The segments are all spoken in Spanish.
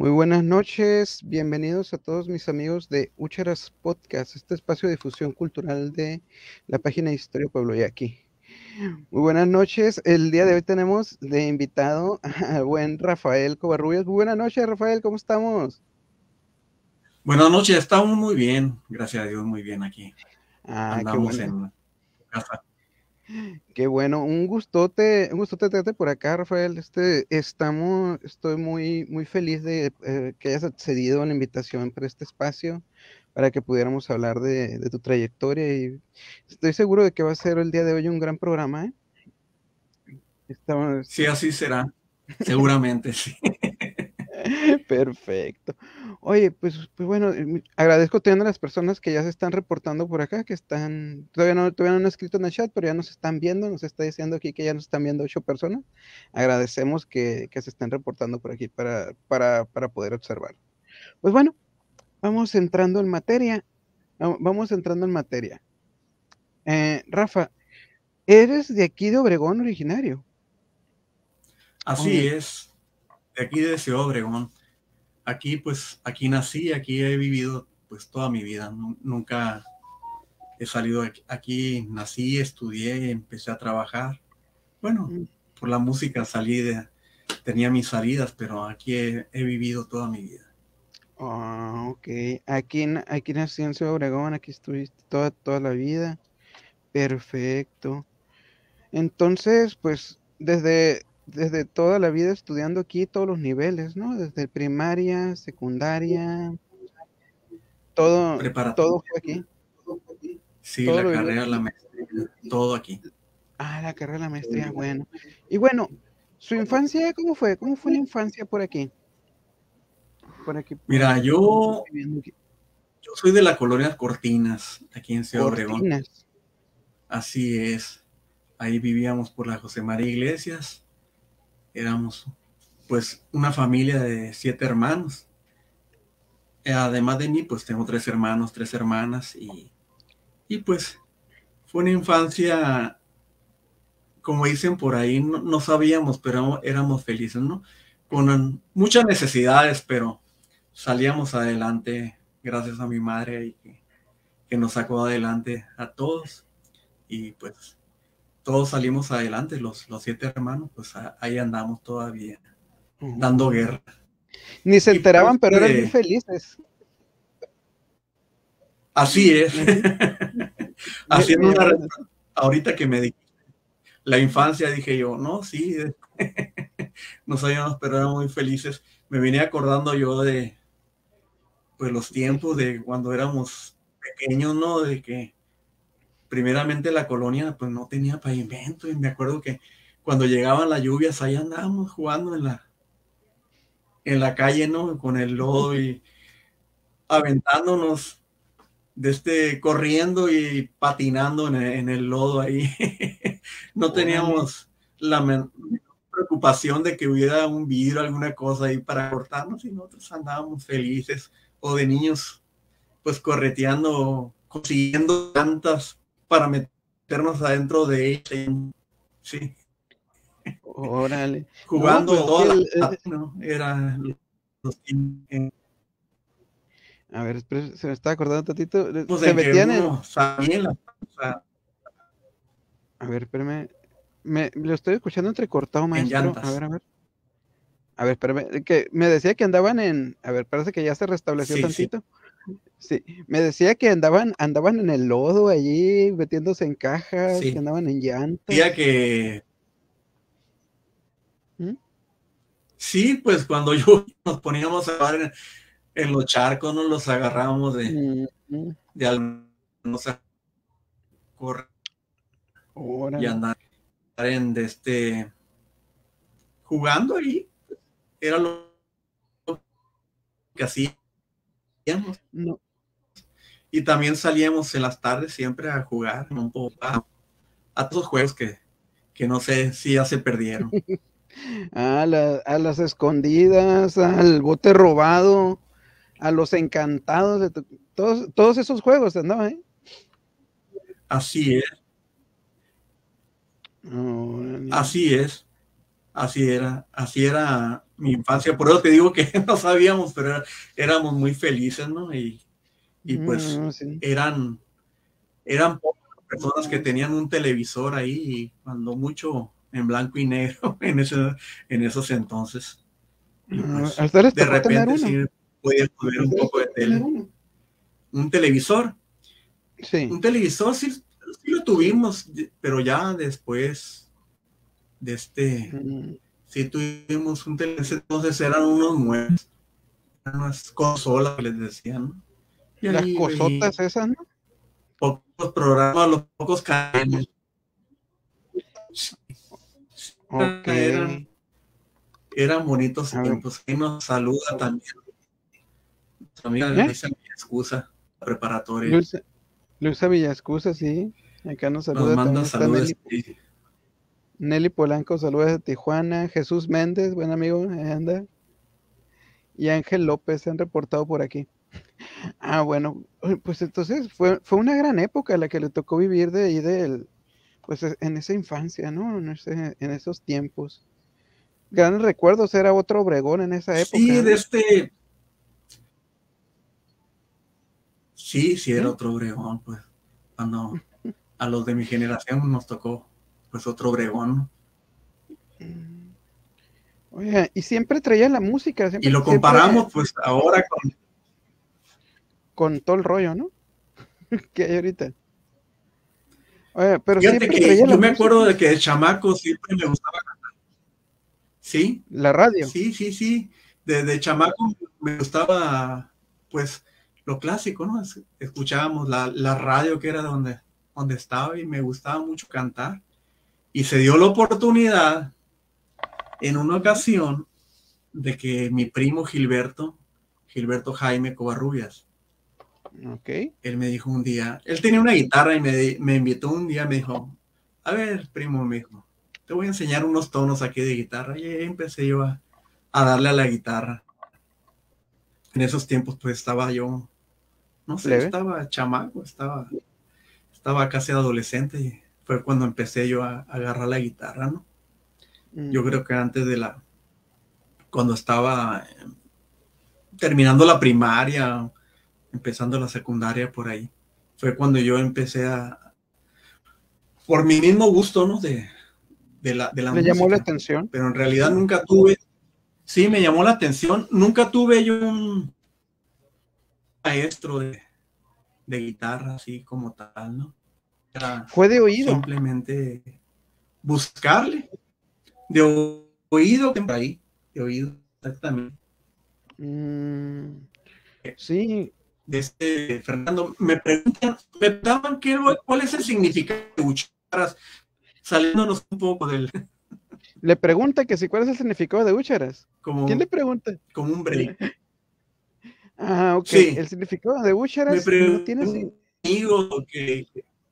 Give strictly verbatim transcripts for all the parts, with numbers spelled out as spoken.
Muy buenas noches, bienvenidos a todos mis amigos de Úcharas Podcast, este espacio de difusión cultural de la página de Historia Pueblo Yaqui. Muy buenas noches, el día de hoy tenemos de invitado al buen Rafael Covarrubias. Muy buenas noches, Rafael, ¿cómo estamos? Buenas noches, estamos muy bien, gracias a Dios, muy bien aquí. Ah, qué Andamos bueno. en casa. Qué bueno, un gustote, un gustote tenerte por acá, Rafael. Este, estamos, estoy muy, muy feliz de eh, que hayas accedido a la invitación para este espacio, para que pudiéramos hablar de, de tu trayectoria y estoy seguro de que va a ser el día de hoy un gran programa, ¿eh? Estamos... Sí, así será, seguramente sí. Perfecto. Oye, pues, pues bueno, eh, agradezco también a las personas que ya se están reportando por acá, que están, todavía no, todavía no han escrito en el chat, pero ya nos están viendo, nos está diciendo aquí que ya nos están viendo ocho personas. Agradecemos que, que se estén reportando por aquí para, para, para poder observar. Pues bueno, vamos entrando en materia. va- Vamos entrando en materia. Eh, Rafa, ¿eres de aquí de Obregón originario? Así Oh, es, de aquí de Ciudad Obregón. Aquí, pues, aquí nací, aquí he vivido, pues, toda mi vida. Nu- Nunca he salido de aquí. Aquí nací, estudié, empecé a trabajar. Bueno, mm, por la música salí de, tenía mis salidas, pero aquí he, he vivido toda mi vida. ah, ok. Aquí, na- aquí nací en Ciudad Obregón, aquí estuviste toda, toda la vida. Perfecto. Entonces, pues desde, desde toda la vida estudiando aquí todos los niveles, ¿no? Desde primaria, secundaria, todo, todo Preparatoria, fue aquí, sí, todo la lo viví carrera, la aquí. maestría, todo aquí. Ah, la carrera, la maestría, bueno. Y bueno, ¿su infancia cómo fue? ¿Cómo fue la infancia por aquí? Por aquí, Mira, eh, yo viviendo aquí. Yo soy de la colonia Cortinas, aquí en Ciudad Obregón. Cortinas. Así es. Ahí vivíamos por la José María Iglesias. Éramos, pues, una familia de siete hermanos. Eh, Además de mí, pues, tengo tres hermanos, tres hermanas. Y, y pues, fue una infancia, como dicen por ahí, no, no sabíamos, pero éramos felices, ¿no? Con muchas necesidades, pero salíamos adelante gracias a mi madre y que, que nos sacó adelante a todos. Y pues todos salimos adelante, los, los siete hermanos, pues a, ahí andamos todavía, dando Oh. guerra. Ni se Y pues enteraban, pero eran bien eh, felices. así es. Ujú. Me, me Haciendo llama una, la atención. ahorita que me di la infancia, dije yo, no, sí, no sabíamos, pero éramos muy felices. Me venía acordando yo de pues los tiempos de cuando éramos pequeños, ¿no? De que primeramente la colonia pues no tenía pavimento y me acuerdo que cuando llegaban las lluvias ahí andábamos jugando en la, en la calle, ¿no? Con el lodo y aventándonos de este, corriendo y patinando en el, en el lodo ahí. No Órale. teníamos la men- preocupación de que hubiera un vidrio, alguna cosa ahí para cortarnos y nosotros andábamos felices. O de niños, pues correteando, consiguiendo plantas para meternos adentro de ella. Sí, Órale. No, jugando pues es que toda la el, tarde, el- ¿no? Era los en, a ver, espera, se me estaba acordando un tantito. eh, pues Se en que metían en. uno sabía en la, o sea, A ver, espérame. Me, lo estoy escuchando entrecortado, en maestro. A ver, llantas. a ver. A ver, espérame. eh, Que me decía que andaban en. A ver, parece que ya se restableció Sí, sí. tantito. Sí, me decía que andaban, andaban en el lodo allí, metiéndose en cajas, que Sí, andaban en día llantas. que ¿Mm? sí, pues cuando yo nos poníamos a jugar en, en los charcos, nos los agarramos de, Mm, mm, de al- nos a correr y órale. andar en de este jugando ahí, era lo que hacíamos. No. Y también salíamos en las tardes siempre a jugar un poco a, a todos los juegos que, que no sé si ya se perdieron. A, la- a las escondidas, al bote robado, a los encantados, de tu- todos, todos esos juegos andaban, ¿eh? Así es, Órale. así es, así era, así era mi infancia, por eso te digo que no sabíamos, pero era, éramos muy felices, ¿no? Y, y pues Mm, sí. eran, eran pocas personas que tenían un televisor ahí, y cuando mucho en blanco y negro en, ese, en esos entonces. Y Ah, pues ¿a ustedes les de tocó tener repente uno? sí podías ver un poco de tele. Un televisor. Sí. Un televisor sí, sí lo tuvimos, pero ya después de este, Mm. sí tuvimos un televisor, entonces eran unos muebles, unas consolas que les decían, ¿no? Y Las ahí veía cosotas esas, ¿no? pocos programas, los pocos canales. Ok. Eran, eran bonitos A ver, tiempos. Y nos saluda también nuestra amiga ¿eh? Luisa, mi excusa, preparatoria. Luisa, Luisa Villascusa, sí. Acá nos Nos saluda manda también. Está saludos. Nelly, Nelly Polanco, saludos de Tijuana. Jesús Méndez, buen amigo, ahí anda. Y Ángel López se han reportado por aquí. Ah, bueno, pues entonces fue, fue una gran época la que le tocó vivir de ahí del, pues en esa infancia, ¿no? En, ese, en esos tiempos. Grandes recuerdos, era otro Obregón en esa época, Sí, de ¿no? este, sí, sí era ¿Eh? otro Obregón, pues, cuando a los de mi generación nos tocó, pues, otro Obregón, ¿no? Mm. Oye, y siempre traía la música, Y siempre, lo siempre comparamos, pues, ahora con... con todo el rollo, ¿no? Que hay ahorita. Oye, pero Fíjate siempre que traía la yo me acuerdo música, de que de chamaco siempre me gustaba. Sí, la radio. sí, sí, sí. Desde chamaco me gustaba, pues, lo clásico, ¿no? Es- Escuchábamos la, la radio, que era donde, donde estaba, y me gustaba mucho cantar. Y se dio la oportunidad en una ocasión de que mi primo Gilberto, Gilberto Jaime Covarrubias, Ok. él me dijo un día, él tenía una guitarra y me, me invitó un día, me dijo, a ver, primo, me dijo, te voy a enseñar unos tonos aquí de guitarra. Y ahí empecé yo a, a darle a la guitarra. En esos tiempos pues estaba yo, no sé, Leve. estaba chamaco, estaba, estaba casi adolescente, y fue cuando empecé yo a, a agarrar la guitarra, ¿no? Yo Mm. creo que antes de la, cuando estaba eh, terminando la primaria, empezando la secundaria por ahí, fue cuando yo empecé a, por mi mismo gusto, ¿no? De, de, la, de la Le llamó la música, atención. pero en realidad nunca tuve, sí, me llamó la atención, nunca tuve yo un maestro de, de guitarra así como tal, ¿no? Era Fue de oído. simplemente buscarle, de oído, ahí, de oído, exactamente. Mm, sí, De este Fernando, me preguntan, me preguntaban qué, cuál es el significado de Ucharas, saliéndonos un poco del, le pregunta que si cuál es el significado de úcharas. ¿Quién le como, pregunta? como un break. Ah, ok. Sí, El significado de me úcharas no tiene, preguntan si- que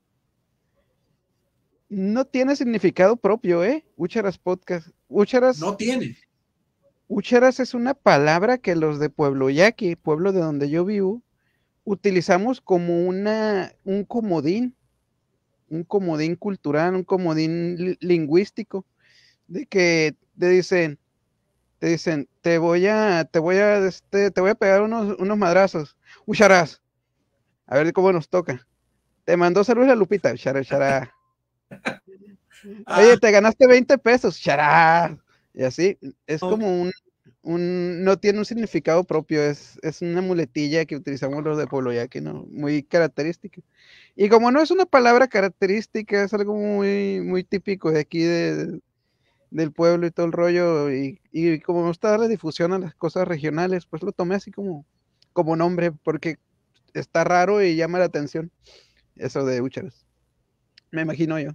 no tiene significado propio, ¿eh? Úcharas Podcast. Úcharas, no tiene. úcharas es una palabra que los de Pueblo Yaqui, pueblo de donde yo vivo, utilizamos como una, un comodín, un comodín cultural, un comodín li- lingüístico, de que te dicen, te dicen, te voy a, te voy a, este, te voy a pegar unos, unos madrazos, úcharas, a ver cómo nos toca. Te mandó saludos la Lupita, uchara, uchara. Ah, Oye, te ganaste veinte pesos, chará. Y así, es ok. como un, un, no tiene un significado propio, es, es una muletilla que utilizamos los de Pueblo Yaqui, ¿no? Muy característica. Y como no es una palabra característica, es algo muy, muy típico de aquí, de, del pueblo y todo el rollo, y, y como me gusta darle difusión a las cosas regionales, pues lo tomé así como, como nombre, porque está raro y llama la atención, eso de úcharas, me imagino yo.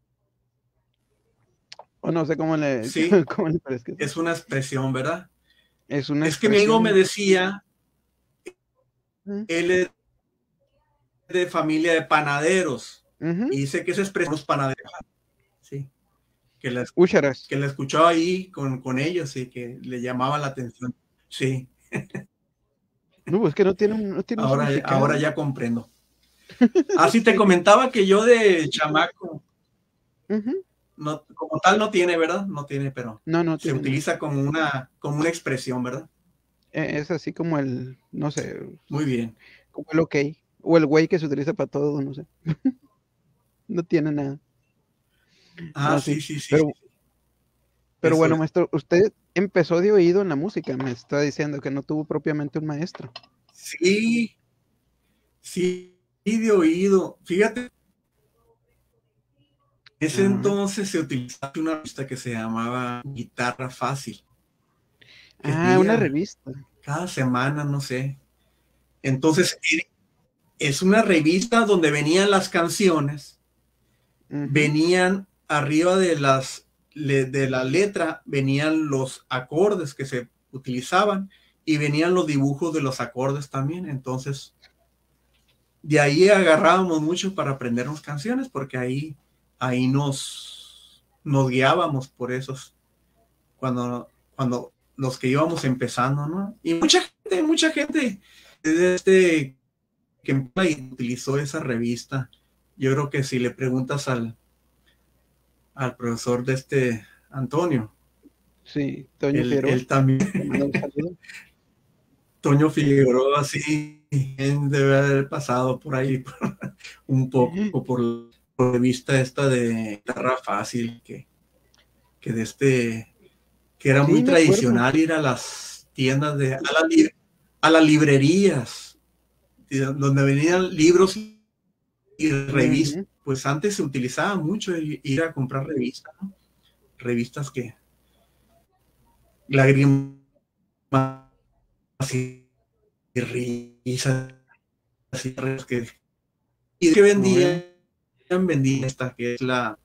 O no sé cómo le, Sí, cómo le parezca. es una expresión, ¿verdad? Es una Es que mi amigo me expresión. decía, Uh él es de familia de panaderos, -huh. y dice que esa expresión los panaderos, sí, que la, Úcharas. que la escuchó ahí con, con ellos y que le llamaba la atención. Sí, No, es que no tiene un, no tiene un ahora, ahora significado. ya comprendo. Así ah, te Sí. comentaba que yo de chamaco, Uh -huh. no, como tal no tiene, ¿verdad? No tiene, pero No, no se tiene nada. utiliza como una, como una expresión, ¿verdad? E- Es así como el, no sé, Muy bien. como el ok, o el güey que se utiliza para todo, no sé. No tiene nada. Ah, No, sí, sí. sí, sí, sí. Pero, pero Eso bueno, es. maestro, usted empezó de oído en la música, me está diciendo que no tuvo propiamente un maestro. Sí, sí, de oído. Fíjate, en ese A ver. entonces se utilizaba una revista que se llamaba Guitarra Fácil, que Ah, una salía revista. cada semana, no sé. Entonces, e- es una revista donde venían las canciones, Ujú. venían arriba de las le- de la letra, venían los acordes que se utilizaban y venían los dibujos de los acordes también. Entonces, de ahí agarrábamos mucho para aprendernos canciones, porque ahí, ahí nos, nos guiábamos por esos, cuando, cuando los que íbamos empezando, ¿no? Y mucha gente, mucha gente desde este que utilizó esa revista. Yo creo que si le preguntas al, al profesor de este Antonio, Sí, Toño él, Figueroa, él también, le mando un saludo. Toño Figueroa, sí, debe haber pasado por ahí por, un poco por la revista esta de Guitarra Fácil, que, que de este, que era muy Sí, me acuerdo. tradicional ir a las tiendas de, a, la, a las librerías, donde venían libros y revistas. Ujú. Pues antes se utilizaba mucho ir a comprar revistas, ¿no? Revistas que lágrimas y risas y que, y que A ver, vendían, vendían esta que es la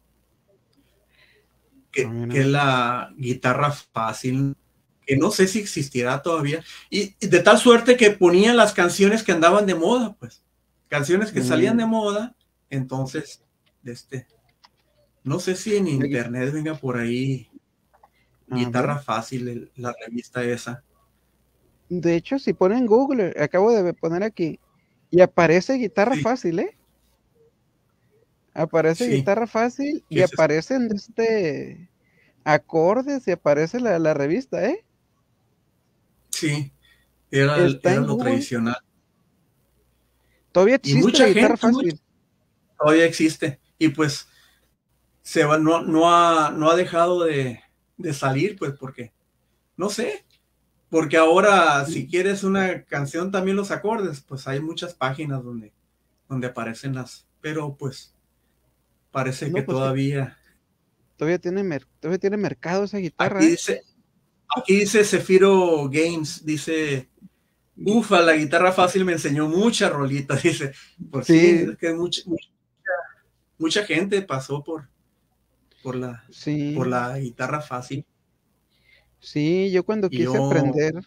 a que, ver, a que es ver. la guitarra fácil, que no sé si existirá todavía, y, y de tal suerte que ponían las canciones que andaban de moda, pues, canciones que salían de Mm, moda. Entonces, de este, no sé si en la gui- internet venga por ahí a ver. Guitarra Fácil, la revista esa. De hecho, si ponen Google, acabo de poner aquí, y aparece guitarra Sí, fácil, ¿eh? Aparece sí, guitarra fácil y que es, aparecen este acordes y aparece la, la revista, ¿eh? sí, era, Está era en lo Google. tradicional. Todavía Y existe la mucha guitarra gente, mucha, fácil. todavía existe. Y pues se va, no, no, ha, no ha dejado de, de salir, pues porque, no sé, porque ahora si quieres una canción también los acordes, pues hay muchas páginas donde, donde aparecen las, pero pues parece que No, pues que todavía, todavía tiene, mer- todavía tiene mercado esa aquí guitarra, ¿eh? dice, aquí dice Zephyro Games, dice, Gui- ufa, la guitarra fácil me enseñó muchas rolitas, dice, pues sí, Sí, es que mucha, mucha gente pasó por, por la, por sí, la guitarra fácil. sí, yo cuando Y quise yo, aprender,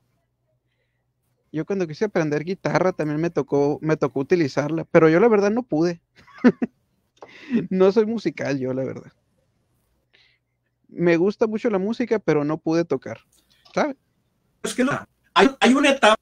yo cuando quise aprender guitarra también me tocó, me tocó utilizarla, pero yo la verdad no pude. No soy musical, yo la verdad. Me gusta mucho la música, pero no pude tocar, ¿sabes? es que no, hay, hay una etapa.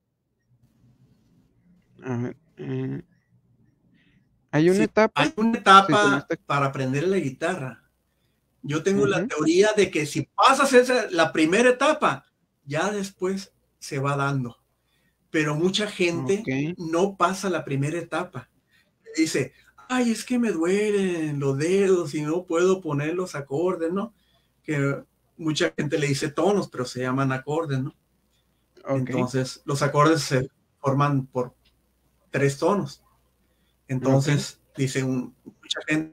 A ver, eh, hay una Sí, hay etapa, una si se me etapa está... para aprender la guitarra. Yo tengo la Ujú, teoría de que si pasas esa, la primera etapa, ya después se va dando. Pero mucha ok, gente no pasa la primera etapa. Dice, ay, es que me duelen los dedos y no puedo poner los acordes, ¿no? Que mucha gente le dice tonos, pero se llaman acordes, ¿no? ok, Entonces, los acordes se forman por tres tonos. ok. Entonces, dice un, mucha gente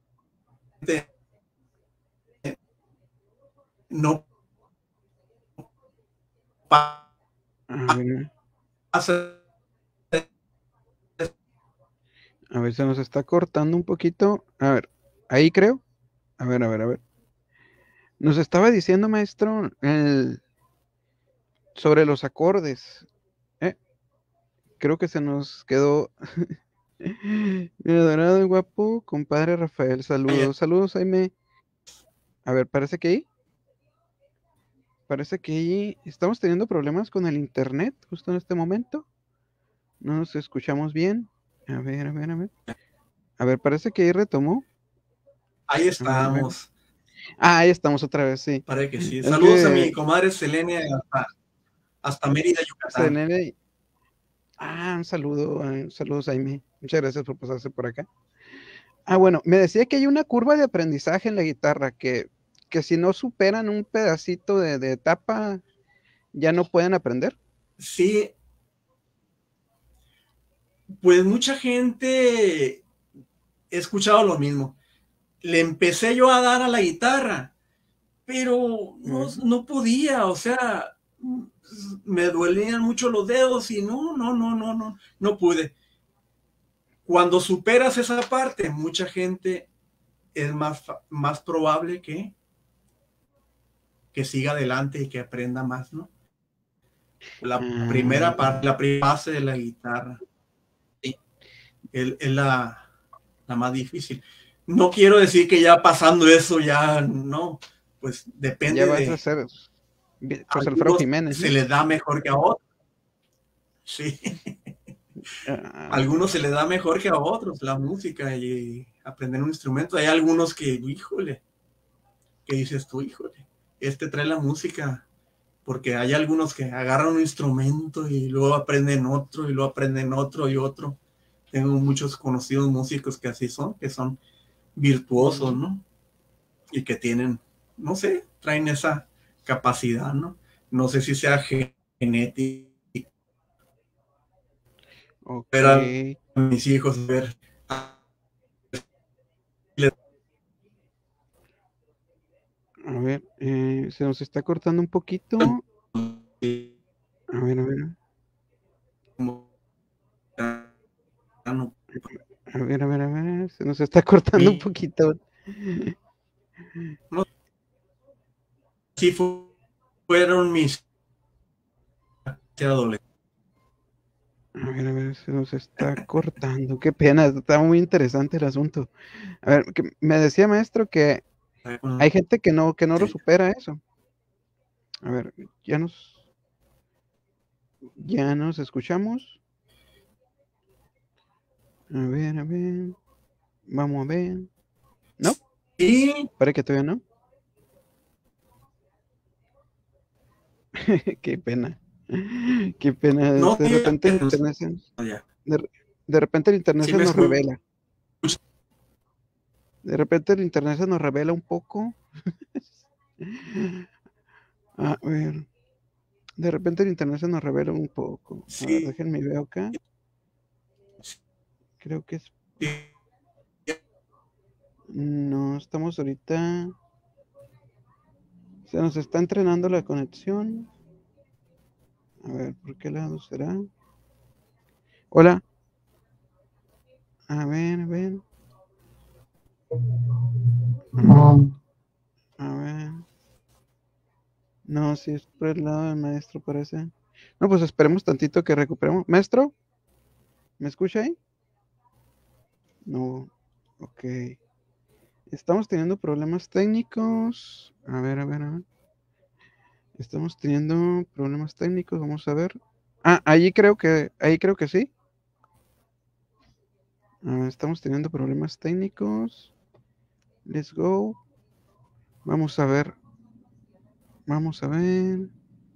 no A ver, pasa. a ver, se nos está cortando un poquito. A ver, ahí creo. A ver, a ver, a ver. Nos estaba diciendo, maestro, el- sobre los acordes. Eh, creo que se nos quedó. Mi adorado y guapo, compadre Rafael, saludos, saludos, Jaime. A ver, parece que ahí, parece que ahí estamos teniendo problemas con el internet justo en este momento. No nos escuchamos bien. A ver, a ver, a ver. A ver, parece que ahí retomó. Ahí A ver, a ver. estamos. Ah, ahí estamos otra vez, sí. Parece que sí. Es Saludos a que mi comadre Selene hasta, hasta Mérida, Yucatán. Selene, ah, un saludo, eh, saludos Jaime. Muchas gracias por pasarse por acá. Ah, bueno, me decía que hay una curva de aprendizaje en la guitarra, que, que si no superan un pedacito de, de etapa, ya no pueden aprender. Sí, pues mucha gente he escuchado lo mismo. Le empecé yo a dar a la guitarra, pero no, Ujú. no podía, o sea, me duelían mucho los dedos y no, no, no, no, no, no pude. Cuando superas esa parte, mucha gente es más, más probable que, que siga adelante y que aprenda más, ¿no? La primera Ah, parte, la primera fase de la guitarra, sí, es, es la, la más difícil. No quiero decir que ya pasando eso ya no, pues ya depende vas a de, ser, a pues, Alfredo algunos Jiménez, se ¿no? les da mejor que a otros, sí, a Ah, algunos se les da mejor que a otros la música y aprender un instrumento. Hay algunos que, híjole, que dices tú, híjole, este trae la música, porque hay algunos que agarran un instrumento y luego aprenden otro y luego aprenden otro y otro. Tengo muchos conocidos músicos que así son, que son virtuosos, uh, ¿no? Y que tienen, no sé, traen esa capacidad, ¿no? No sé si sea genética, ok. ver a mis hijos, ver a A ver, eh, se nos está cortando un poquito. A ver, a ver, a ver, a ver, a ver, se nos está cortando un poquito. no, sí fueron mis adolescentes. A ver, a ver, se nos está cortando. Qué pena, está muy interesante el asunto. A ver, que me decía maestro que hay gente que no, que no lo supera eso. A ver, ya nos, ya nos escuchamos. A ver, a ver, vamos a ver. ¿No? Y Para que todavía no. Qué pena. Qué pena. no, De repente el internet se, ya. de, de repente el internet Sí se me nos escucho. revela. De repente el internet se nos revela un poco. A ver. De repente el internet se nos revela un poco. A ver, Sí, déjenme ver acá. Creo que es. sí, No, estamos ahorita. Se nos está entrenando la conexión. A ver, ¿por qué lado será? Hola. A ver, a ver. A ver. No, si es por el lado del maestro, parece. No, pues esperemos tantito que recuperemos. Maestro, ¿me escucha ahí? No. Ok. Estamos teniendo problemas técnicos. A ver, a ver, a ver. Estamos teniendo problemas técnicos. Vamos a ver. Ah, ahí creo que, ahí creo que sí. Ah, estamos teniendo problemas técnicos. Let's go. Vamos a ver. Vamos a ver.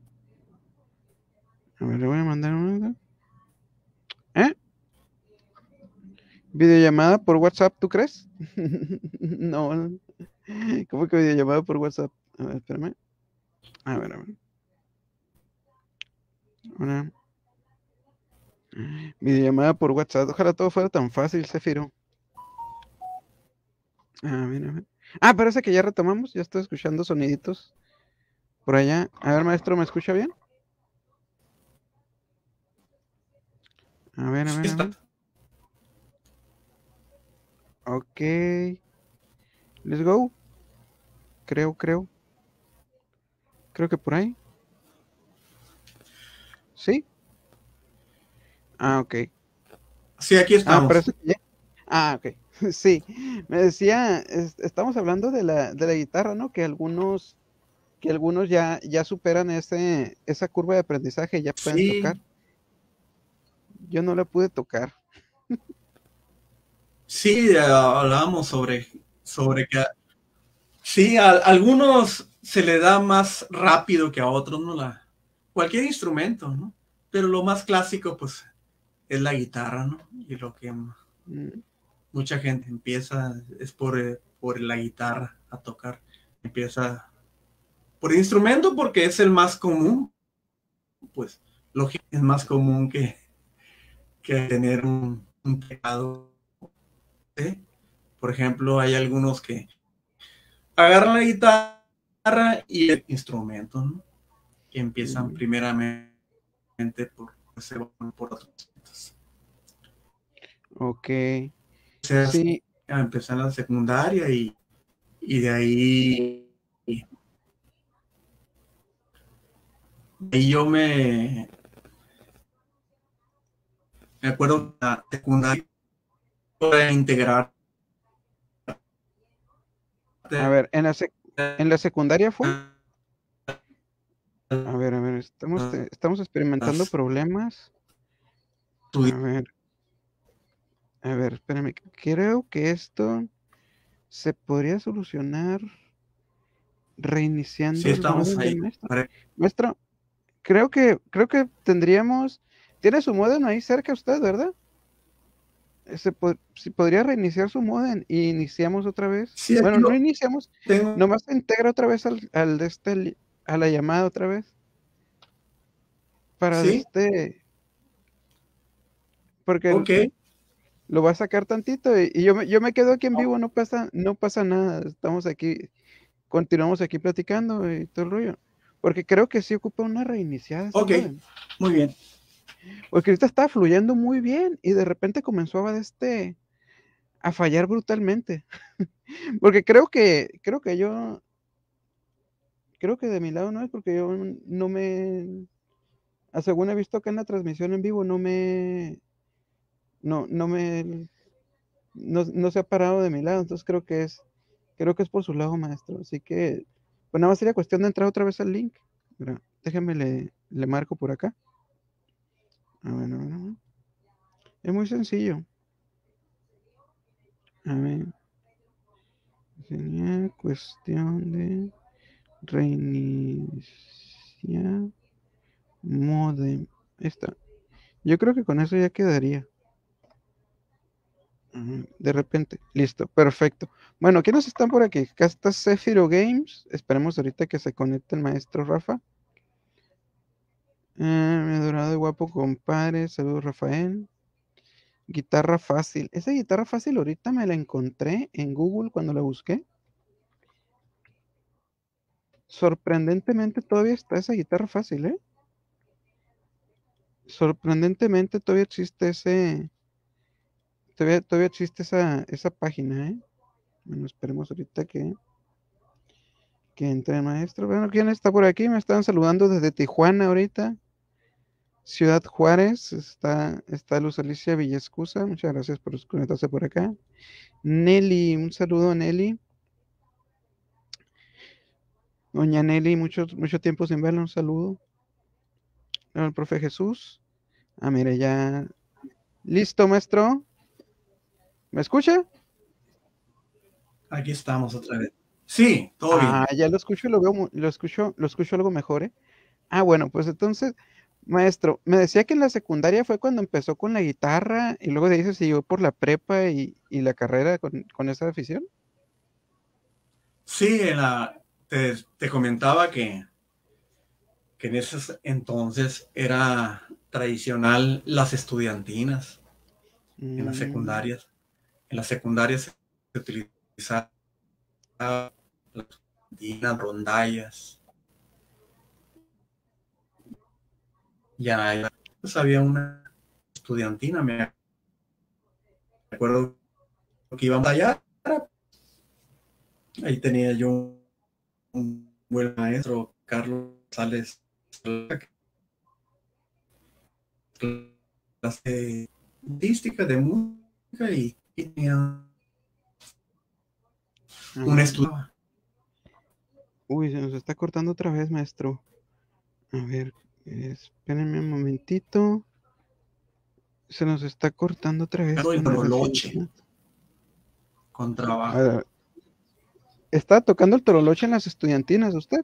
A ver, le voy a mandar una. ¿Eh? ¿Videollamada por WhatsApp, tú crees? No, no. ¿Cómo que videollamada por WhatsApp? A ver, espérame. A ver, a ver. Ahora. Videollamada por WhatsApp. Ojalá todo fuera tan fácil, Cefiro. A ver, a ver. Ah, parece que ya retomamos. Ya estoy escuchando soniditos por allá. A ver, maestro, ¿me escucha bien? A ver, a sí ver, a está. ver. Ok. Let's go. Creo, creo. Creo que por ahí. ¿Sí? Ah, ok. Sí, aquí Ah, estamos. parece que ya. Ah, ok. Sí. Me decía, es- estamos hablando de la, de la guitarra, ¿no? Que algunos, que algunos ya, ya superan ese, esa curva de aprendizaje, ya pueden tocar. Sí, Yo no la pude tocar. sí, hablábamos sobre sobre que sí, a, a algunos se le da más rápido que a otros, ¿no? La, cualquier instrumento, ¿no? Pero lo más clásico, pues, es la guitarra, ¿no? Y lo que Mm. mucha gente empieza es por, eh, por la guitarra a tocar. Empieza por instrumento porque es el más común, pues, lógico, es más común que, que tener un, un teclado, ¿sí? Por ejemplo, hay algunos que agarran la guitarra y el instrumento, ¿no? Que empiezan Mm. primeramente por, se van por otros instrumentos. Ok, Entonces, sí, empecé en la secundaria y, y de ahí, y ahí yo me, me acuerdo que la secundaria para integrar. a ver, en la, sec- en la secundaria fue. A ver, a ver, estamos, te- estamos experimentando problemas. A ver, a ver, espérame, creo que esto se podría solucionar Sí, reiniciando el estamos modem del ahí. maestro. Maestro, creo que, creo que tendríamos, tiene su modem ahí cerca usted, ¿verdad? Se po- si podría reiniciar su modem y iniciamos otra vez. Sí, aquí Bueno, no lo iniciamos, tengo. nomás se integra otra vez al, al de este, li- a la llamada otra vez. Para de Sí, este, porque ok, el- lo va a sacar tantito y, y yo, me, yo me quedo aquí en vivo, no pasa, no pasa nada. Estamos aquí, continuamos aquí platicando y todo el rollo. Porque creo que sí ocupa una reiniciada ese ok, modem. muy bien. Porque ahorita estaba fluyendo muy bien y de repente comenzó a, de este, a fallar brutalmente. Porque creo que, creo que yo, creo que de mi lado no es porque yo no me, a según he visto acá en la transmisión en vivo, no me, no, no me, no, no se ha parado de mi lado. Entonces creo que es, creo que es por su lado, maestro. Así que, pues nada más sería cuestión de entrar otra vez al link. Mira, déjeme le, le marco por acá. A ver, a ver, a ver. Es muy sencillo. A ver. Sería cuestión de reiniciar modem. Esta. Yo creo que con eso ya quedaría. Ujú, de repente. Listo, perfecto. Bueno, ¿quiénes están por aquí? Acá está Zephyro Games. Esperemos ahorita que se conecte el maestro Rafa. Eh, mi adorado y guapo compadre. Saludos, Rafael. Guitarra fácil. Esa guitarra fácil ahorita me la encontré en Google cuando la busqué. Sorprendentemente todavía está esa guitarra fácil, ¿eh? Sorprendentemente todavía existe ese, todavía, todavía existe esa, esa página, ¿eh? Bueno, esperemos ahorita que, que entre el maestro. Bueno, ¿quién está por aquí? Me están saludando desde Tijuana ahorita. Ciudad Juárez, está, está Luz Alicia Villescusa. Muchas gracias por conectarse por acá. Nelly, un saludo a Nelly. Doña Nelly, mucho, mucho tiempo sin verla, un saludo. El profe Jesús. Ah, mire, ya. Listo, maestro. ¿Me escucha? Aquí estamos otra vez. Sí, todo Ah, bien. ya lo escucho y lo veo, mu- lo escucho, lo escucho algo mejor, ¿eh? Ah, bueno, pues entonces, maestro, me decía que en la secundaria fue cuando empezó con la guitarra y luego de ahí se siguió por la prepa y, y la carrera con, con esa afición. Sí, en la, te, te comentaba que, que en ese entonces era tradicional las estudiantinas en las Mm. secundarias. En las secundarias se utilizaba las estudiantinas, rondallas. Ya, pues había una estudiantina, me acuerdo que íbamos allá. Ahí tenía yo un buen maestro, Carlos Sales, clase artística de música y, y tenía A un ver. estudio. Uy, se nos está cortando otra vez, maestro. A ver, espérenme un momentito. Se nos está cortando otra vez El con la Roloche referencia. con A trabajo. ver, ¿Está tocando el toroloche en las estudiantinas usted?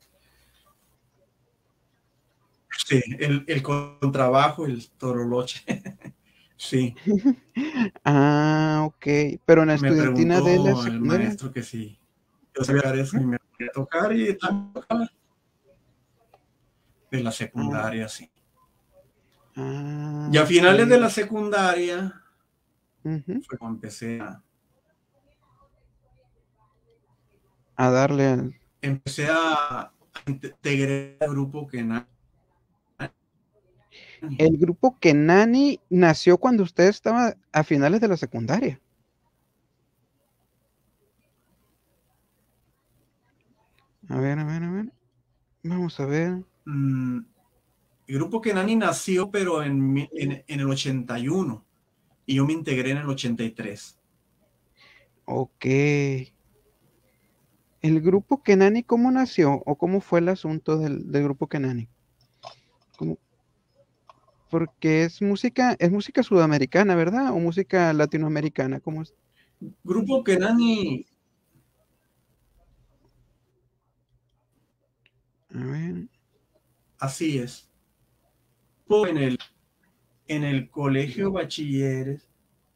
Sí, el, el contrabajo, el toroloche. Sí, Ah, ok. Pero en la me estudiantina de la preguntó el secundaria. maestro que sí. Yo sabía tocar eso y me fui a tocar y también tocaba de la Ah, secundaria, sí. Y ah, a ok. finales de la secundaria Ujú. fue cuando empecé a, A darle al... empecé a integrar el grupo que na- El grupo Kenani nació cuando usted estaba a finales de la secundaria. A ver, a ver, a ver. Vamos a ver. mm, el grupo que Nani nació, pero en, mi- en, en el ochenta y uno y yo me integré en el ochenta y tres. Ok. ¿El grupo Kenani cómo nació o cómo fue el asunto del, del grupo Kenani? ¿Cómo? Porque es música, es música sudamericana, ¿verdad? O música latinoamericana, ¿cómo es? Grupo que Nani, A ver. así es. En el, en el colegio bachilleres,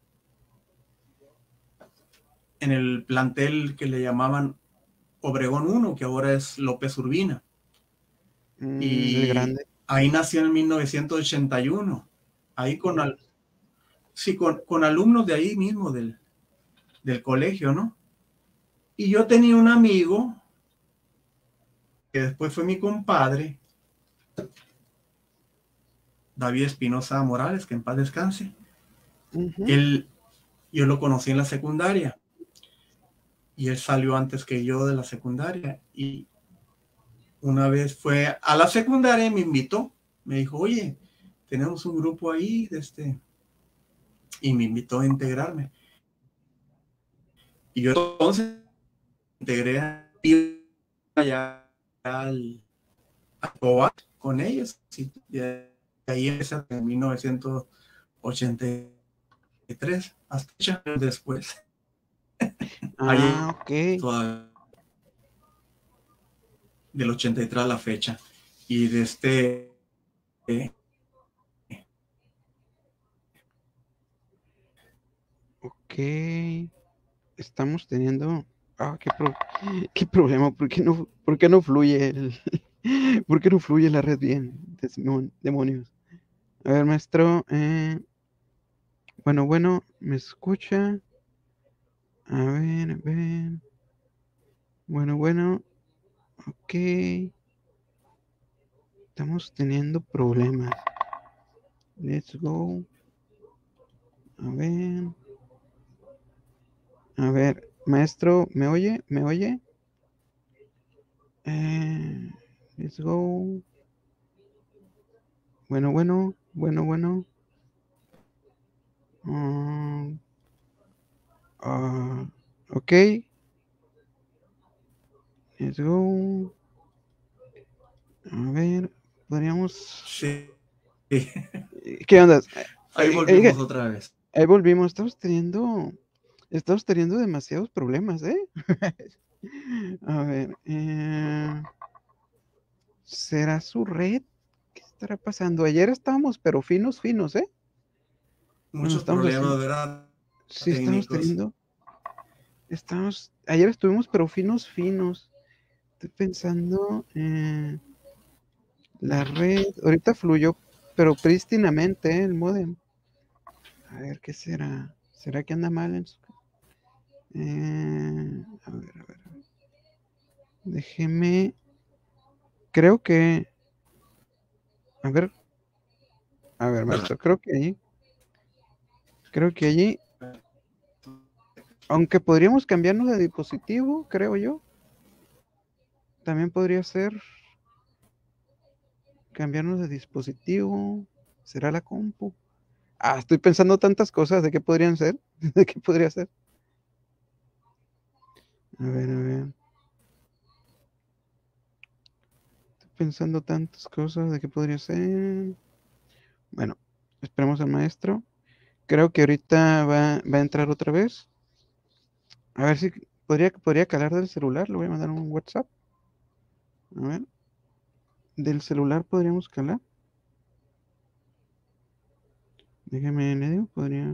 en el plantel que le llamaban Obregón uno, que ahora es López Urbina. Mm, el Y grande. ahí nació en mil novecientos ochenta y uno. Ahí con, al, sí, con, con alumnos de ahí mismo, del, del colegio, ¿no? Y yo tenía un amigo que después fue mi compadre, David Espinosa Morales, que en paz descanse. Ujú. Él, yo lo conocí en la secundaria y él salió antes que yo de la secundaria. Y una vez fue a la secundaria y me invitó. Me dijo, oye, tenemos un grupo ahí de este, y me invitó a integrarme. Y yo entonces integré allá al, a Coac con ellos. Y de ahí empecé en mil novecientos ochenta y tres, hasta años después. Ah, Ahí ok. todavía del ochenta y tres a la fecha. Y de este... Eh, Ok. Estamos teniendo... Ah, qué, pro- qué problema. ¿Por qué no, por qué no fluye el... ¿Por qué no fluye la red bien? Desmon- Demonios. A ver, maestro. eh, Bueno, bueno, ¿me escucha? A ver, a ver. Bueno, bueno. Ok. Estamos teniendo problemas. Let's go. A ver. A ver, maestro, ¿me oye? ¿Me oye? Eh, let's go. Bueno, bueno, bueno, bueno. Mm, ah, ok, let's go. A ver, podríamos... sí, ¿Qué onda? ahí Eh, eh, volvimos otra vez. Ahí volvimos. Estamos teniendo... Estamos teniendo demasiados problemas, ¿eh? A ver, eh, ¿será su red? ¿Qué estará pasando? Ayer estábamos, pero finos, finos, ¿eh? Bueno, Muchos estamos problemas, haciendo... ¿verdad? Sí, estamos Técnicos. teniendo... Estamos... Ayer estuvimos, pero finos, finos. Estoy pensando... eh, la red... Ahorita fluyó, pero prístinamente, ¿eh? El modem. A ver, ¿qué será? ¿Será que anda mal en su... Eh, a ver, a ver. Déjeme... Creo que... A ver, a ver, ¿Verdad? maestro, creo que allí... Creo que allí... Aunque podríamos cambiarnos de dispositivo, creo yo. También podría ser cambiarnos de dispositivo. ¿Será la compu? Ah, estoy pensando tantas cosas de qué podrían ser. ¿De qué podría ser? A ver, a ver. Estoy pensando tantas cosas de qué podría ser. Bueno, esperemos al maestro. Creo que ahorita va, va a entrar otra vez. A ver si podría, podría calar del celular, le voy a mandar un WhatsApp. A ver, del celular podríamos calar. Déjeme, le digo, podría.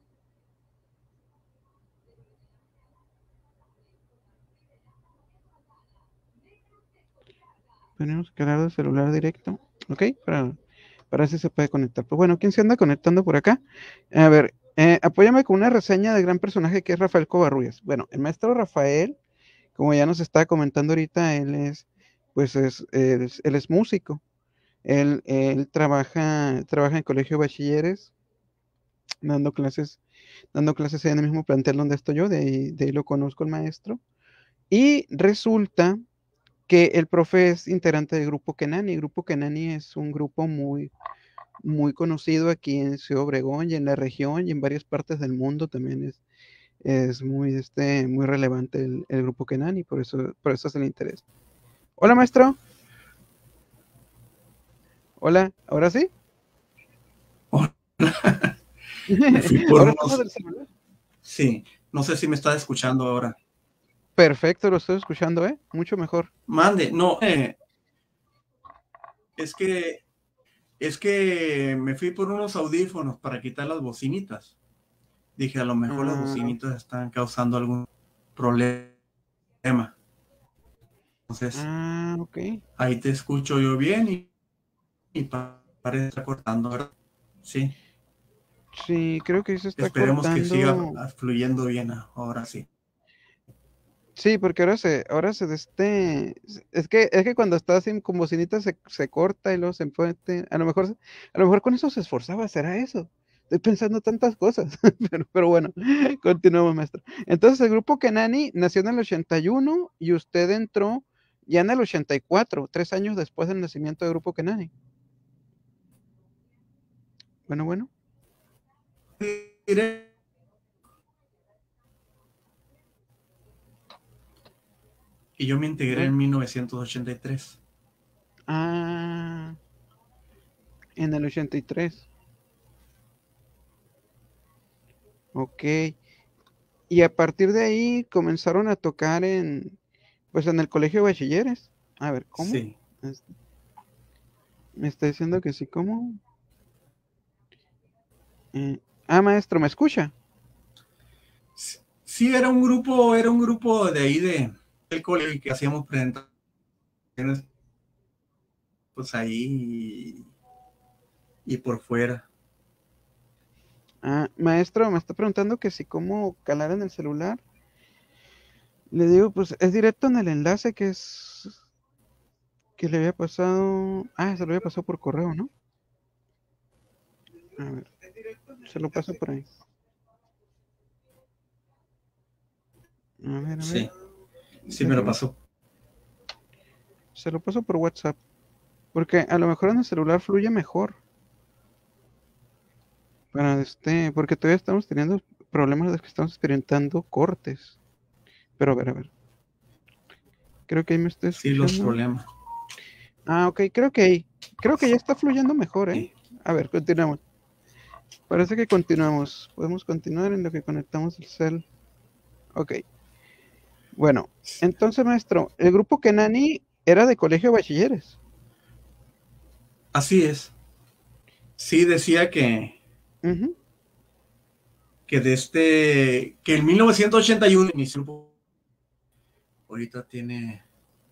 Podríamos calar del celular directo, ¿ok? Para, para ver si se puede conectar. Pues bueno, ¿quién se anda conectando por acá? A ver, eh, apóyame con una reseña del gran personaje que es Rafael Covarrubias. Bueno, el maestro Rafael, como ya nos está comentando ahorita, él es, pues es, él es, él es músico. Él, él trabaja, trabaja en colegio de bachilleres, dando clases, dando clases en el mismo plantel donde estoy yo, de ahí, de ahí lo conozco el maestro. Y resulta que el profe es integrante del grupo Kenani. El grupo Kenani es un grupo muy, muy conocido aquí en Ciudad Obregón y en la región y en varias partes del mundo también es, es muy, este, muy relevante el, el grupo Kenani, por eso, por eso es el interés. Hola, maestro. Hola, ¿ahora sí? Hola. Me fui por Ahora estamos unos... del celular. Sí, no sé si me está escuchando ahora. Perfecto, lo estoy escuchando, ¿eh? Mucho mejor. Mande, no, eh, es que es que me fui por unos audífonos para quitar las bocinitas. Dije, a lo mejor las Ah, bocinitas están causando algún problema. Entonces, ah, ok. ahí te escucho yo bien y, y pa- parece estar cortando, ¿verdad? Sí, Sí, creo que se está esperemos que siga cortando. fluyendo bien ahora sí. Sí, porque ahora se, ahora se de este, es que, es que cuando está así con bocinita se, se corta y luego se puede, a lo mejor, a lo mejor con eso se esforzaba, ¿será eso? Estoy pensando tantas cosas, pero, pero bueno, continuamos, maestro. Entonces el grupo Kenani nació en el ochenta y uno y usted entró ya en el ochenta y cuatro, tres años después del nacimiento del grupo Kenani. Bueno, bueno. Y yo me integré en mil novecientos ochenta y tres. Ah, en el ochenta y tres. Ok. Y a partir de ahí comenzaron a tocar en, pues en el colegio de bachilleres. A ver, ¿cómo? Sí. Es- Me está diciendo que sí, ¿cómo? Eh, ah, maestro, ¿me escucha? Sí, era un grupo, era un grupo de ahí de el colegio que hacíamos presentaciones pues ahí y, y por fuera. Ah, maestro, me está preguntando que si cómo calar en el celular. Le digo, pues es directo en el enlace que es que le había pasado. Ah, se lo había pasado por correo, ¿no? A ver, se lo paso por ahí. A ver, a ver. Sí, sí me lo Déjeme. pasó. Se lo paso por WhatsApp. Porque a lo mejor en el celular fluye mejor. Para este, porque todavía estamos teniendo problemas de que estamos experimentando cortes. Pero a ver, a ver. Creo que ahí me está Sí, los escuchando. problemas. Ah, ok, creo que ahí. Creo que ya está fluyendo mejor, ¿eh? Sí. A ver, continuamos. Parece que continuamos. Podemos continuar en lo que conectamos el cel. Ok. Bueno, entonces, maestro, el grupo Kenani era de colegio de bachilleres. Así es. Sí, decía que, Ujú. que de este, que en mil novecientos ochenta y uno inició, ahorita tiene,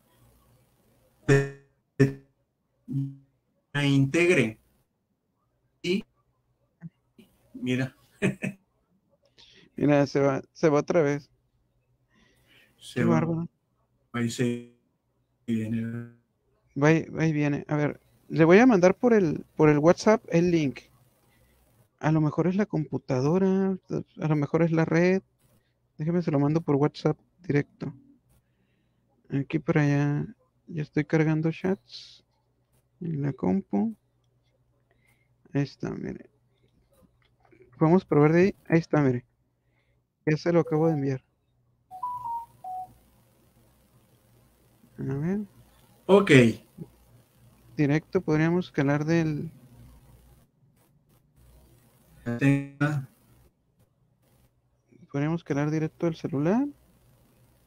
me integre y mira, Mira, se va, se va otra vez. se Qué va, bárbaro. ahí se viene. Va y, va y viene. A ver, le voy a mandar por el, por el WhatsApp el link. A lo mejor es la computadora, a lo mejor es la red. Déjeme se lo mando por WhatsApp directo. Aquí para allá. Ya estoy cargando chats en la compu. Ahí está, mire. Vamos a probar de ahí. Ahí está, mire. Ya se lo acabo de enviar. A ver. Ok. Directo podríamos escalar del. Podríamos escalar directo del celular.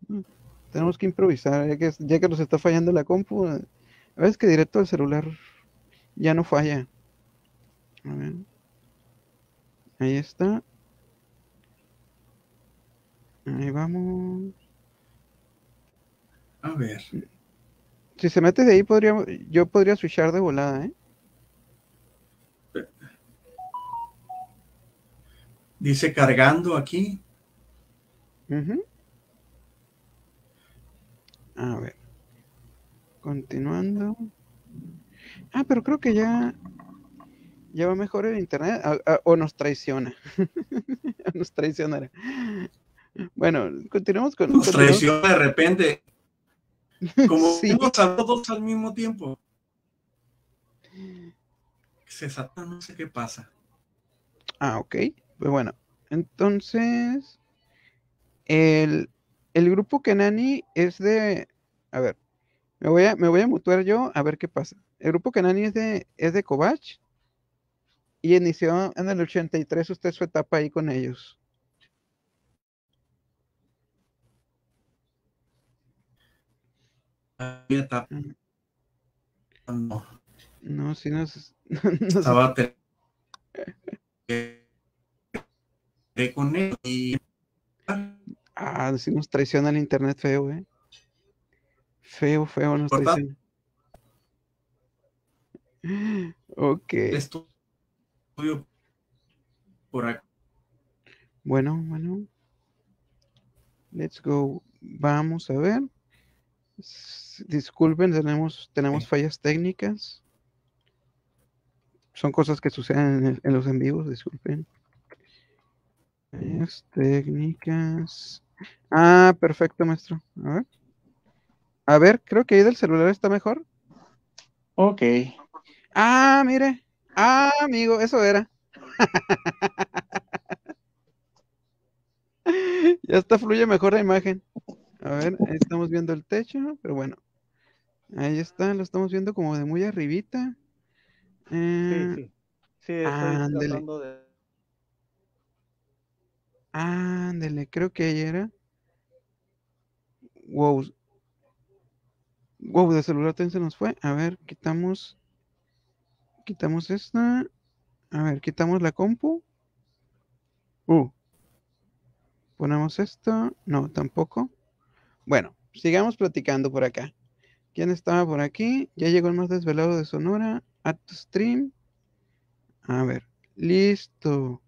Tenemos que improvisar, ya que, ya que nos está fallando la compu. A veces que directo al celular ya no falla. A ver, ahí está. Ahí vamos. A ver, Si se mete de ahí, podría, yo podría switchar de volada, ¿eh? dice cargando aquí. Ujú. A ver, continuando. Ah, pero creo que ya, ya va mejor el internet. A- a- o nos traiciona. Nos traicionará. Bueno, continuamos con, Nos continuamos. traiciona de repente. Como Sí. hemos hablado dos al mismo tiempo. Se desata, no sé qué pasa. Ah, ok. Pues bueno, entonces, el, el grupo Kenani es de... A ver, me voy a, me voy a mutear yo a ver qué pasa. El grupo Kenani es de, es de Kovach y inició en el ochenta y tres usted su etapa ahí con ellos. Mi etapa Mm, no, no, sí nos, nos estaba con él y ah, sí nos traiciona el internet feo, eh. Feo, feo nos cortar traiciona. Ok. el estudio por acá. Bueno, bueno. Let's go. Vamos a ver. S- Disculpen, tenemos, tenemos fallas técnicas. Son cosas que suceden en, el- en los en vivos, disculpen. Fallas técnicas. Ah, perfecto, maestro. A ver. A ver, creo que ahí del celular está mejor. Ok. Ah, mire. Ah, amigo, eso era. Ya está, fluye mejor la imagen. A ver, ahí estamos viendo el techo, pero bueno. Ahí está, lo estamos viendo como de muy arribita. Sí, Eh, sí. Sí, estoy ándele, tratando de... ándele, creo que ahí era. Wow, wow, de celular también se nos fue. A ver, quitamos, quitamos esta. A ver, quitamos la compu. Uh, ponemos esto. No, tampoco. Bueno, sigamos platicando por acá. ¿Quién estaba por aquí? Ya llegó el más desvelado de Sonora. Add to stream. A ver, listo.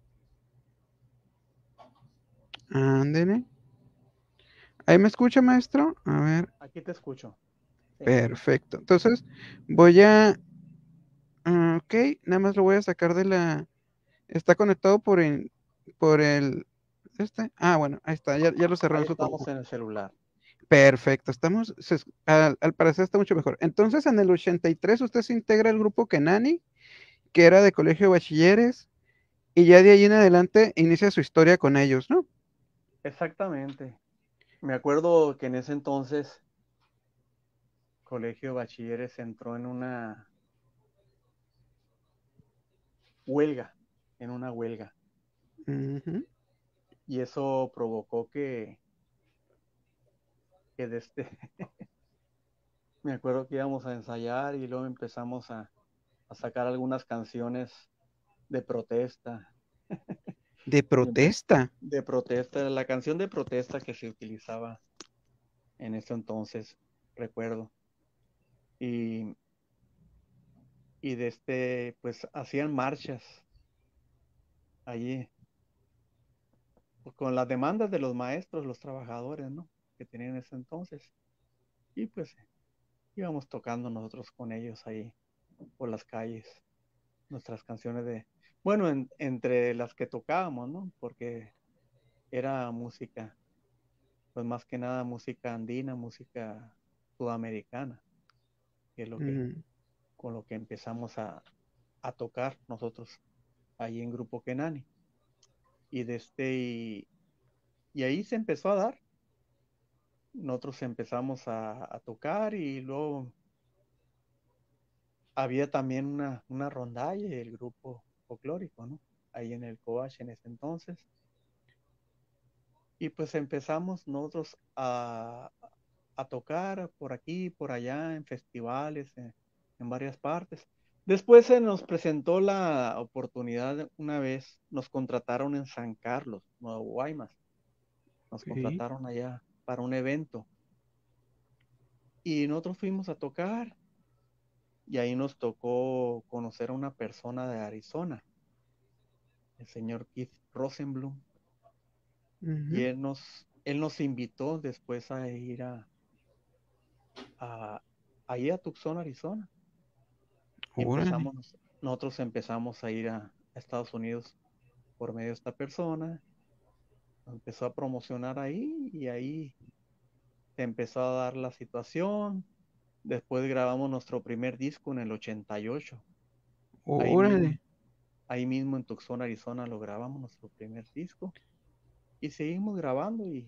Ándele. ¿Ahí me escucha, maestro? A ver, Aquí te escucho. Sí. perfecto. Entonces, voy a... ah, ok, nada más lo voy a sacar de la... Está conectado por el... Por el... Este. Ah, bueno, ahí está, ya, ya lo cerró en Ahí su estamos compu. en el celular. Perfecto, estamos... se es- al, al parecer está mucho mejor. Entonces, en el ochenta y tres usted se integra al grupo Kenani, que era de colegio de bachilleres, y ya de ahí en adelante inicia su historia con ellos, ¿no? Exactamente. Me acuerdo que en ese entonces Colegio de Bachilleres entró en una huelga, en una huelga. Ujú. Y eso provocó que, que desde, me acuerdo que íbamos a ensayar y luego empezamos a, a sacar algunas canciones de protesta. De Y empe- protesta. de protesta, la canción de protesta que se utilizaba en ese entonces, recuerdo. Y, y de este, pues hacían marchas allí, pues, con las demandas de los maestros, los trabajadores, ¿no? Que tenían en ese entonces. Y pues íbamos tocando nosotros con ellos ahí por las calles, nuestras canciones de, bueno, en- entre las que tocábamos, ¿no? Porque era música, pues más que nada música andina, música sudamericana, que es lo que, Mm, con lo que empezamos a, a tocar nosotros ahí en Grupo Kenani. Y de este, y, y ahí se empezó a dar. Nosotros empezamos a, a tocar y luego había también una, una rondalla, el grupo folclórico, ¿no? Ahí en el Covach en ese entonces. y pues empezamos nosotros a, a tocar por aquí, por allá, en festivales, en, en varias partes. Después se nos presentó la oportunidad una vez, nos contrataron en San Carlos, Nuevo Guaymas. Nos Ok. contrataron allá para un evento. Y nosotros fuimos a tocar y ahí nos tocó conocer a una persona de Arizona, el señor Keith Rosenblum. Y Ujú. él nos, él nos invitó después a ir a, a, ahí a Tucson, Arizona. Y Órale. empezamos, nosotros empezamos a ir a, a Estados Unidos por medio de esta persona. Nos empezó a promocionar ahí y ahí se empezó a dar la situación. Después grabamos nuestro primer disco en el ochenta y ocho. Ahí mismo, Órale. ahí mismo en Tucson, Arizona, lo grabamos nuestro primer disco. Y seguimos grabando y,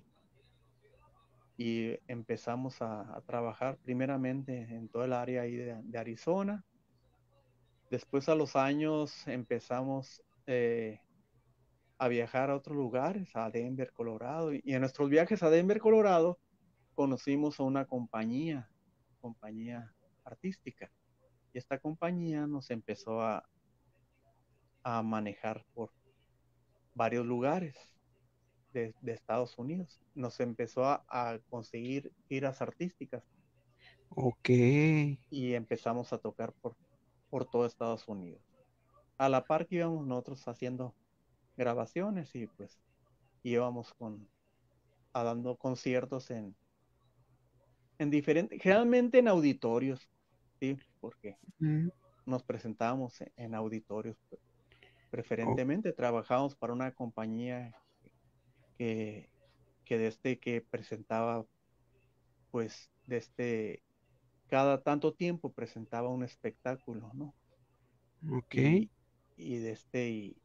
y empezamos a, a trabajar primeramente en todo el área ahí de, de Arizona. Después a los años empezamos eh, a viajar a otros lugares, a Denver, Colorado. Y en nuestros viajes a Denver, Colorado, conocimos a una compañía, compañía artística. Y esta compañía nos empezó a, a manejar por varios lugares de, de Estados Unidos. Nos empezó a, a conseguir giras artísticas Ok. y empezamos a tocar por, por todo Estados Unidos. A la par que íbamos nosotros haciendo grabaciones y pues íbamos con, a dando conciertos en, en diferentes, generalmente en auditorios, ¿sí? Porque Mm. nos presentábamos en, en auditorios. O- Preferentemente trabajamos para una compañía que, que desde que presentaba, pues desde cada tanto tiempo presentaba un espectáculo, ¿no? ok. Y, y desde, y,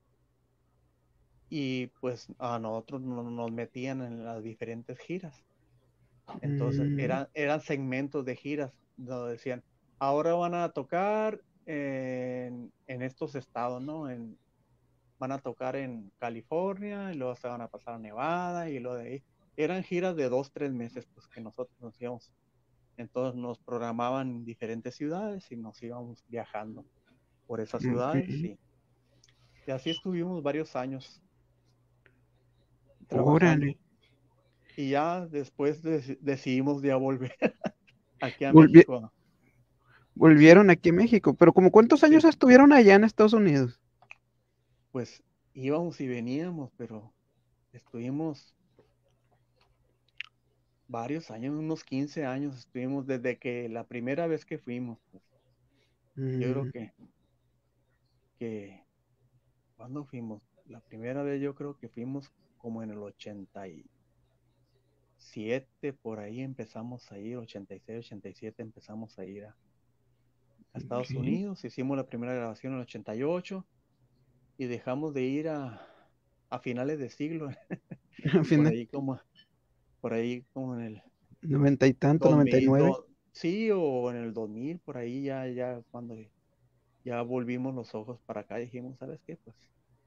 y pues a nosotros no- nos metían en las diferentes giras. Entonces Mm. eran, eran segmentos de giras donde decían, ahora van a tocar en, en estos estados, ¿no? En, van a tocar en California y luego se van a pasar a Nevada y luego de ahí. Eran giras de dos, tres meses, pues que nosotros nos íbamos. Entonces nos programaban en diferentes ciudades y nos íbamos viajando por esas Ok. ciudades y, y así estuvimos varios años trabajando. Órale. Y ya después de- decidimos ya volver aquí a Volvi- México. Sí, volvieron aquí a México, pero ¿como cuántos años sí, estuvieron allá en Estados Unidos? pues íbamos y veníamos, pero estuvimos varios años, unos quince años estuvimos desde que la primera vez que fuimos. Pues, yo creo Mm. que, que, ¿cuándo fuimos? La primera vez yo creo que fuimos como en el ochenta y siete, por ahí empezamos a ir, ochenta y seis, ochenta y siete empezamos a ir a, a Estados Ok. Unidos, hicimos la primera grabación en el ochenta y ocho y dejamos de ir a, a finales de siglo, Al por final, ahí como, por ahí como en el noventa y tanto, dos noventa y mil, nueve. do, sí, o en el dos mil, por ahí ya, ya cuando ya volvimos los ojos para acá, dijimos, ¿sabes qué? Pues,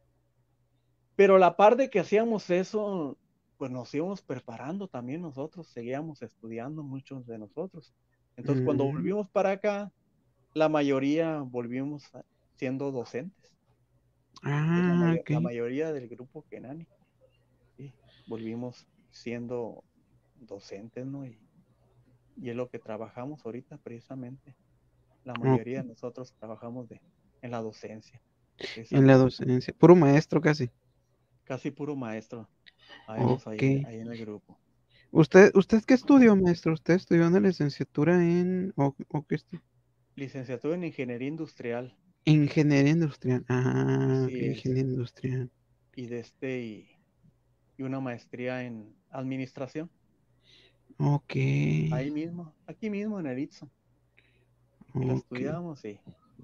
pero la par de que hacíamos eso, pues nos íbamos preparando también nosotros, seguíamos estudiando muchos de nosotros. Entonces, cuando Mm. volvimos para acá, la mayoría volvimos a- siendo docentes. Sí, la, Ah, mayo- ok. la mayoría del grupo Kenani, sí, volvimos siendo docentes, ¿no? Y, y es lo que trabajamos ahorita precisamente. La Ok. mayoría de nosotros trabajamos de, en la docencia, En la precisamente. docencia, puro maestro casi. Casi puro maestro, habemos Ok. ahí, ahí en el grupo. ¿Usted, usted qué estudió, maestro? ¿Usted estudió una licenciatura en, o, o qué estu- Licenciatura en Ingeniería Industrial, Ingeniería industrial? Ah, ok, así es. ingeniería industrial. Y de este y, y una maestría en Administración, Ok, ahí mismo, aquí mismo en el Itzo. Y la ok. estudiamos y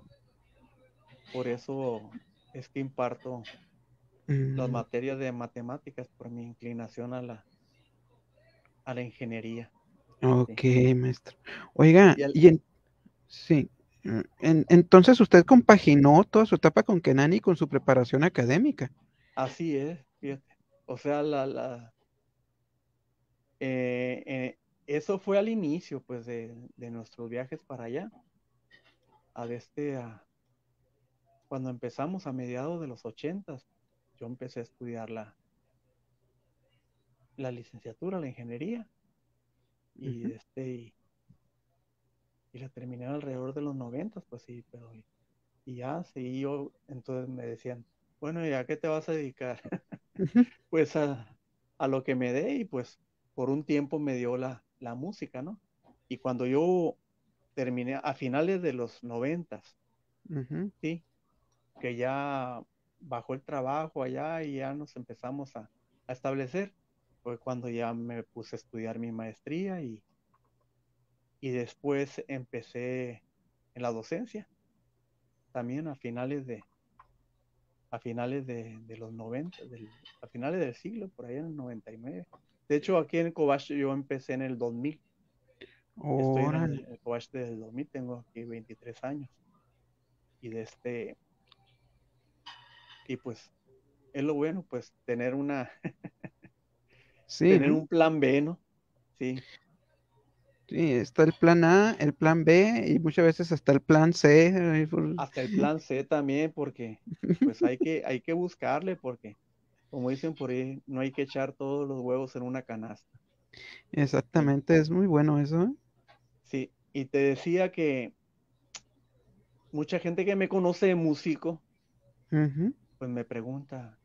por eso es que imparto las Mm, materias de matemáticas por mi inclinación a la, a la ingeniería. ok, Sí. maestro. Oiga, Y el, y en, sí, mm, en- entonces usted compaginó toda su etapa con Kenani con su preparación académica. así es, fíjate. O sea, la, la, Eh, eh, eso fue al inicio, pues, de, de nuestros viajes para allá, a este, a, cuando empezamos a mediados de los ochentas, yo empecé a estudiar la, la licenciatura, la ingeniería, y Ujú. este, y, y la terminé alrededor de los noventas, pues sí, pero y, y ya seguí yo, entonces me decían, bueno, ¿y a qué te vas a dedicar? Ujú. Pues a, a lo que me dé, y pues por un tiempo me dio la, la música, ¿no? Y cuando yo terminé a finales de los noventas, Ujú. sí, que ya bajó el trabajo allá y ya nos empezamos a, a establecer, fue cuando ya me puse a estudiar mi maestría y, y después empecé en la docencia, también a finales de, a finales de, de los noventa, del, a finales del siglo, por ahí en el noventa y nueve. De hecho, aquí en Cobach yo empecé en el dos mil. Estoy en Órale. el, el Cobach desde el dos mil, tengo aquí veintitrés años. Y de este, y pues es lo bueno, pues tener una, Sí, tener ¿no? un plan B, ¿no? Sí, Sí, está el plan A, el plan B y muchas veces hasta el plan C. Ahí por- hasta el plan C también, porque pues hay que, hay que buscarle, porque como dicen por ahí, no hay que echar todos los huevos en una canasta. Sí, Exactamente, es muy bueno eso, ¿eh? sí. Y te decía que mucha gente que me conoce de músico, Ujú, pues me pregunta,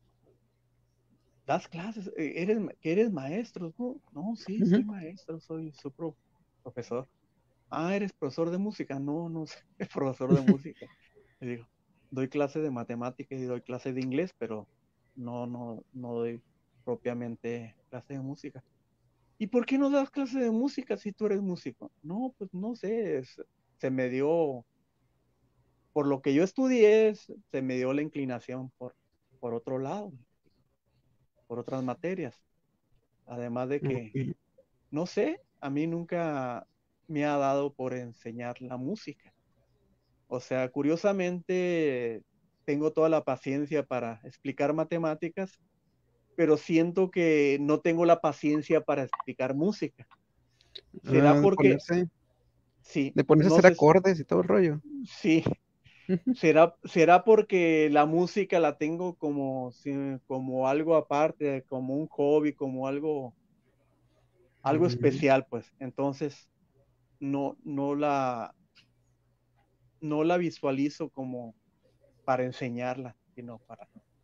¿das clases? Eh, ¿Eres, que eres maestro? No, no, sí, ujú. soy maestro, soy su pro- profesor. Ah, ¿eres profesor de música? No, no soy profesor de música. Le digo, doy clases de matemática y doy clases de inglés, pero no, no, no doy propiamente clases de música. ¿Y por qué no das clases de música si tú eres músico? No, pues no sé, es- se me dio, por lo que yo estudié, se se me dio la inclinación por, por otro lado, por otras materias. Además de que, Ok. no sé, a mí nunca me ha dado por enseñar la música. O sea, curiosamente, tengo toda la paciencia para explicar matemáticas, pero siento que no tengo la paciencia para explicar música. ¿Será Ah, de porque, ponerse, sí, de ponerse a no hacer sé, acordes y todo el rollo. sí, Ujú. será, será porque la música la tengo como, sí, como algo aparte, como un hobby, como algo, algo Mm, especial, pues. Entonces, no, no la, no la visualizo como para enseñarla, sino para,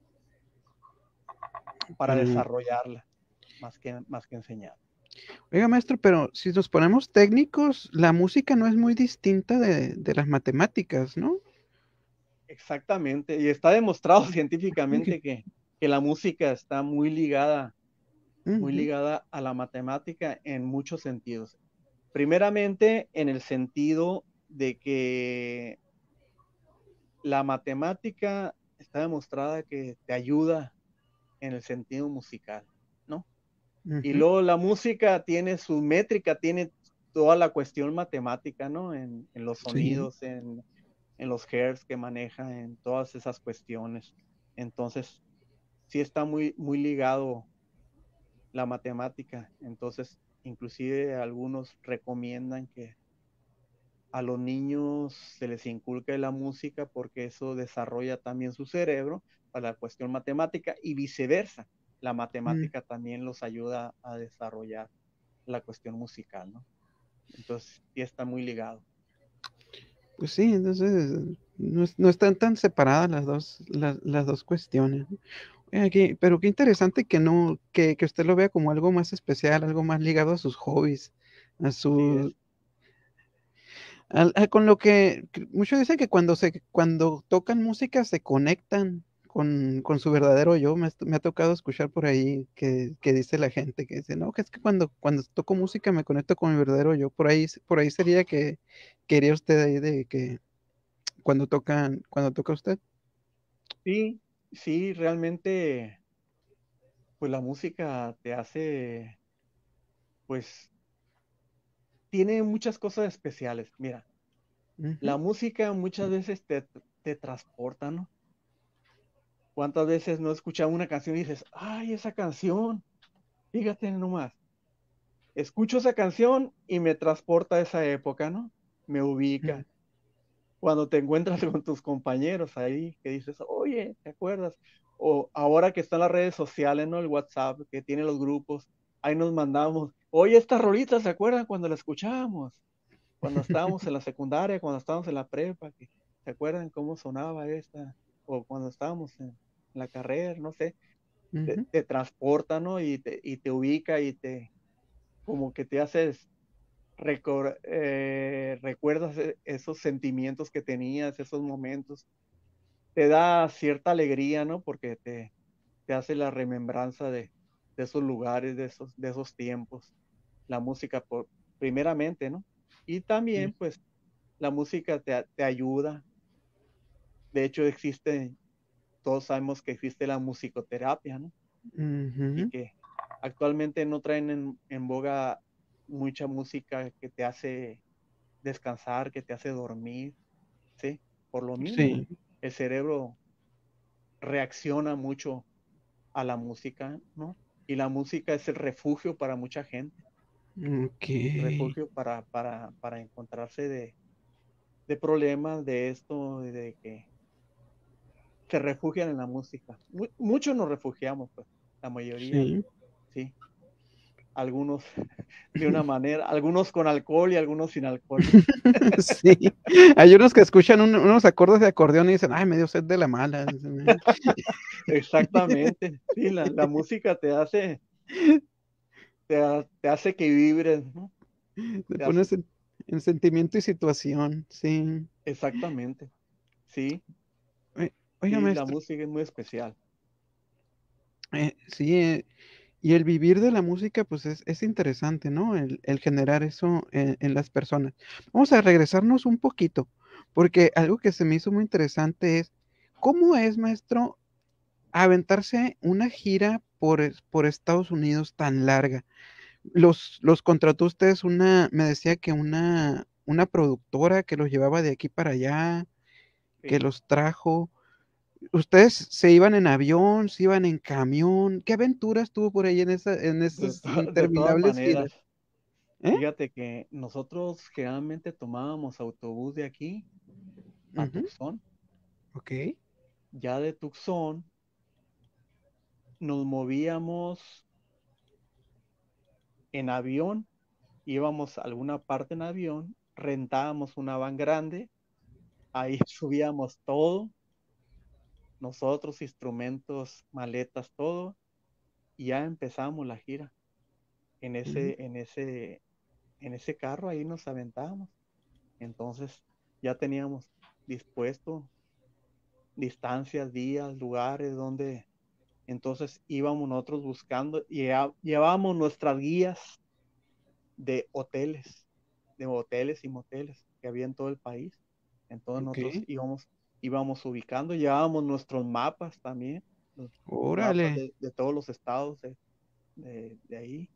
para mm. desarrollarla, más que, más que enseñar. Oiga, maestro, pero si nos ponemos técnicos, la música no es muy distinta de, de las matemáticas, ¿no? Exactamente, y está demostrado Ujú, científicamente que, que la música está muy ligada, muy ujú, ligada a la matemática en muchos sentidos. Primeramente, en el sentido de que la matemática está demostrada que te ayuda en el sentido musical, ¿no? Y ujú. luego la música tiene su métrica, tiene toda la cuestión matemática, ¿no? En, en los Sí, sonidos, en, en los hertz que maneja, en todas esas cuestiones. Entonces, sí está muy, muy ligado la matemática. Entonces, inclusive algunos recomiendan que a los niños se les inculque la música porque eso desarrolla también su cerebro para la cuestión matemática y viceversa. La mm, matemática también los ayuda a desarrollar la cuestión musical, ¿no? Entonces, sí está muy ligado. pues sí, entonces no, es- no están tan separadas las dos, las, las dos cuestiones, ¿no? Oiga, qué- pero qué interesante que no, que, que usted lo vea como algo más especial, algo más ligado a sus hobbies, a Sí su, es. al- a- con lo que que muchos dicen que cuando se, cuando tocan música se conectan con, con su verdadero yo. Me, me ha tocado escuchar por ahí que, que dice la gente que dice, no, que es que cuando, cuando toco música me conecto con mi verdadero yo. Por ahí, por ahí sería que quería usted ahí de que cuando tocan, cuando toca usted. Sí, sí, realmente, pues la música te hace, pues, tiene muchas cosas especiales. Mira, Ujú, la música muchas veces te, te transporta, ¿no? ¿Cuántas veces no escuchas una canción y dices, ay, esa canción, fíjate nomás? escucho esa canción y me transporta a esa época, ¿no? Me ubica. Cuando te encuentras con tus compañeros ahí, que dices, oye, ¿te acuerdas? O ahora que están las redes sociales, ¿no? El WhatsApp, que tiene los grupos, ahí nos mandamos, oye, esta rolita, ¿se acuerdan cuando la escuchábamos? Cuando estábamos en la secundaria, cuando estábamos en la prepa, que, ¿se acuerdan cómo sonaba esta? O cuando estábamos en la carrera, no sé, te, Ujú. te transporta, ¿no? Y te, y te ubica y te, como que te haces recor- eh, recuerdas e- esos sentimientos que tenías, esos momentos, te da cierta alegría, ¿no? Porque te, te hace la remembranza de, de esos lugares, de esos, de esos tiempos, la música por, primeramente, ¿no? Y también, pues, la música te, te ayuda. De hecho, existe, todos sabemos que existe la musicoterapia, ¿no? Y Ujú. que actualmente no traen en, en boga mucha música que te hace descansar, que te hace dormir, ¿sí? Por lo mismo, Sí, el cerebro reacciona mucho a la música, ¿no? Y la música es el refugio para mucha gente, ok. refugio para, para, para encontrarse de, de problemas, de esto, de que se refugian en la música. Mu- muchos nos refugiamos, pues, la mayoría, Sí. sí. Algunos de una manera, algunos con alcohol y algunos sin alcohol, ¿no? Sí. Hay unos que escuchan un- unos acordes de acordeón y dicen, ay, me dio sed de la mala. Exactamente, sí, la, la música te hace, te, ha- te hace que vibres, ¿no? Te Te hace, pones en, en sentimiento y situación, sí. exactamente, sí, Oi- Oiga, sí, la maestro, música es muy especial. eh, sí, eh, y el vivir de la música, pues es, es interesante, ¿no? El, el generar eso en, en las personas. Vamos a regresarnos un poquito, porque algo que se me hizo muy interesante es, ¿cómo es, maestro, aventarse una gira por, es- por Estados Unidos tan larga? Los, los contrató ustedes una, me decía que una, una productora que los llevaba de aquí para allá, que Sí, los trajo. ¿Ustedes se iban en avión, se iban en camión? ¿Qué aventuras tuvo por ahí en esa, en de, esas to- de todas interminables giras? maneras. ¿Eh? Fíjate que nosotros generalmente tomábamos autobús de aquí a Ujú. Tucson. Ok. Ya de Tucson nos movíamos en avión, íbamos a alguna parte en avión, rentábamos una van grande, ahí subíamos todo, nosotros, instrumentos, maletas, todo, y ya empezamos la gira. En Ujú. ese, en ese, en ese carro ahí nos aventábamos. Entonces ya teníamos dispuesto distancias, días, lugares donde entonces íbamos nosotros buscando y llevábamos nuestras guías de hoteles, de hoteles y moteles que había en todo el país. Entonces Ok. nosotros íbamos, íbamos ubicando, llevábamos nuestros mapas también, los mapas Órale. de, de todos los estados de, de, de ahí.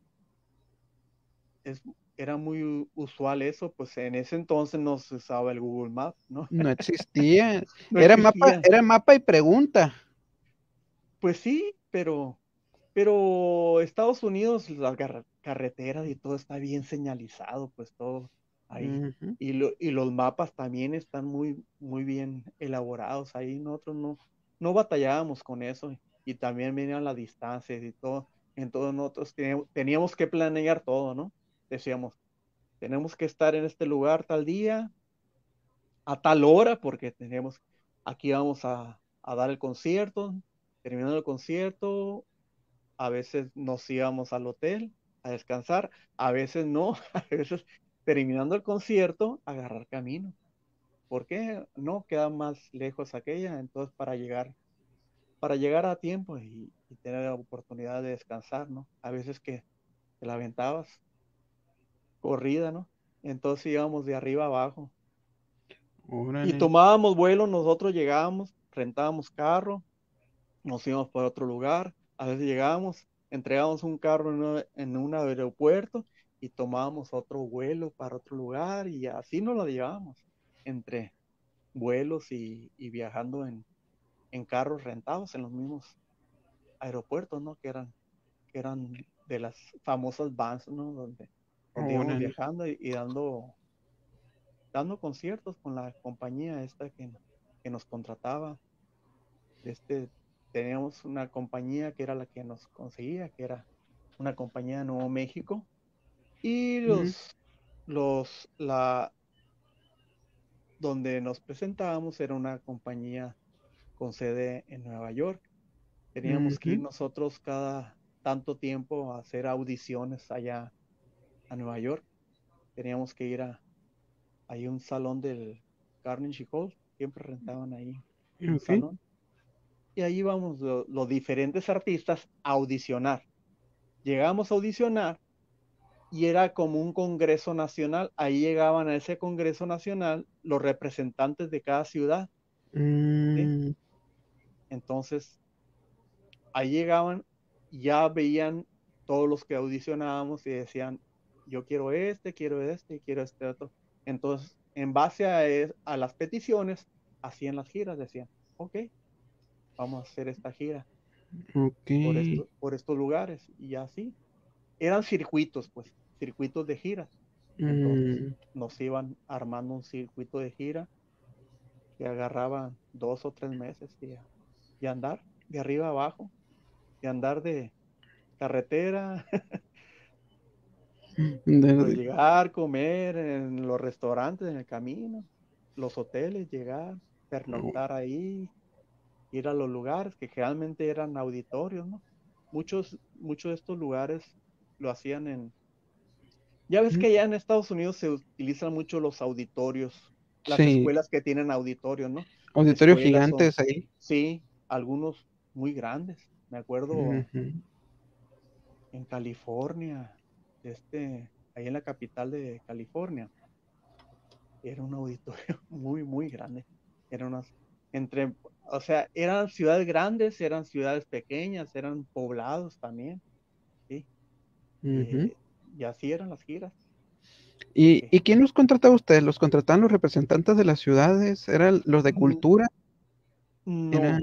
Es, era muy usual eso, pues en ese entonces no se usaba el Google Maps, ¿no? No existía. No Era mapa, existía. era mapa y pregunta. Pues sí, pero, pero Estados Unidos, las gar- carreteras y todo está bien señalizado, pues todo ahí. Ujú. Y, lo- y los mapas también están muy, muy bien elaborados ahí. Nosotros no, no batallábamos con eso. Y también venían las distancias y todo. Entonces nosotros teníamos, teníamos que planear todo, ¿no? Decíamos, tenemos que estar en este lugar tal día, a tal hora, porque tenemos, aquí vamos a, a dar el concierto. Terminando el concierto, a veces nos íbamos al hotel a descansar, a veces no, a veces terminando el concierto, agarrar camino. ¿Por qué? No, queda más lejos aquella, entonces para llegar, para llegar a tiempo y, y tener la oportunidad de descansar, ¿no? A veces que te la aventabas corrida, ¿no? Entonces íbamos de arriba a abajo y Órale. tomábamos vuelo, nosotros llegábamos, rentábamos carro, nos íbamos por otro lugar, a veces llegábamos, entregábamos un carro en, una- en un aeropuerto y tomábamos otro vuelo para otro lugar y así nos lo llevábamos entre vuelos y, y viajando en, en carros rentados en los mismos aeropuertos, ¿no? Que eran, que eran de las famosas bands, ¿no? Donde, donde íbamos Órale. viajando y, y dando, dando conciertos con la compañía esta que, que nos contrataba. Este, teníamos una compañía que era la que nos conseguía, que era una compañía de Nuevo México. Y Ujú, los, los, la, donde nos presentábamos era una compañía con sede en Nueva York. Teníamos que ir ujú, nosotros cada tanto tiempo a hacer audiciones allá a Nueva York. Teníamos que ir a, hay un salón del Carnegie Hall, siempre rentaban ahí un ok. salón. Y ahí íbamos lo- los diferentes artistas a audicionar. Llegamos a audicionar y era como un congreso nacional. Ahí llegaban a ese congreso nacional los representantes de cada ciudad, ¿sí? Mm, Entonces, ahí llegaban y ya veían todos los que audicionábamos y decían, yo quiero este, quiero este, quiero este otro. Entonces, en base a, es- a las peticiones, hacían las giras, decían, ok, vamos a hacer esta gira ok. por esto, por estos lugares y así. Eran circuitos, pues, circuitos de giras. Entonces, Mm, nos iban armando un circuito de gira que agarraba dos o tres meses y, y andar de arriba a abajo, y andar de carretera, pues de- llegar, comer en los restaurantes en el camino, los hoteles, llegar, pernoctar ahí, ir a los lugares que generalmente eran auditorios, ¿no? Muchos, muchos de estos lugares lo hacían en... Ya ves mm, que allá en Estados Unidos se utilizan mucho los auditorios, las sí, escuelas que tienen auditorios, ¿no? auditorios Escuelas son, gigantes ahí. sí, algunos muy grandes. Me acuerdo Ujú. en California, este, ahí en la capital de California, era un auditorio muy, muy grande. Eran unas, entre, o sea, eran ciudades grandes, eran ciudades pequeñas, eran poblados también, ¿sí? Ujú. Eh, y así eran las giras. ¿Y, ¿Sí? y quién los contrataba a ustedes? ¿Los contrataban los representantes de las ciudades? ¿Eran los de Mm, cultura? Era, No,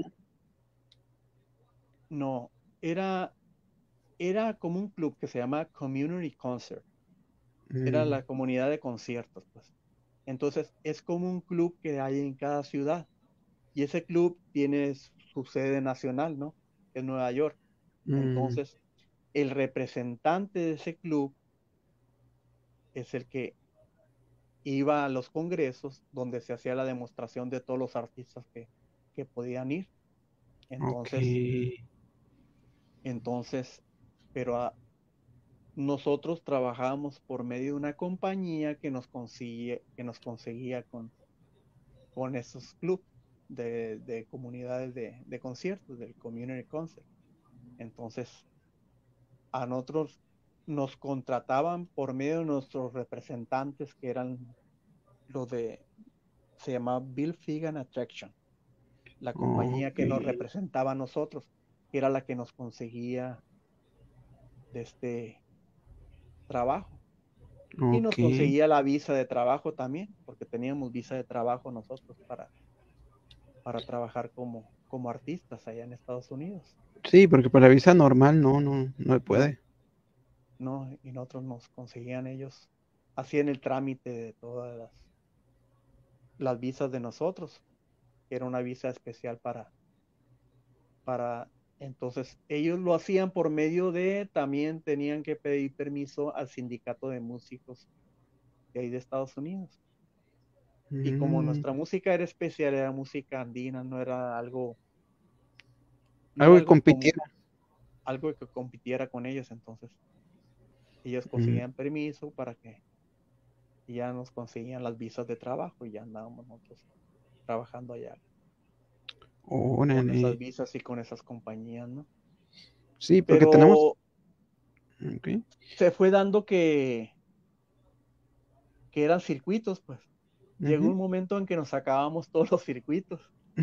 no, era, era como un club que se llama Community Concert, era mm, la comunidad de conciertos, pues. Entonces, es como un club que hay en cada ciudad. Y ese club tiene su sede nacional, ¿no? En Nueva York. mm, Entonces, el representante de ese club es el que iba a los congresos donde se hacía la demostración de todos los artistas que, que podían ir. ok. Entonces, entonces, pero a, nosotros trabajábamos por medio de una compañía que nos conseguía, que nos conseguía con, con esos clubes de, de comunidades de, de conciertos, del Community Concert. Entonces, a nosotros nos contrataban por medio de nuestros representantes que eran los de, se llamaba Bill Figan Attraction, la compañía Ok, que nos representaba a nosotros, que era la que nos conseguía de este trabajo y ok. nos conseguía la visa de trabajo también, porque teníamos visa de trabajo nosotros para, para trabajar como, como artistas allá en Estados Unidos. Sí, porque para visa normal no, no, no se No, puede. no, y nosotros nos conseguían ellos, hacían el trámite de todas las, las visas de nosotros, que era una visa especial para, para, entonces ellos lo hacían por medio de, también tenían que pedir permiso al sindicato de músicos de ahí de Estados Unidos. Y como Mm, nuestra música era especial, era música andina, no era algo, no algo era que algo como, compitiera. algo que compitiera con ellos, entonces ellos Mm, conseguían permiso para que ya nos conseguían las visas de trabajo y ya andábamos nosotros trabajando allá con órale. esas visas y con esas compañías, ¿no? Sí, porque tenemos. Pero Ok. se fue dando que, que eran circuitos, pues. Llegó Ujú. un momento en que nos acabamos todos los circuitos.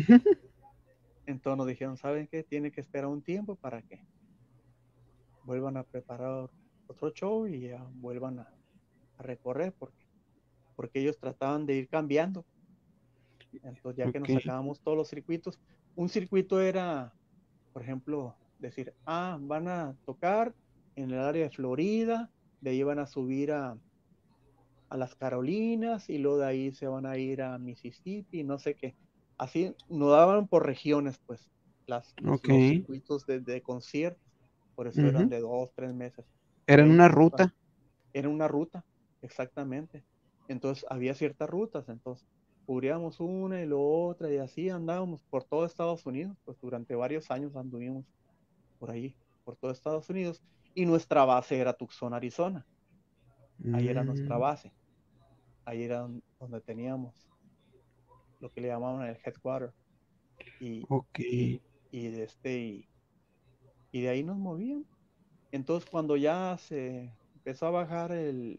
Entonces nos dijeron, ¿saben qué? Tiene que esperar un tiempo para que vuelvan a preparar otro show y ya vuelvan a, a recorrer, porque, porque ellos trataban de ir cambiando. Entonces, ya que Ok. nos acabamos todos los circuitos, un circuito era, por ejemplo, decir, ah, van a tocar en el área de Florida, de ahí van a subir a, a las Carolinas y luego de ahí se van a ir a Mississippi, no sé qué. Así nos daban por regiones, pues, las, los, Ok. los circuitos de, de conciertos, por eso eran Ujú. de dos, tres meses. Era Y en ahí una nos iban, ruta. era una ruta, exactamente. Entonces había ciertas rutas, entonces cubríamos una y la otra y así andábamos por todo Estados Unidos, pues durante varios años anduvimos por ahí, por todo Estados Unidos, y nuestra base era Tucson, Arizona. Ahí era nuestra Mm, base, ahí era donde teníamos lo que le llamaban el headquarter, y, ok. y, y, de este, y, y de ahí nos movían. Entonces cuando ya se empezó a bajar el,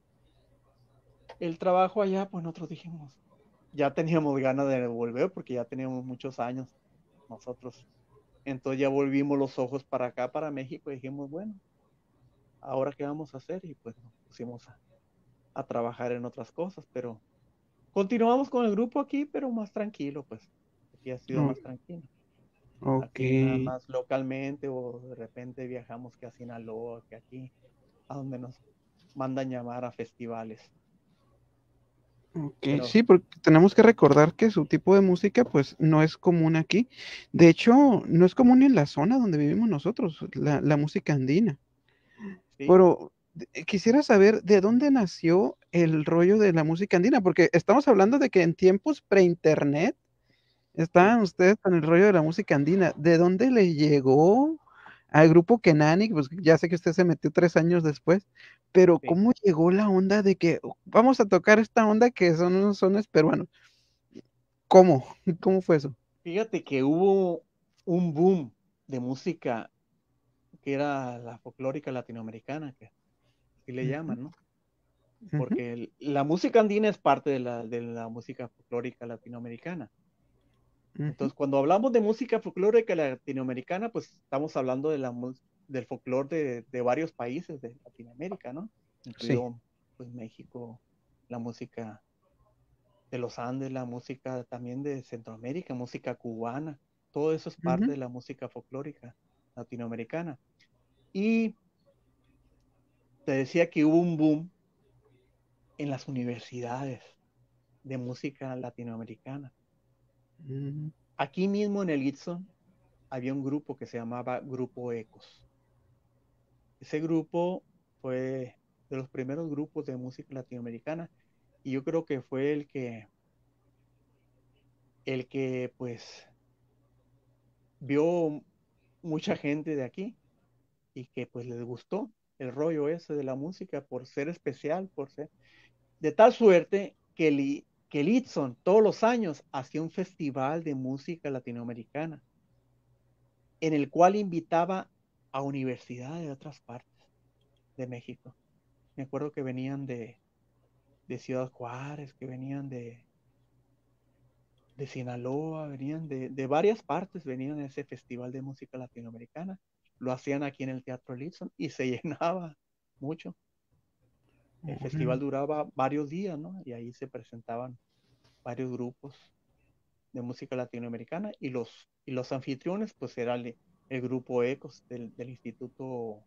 el trabajo allá, pues nosotros dijimos, ya teníamos ganas de volver porque ya teníamos muchos años nosotros. Entonces ya volvimos los ojos para acá, para México, y dijimos, bueno, ¿ahora qué vamos a hacer? Y pues nos pusimos a, a trabajar en otras cosas, pero continuamos con el grupo aquí, pero más tranquilo, pues. Aquí ha sido O- más tranquilo. ok. Aquí nada más localmente o de repente viajamos que a Sinaloa, que aquí, a donde nos mandan llamar a festivales. Ok, Pero sí, porque tenemos que recordar que su tipo de música pues no es común aquí. De hecho, no es común en la zona donde vivimos nosotros, la, la música andina. sí, Pero eh, quisiera saber de dónde nació el rollo de la música andina, porque estamos hablando de que en tiempos pre-internet sí. estaban ustedes con el rollo de la música andina. ¿De dónde le llegó al grupo Kenani? Pues ya sé que usted se metió tres años después, pero Sí. ¿cómo llegó la onda de que "Oh, vamos a tocar esta onda que son unos sones peruanos"? ¿Cómo? ¿Cómo fue eso? Fíjate que hubo un boom de música que era la folclórica latinoamericana, que así le Ujú, llaman, ¿no? ujú, Porque el- la música andina es parte de la, de la música folclórica latinoamericana. ujú. Entonces, cuando hablamos de música folclórica latinoamericana, pues estamos hablando de la, mus- del folclore de, de varios países de Latinoamérica, ¿no? Sí. Incluido, pues, México, la música de los Andes, la música también de Centroamérica, música cubana, todo eso es parte Ujú. de la música folclórica latinoamericana. Y te decía que hubo un boom en las universidades de música latinoamericana. Mm, Aquí mismo en el Itson había un grupo que se llamaba Grupo Ecos. Ese grupo fue de los primeros grupos de música latinoamericana y yo creo que fue el que, el que pues vio mucha gente de aquí y que pues les gustó el rollo ese de la música por ser especial, por ser de tal suerte que el, que el Itson todos los años hacía un festival de música latinoamericana en el cual invitaba a universidades de otras partes de México. Me acuerdo que venían de, de Ciudad Juárez, que venían de, de Sinaloa, venían de, de varias partes, venían a ese festival de música latinoamericana. Lo hacían aquí en el Teatro Litson y se llenaba mucho. El festival órale. duraba varios días, ¿no? Y ahí se presentaban varios grupos de música latinoamericana y los, y los anfitriones, pues era el, el grupo Ecos del, del Instituto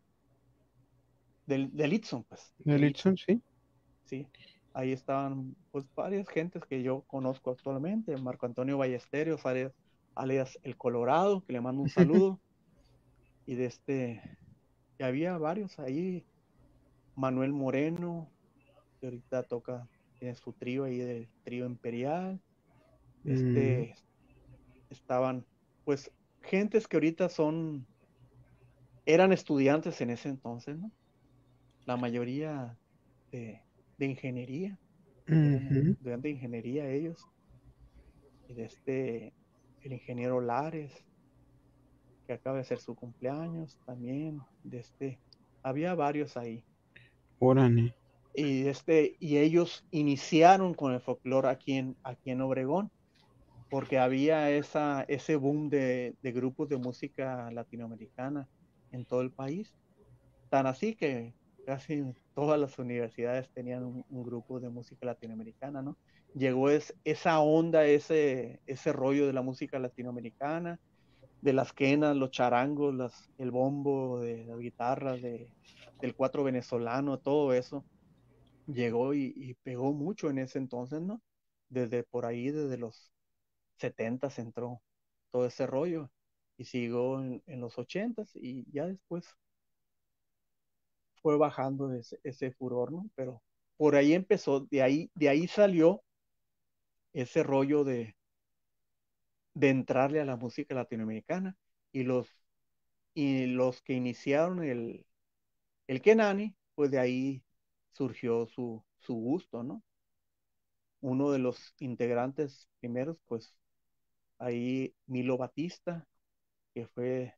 del, del Itson, pues, ¿De del Litson, Itson, sí? sí. Ahí estaban, pues, varias gentes que yo conozco actualmente, Marco Antonio Ballesteros, alias, alias El Colorado, que le mando un saludo, y de este, y había varios ahí, Manuel Moreno, que ahorita toca, tiene su trío ahí del trío Imperial, Mm, este, estaban, pues, gentes que ahorita son, eran estudiantes en ese entonces, ¿no? La mayoría de, de ingeniería, eran ujú. estudiantes de ingeniería ellos, y de este, el ingeniero Lares, que acaba de hacer su cumpleaños también, de este, había varios ahí. Órale. Y, de este, y ellos iniciaron con el folclore aquí en, aquí en Obregón, porque había esa, ese boom de, de grupos de música latinoamericana en todo el país. Tan así que casi todas las universidades tenían un, un grupo de música latinoamericana, ¿no? Llegó es, esa onda, ese, ese rollo de la música latinoamericana de las quenas, los charangos, las, el bombo, de las guitarras, de, del cuatro venezolano, todo eso llegó y, y pegó mucho en ese entonces, ¿no? Desde por ahí, desde los setentas entró todo ese rollo y siguió en, en los ochentas y ya después fue bajando ese, ese furor, ¿no? Pero por ahí empezó, de ahí, de ahí salió ese rollo de, de entrarle a la música latinoamericana y los, y los que iniciaron el, el Kenani, pues de ahí surgió su, su gusto, ¿no? Uno de los integrantes primeros, pues ahí Milo Batista, que fue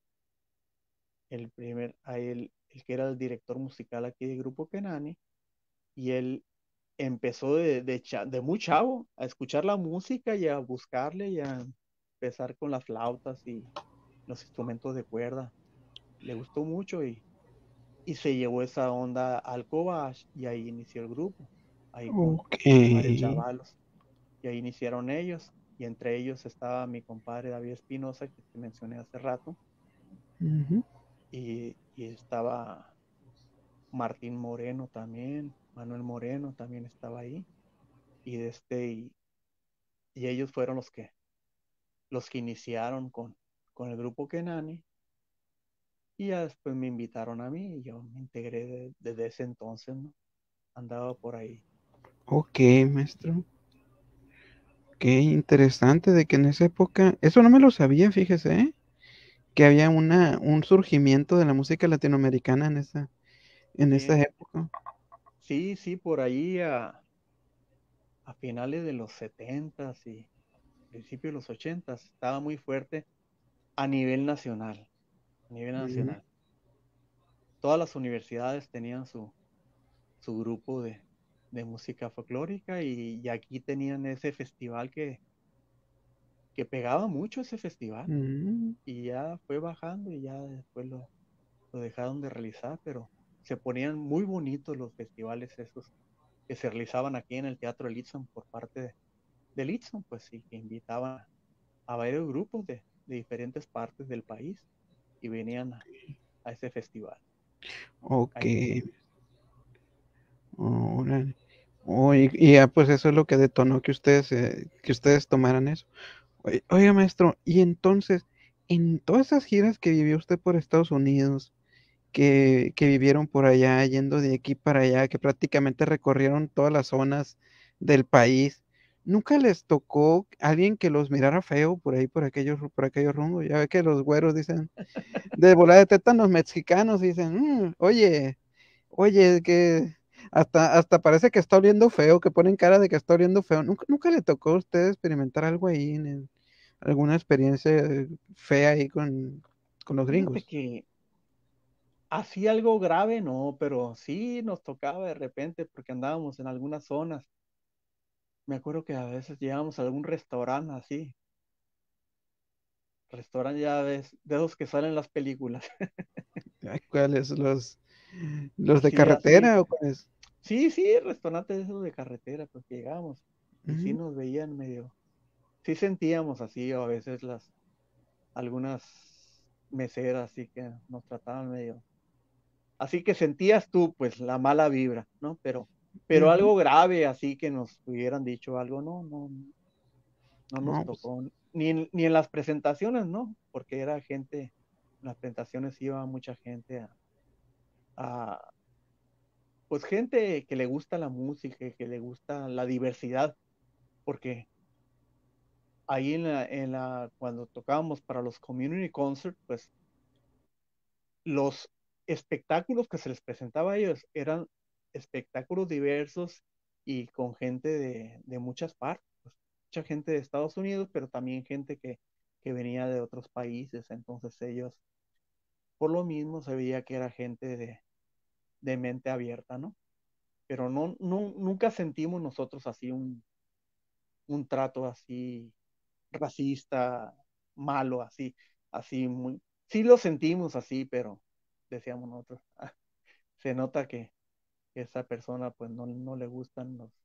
el primer, ahí el, el que era el director musical aquí del grupo Kenani, y él empezó de, de, cha- de muy chavo a escuchar la música y a buscarle y a empezar con las flautas y los instrumentos de cuerda. Le gustó mucho y, y se llevó esa onda al Cobach y ahí inició el grupo, ahí con, Ok. con varios chavalos. Y ahí iniciaron ellos. Y entre ellos estaba mi compadre David Espinosa, que te mencioné hace rato, Ujú. y, y estaba Martín Moreno también, Manuel Moreno también estaba ahí. Y, de este, y, y ellos fueron los que, los que iniciaron con, con el grupo Kenani. Y ya después me invitaron a mí y yo me integré de- desde ese entonces, ¿no? Andaba por ahí. Ok, maestro. Qué interesante de que en esa época, eso no me lo sabía, fíjese, ¿eh? Que había una, un surgimiento de la música latinoamericana en esa, en esa Sí, época. sí, sí, por ahí a, a finales de los setentas y principios de los ochentas estaba muy fuerte a nivel nacional, a nivel Ujú. nacional. Todas las universidades tenían su, su grupo de, de música folclórica y, y aquí tenían ese festival que, que pegaba mucho ese festival Mm. y ya fue bajando y ya después lo, lo dejaron de realizar, pero se ponían muy bonitos los festivales esos que se realizaban aquí en el Teatro Elitzon por parte de, de Elitzon, pues sí, que invitaban a varios grupos de, de diferentes partes del país y venían a, a ese festival. Ok. Ahí, Órale. Oh, y, y ya pues eso es lo que detonó que ustedes, eh, que ustedes tomaran eso. Oye, oiga, maestro, y entonces, en todas esas giras que vivió usted por Estados Unidos, que, que vivieron por allá, yendo de aquí para allá, que prácticamente recorrieron todas las zonas del país, ¿nunca les tocó alguien que los mirara feo por ahí, por aquellos, por aquellos rumbos? Ya ve que los güeros dicen, de volada de tétanos mexicanos, dicen, "Mm, oye, oye, que hasta, hasta parece que está oliendo feo, que ponen cara de que está oliendo feo. ¿Nunca, nunca le tocó a usted experimentar algo ahí, en el- alguna experiencia eh, fea ahí con, con los fíjate gringos? que así algo grave no, pero sí nos tocaba de repente porque andábamos en algunas zonas. Me acuerdo que a veces llegábamos a algún restaurante así, restaurante ya ves, de esos que salen en las películas. Ay, ¿cuáles? ¿Los, los de Así, así. carretera o cuáles? Sí, sí, restaurantes esos de carretera, pues que llegamos y sí Ujú. nos veían medio, sí sentíamos así, o a veces las, algunas meseras así que nos trataban medio. Así que sentías tú, pues, la mala vibra, ¿no? Pero, pero Ujú. algo grave, así que nos hubieran dicho algo, no, no, no nos No, pues, tocó. Ni en, ni en las presentaciones, ¿no? Porque era gente, en las presentaciones iba mucha gente a, a, pues, gente que le gusta la música, que le gusta la diversidad, porque ahí en la, en la, cuando tocábamos para los community concerts, pues los espectáculos que se les presentaba a ellos eran espectáculos diversos y con gente de, de muchas partes, pues, mucha gente de Estados Unidos, pero también gente que, que venía de otros países, entonces ellos, por lo mismo, se veía que era gente de, de mente abierta, ¿no? Pero no, no, nunca sentimos nosotros así un, un trato así racista, malo, así, así muy, sí lo sentimos así, pero decíamos nosotros, "Ah, se nota que, que esa persona pues no, no le gustan los,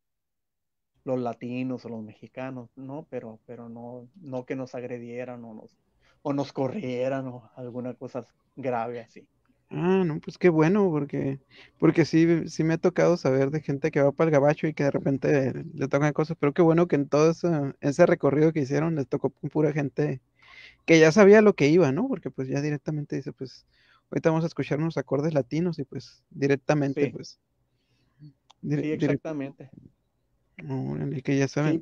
los latinos o los mexicanos, ¿no? Pero, pero no, no que nos agredieran o nos, o nos corrieran o alguna cosa grave así. Ah, no, pues qué bueno, porque, porque sí, sí me ha tocado saber de gente que va para el gabacho y que de repente le tocan cosas, pero qué bueno que en todo ese, ese recorrido que hicieron les tocó con pura gente que ya sabía lo que iba, ¿no? Porque pues ya directamente dice, pues, ahorita vamos a escuchar unos acordes latinos y pues directamente, Sí, pues, dire- sí, direct- exactamente. órale, que ya saben. Sí,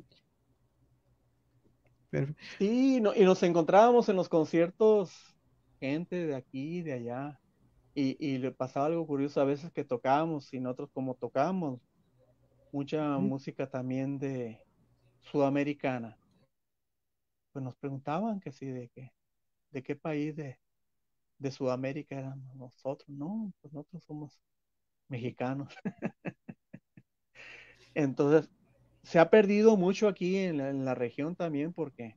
Perfe- sí, no- y nos encontrábamos en los conciertos, gente de aquí, de allá, y, y le pasaba algo curioso a veces que tocábamos y nosotros como tocábamos mucha música también de sudamericana, pues nos preguntaban que sí, de qué, de qué país de, de Sudamérica éramos nosotros. No, pues nosotros somos mexicanos. Entonces, se ha perdido mucho aquí en la, en la región también porque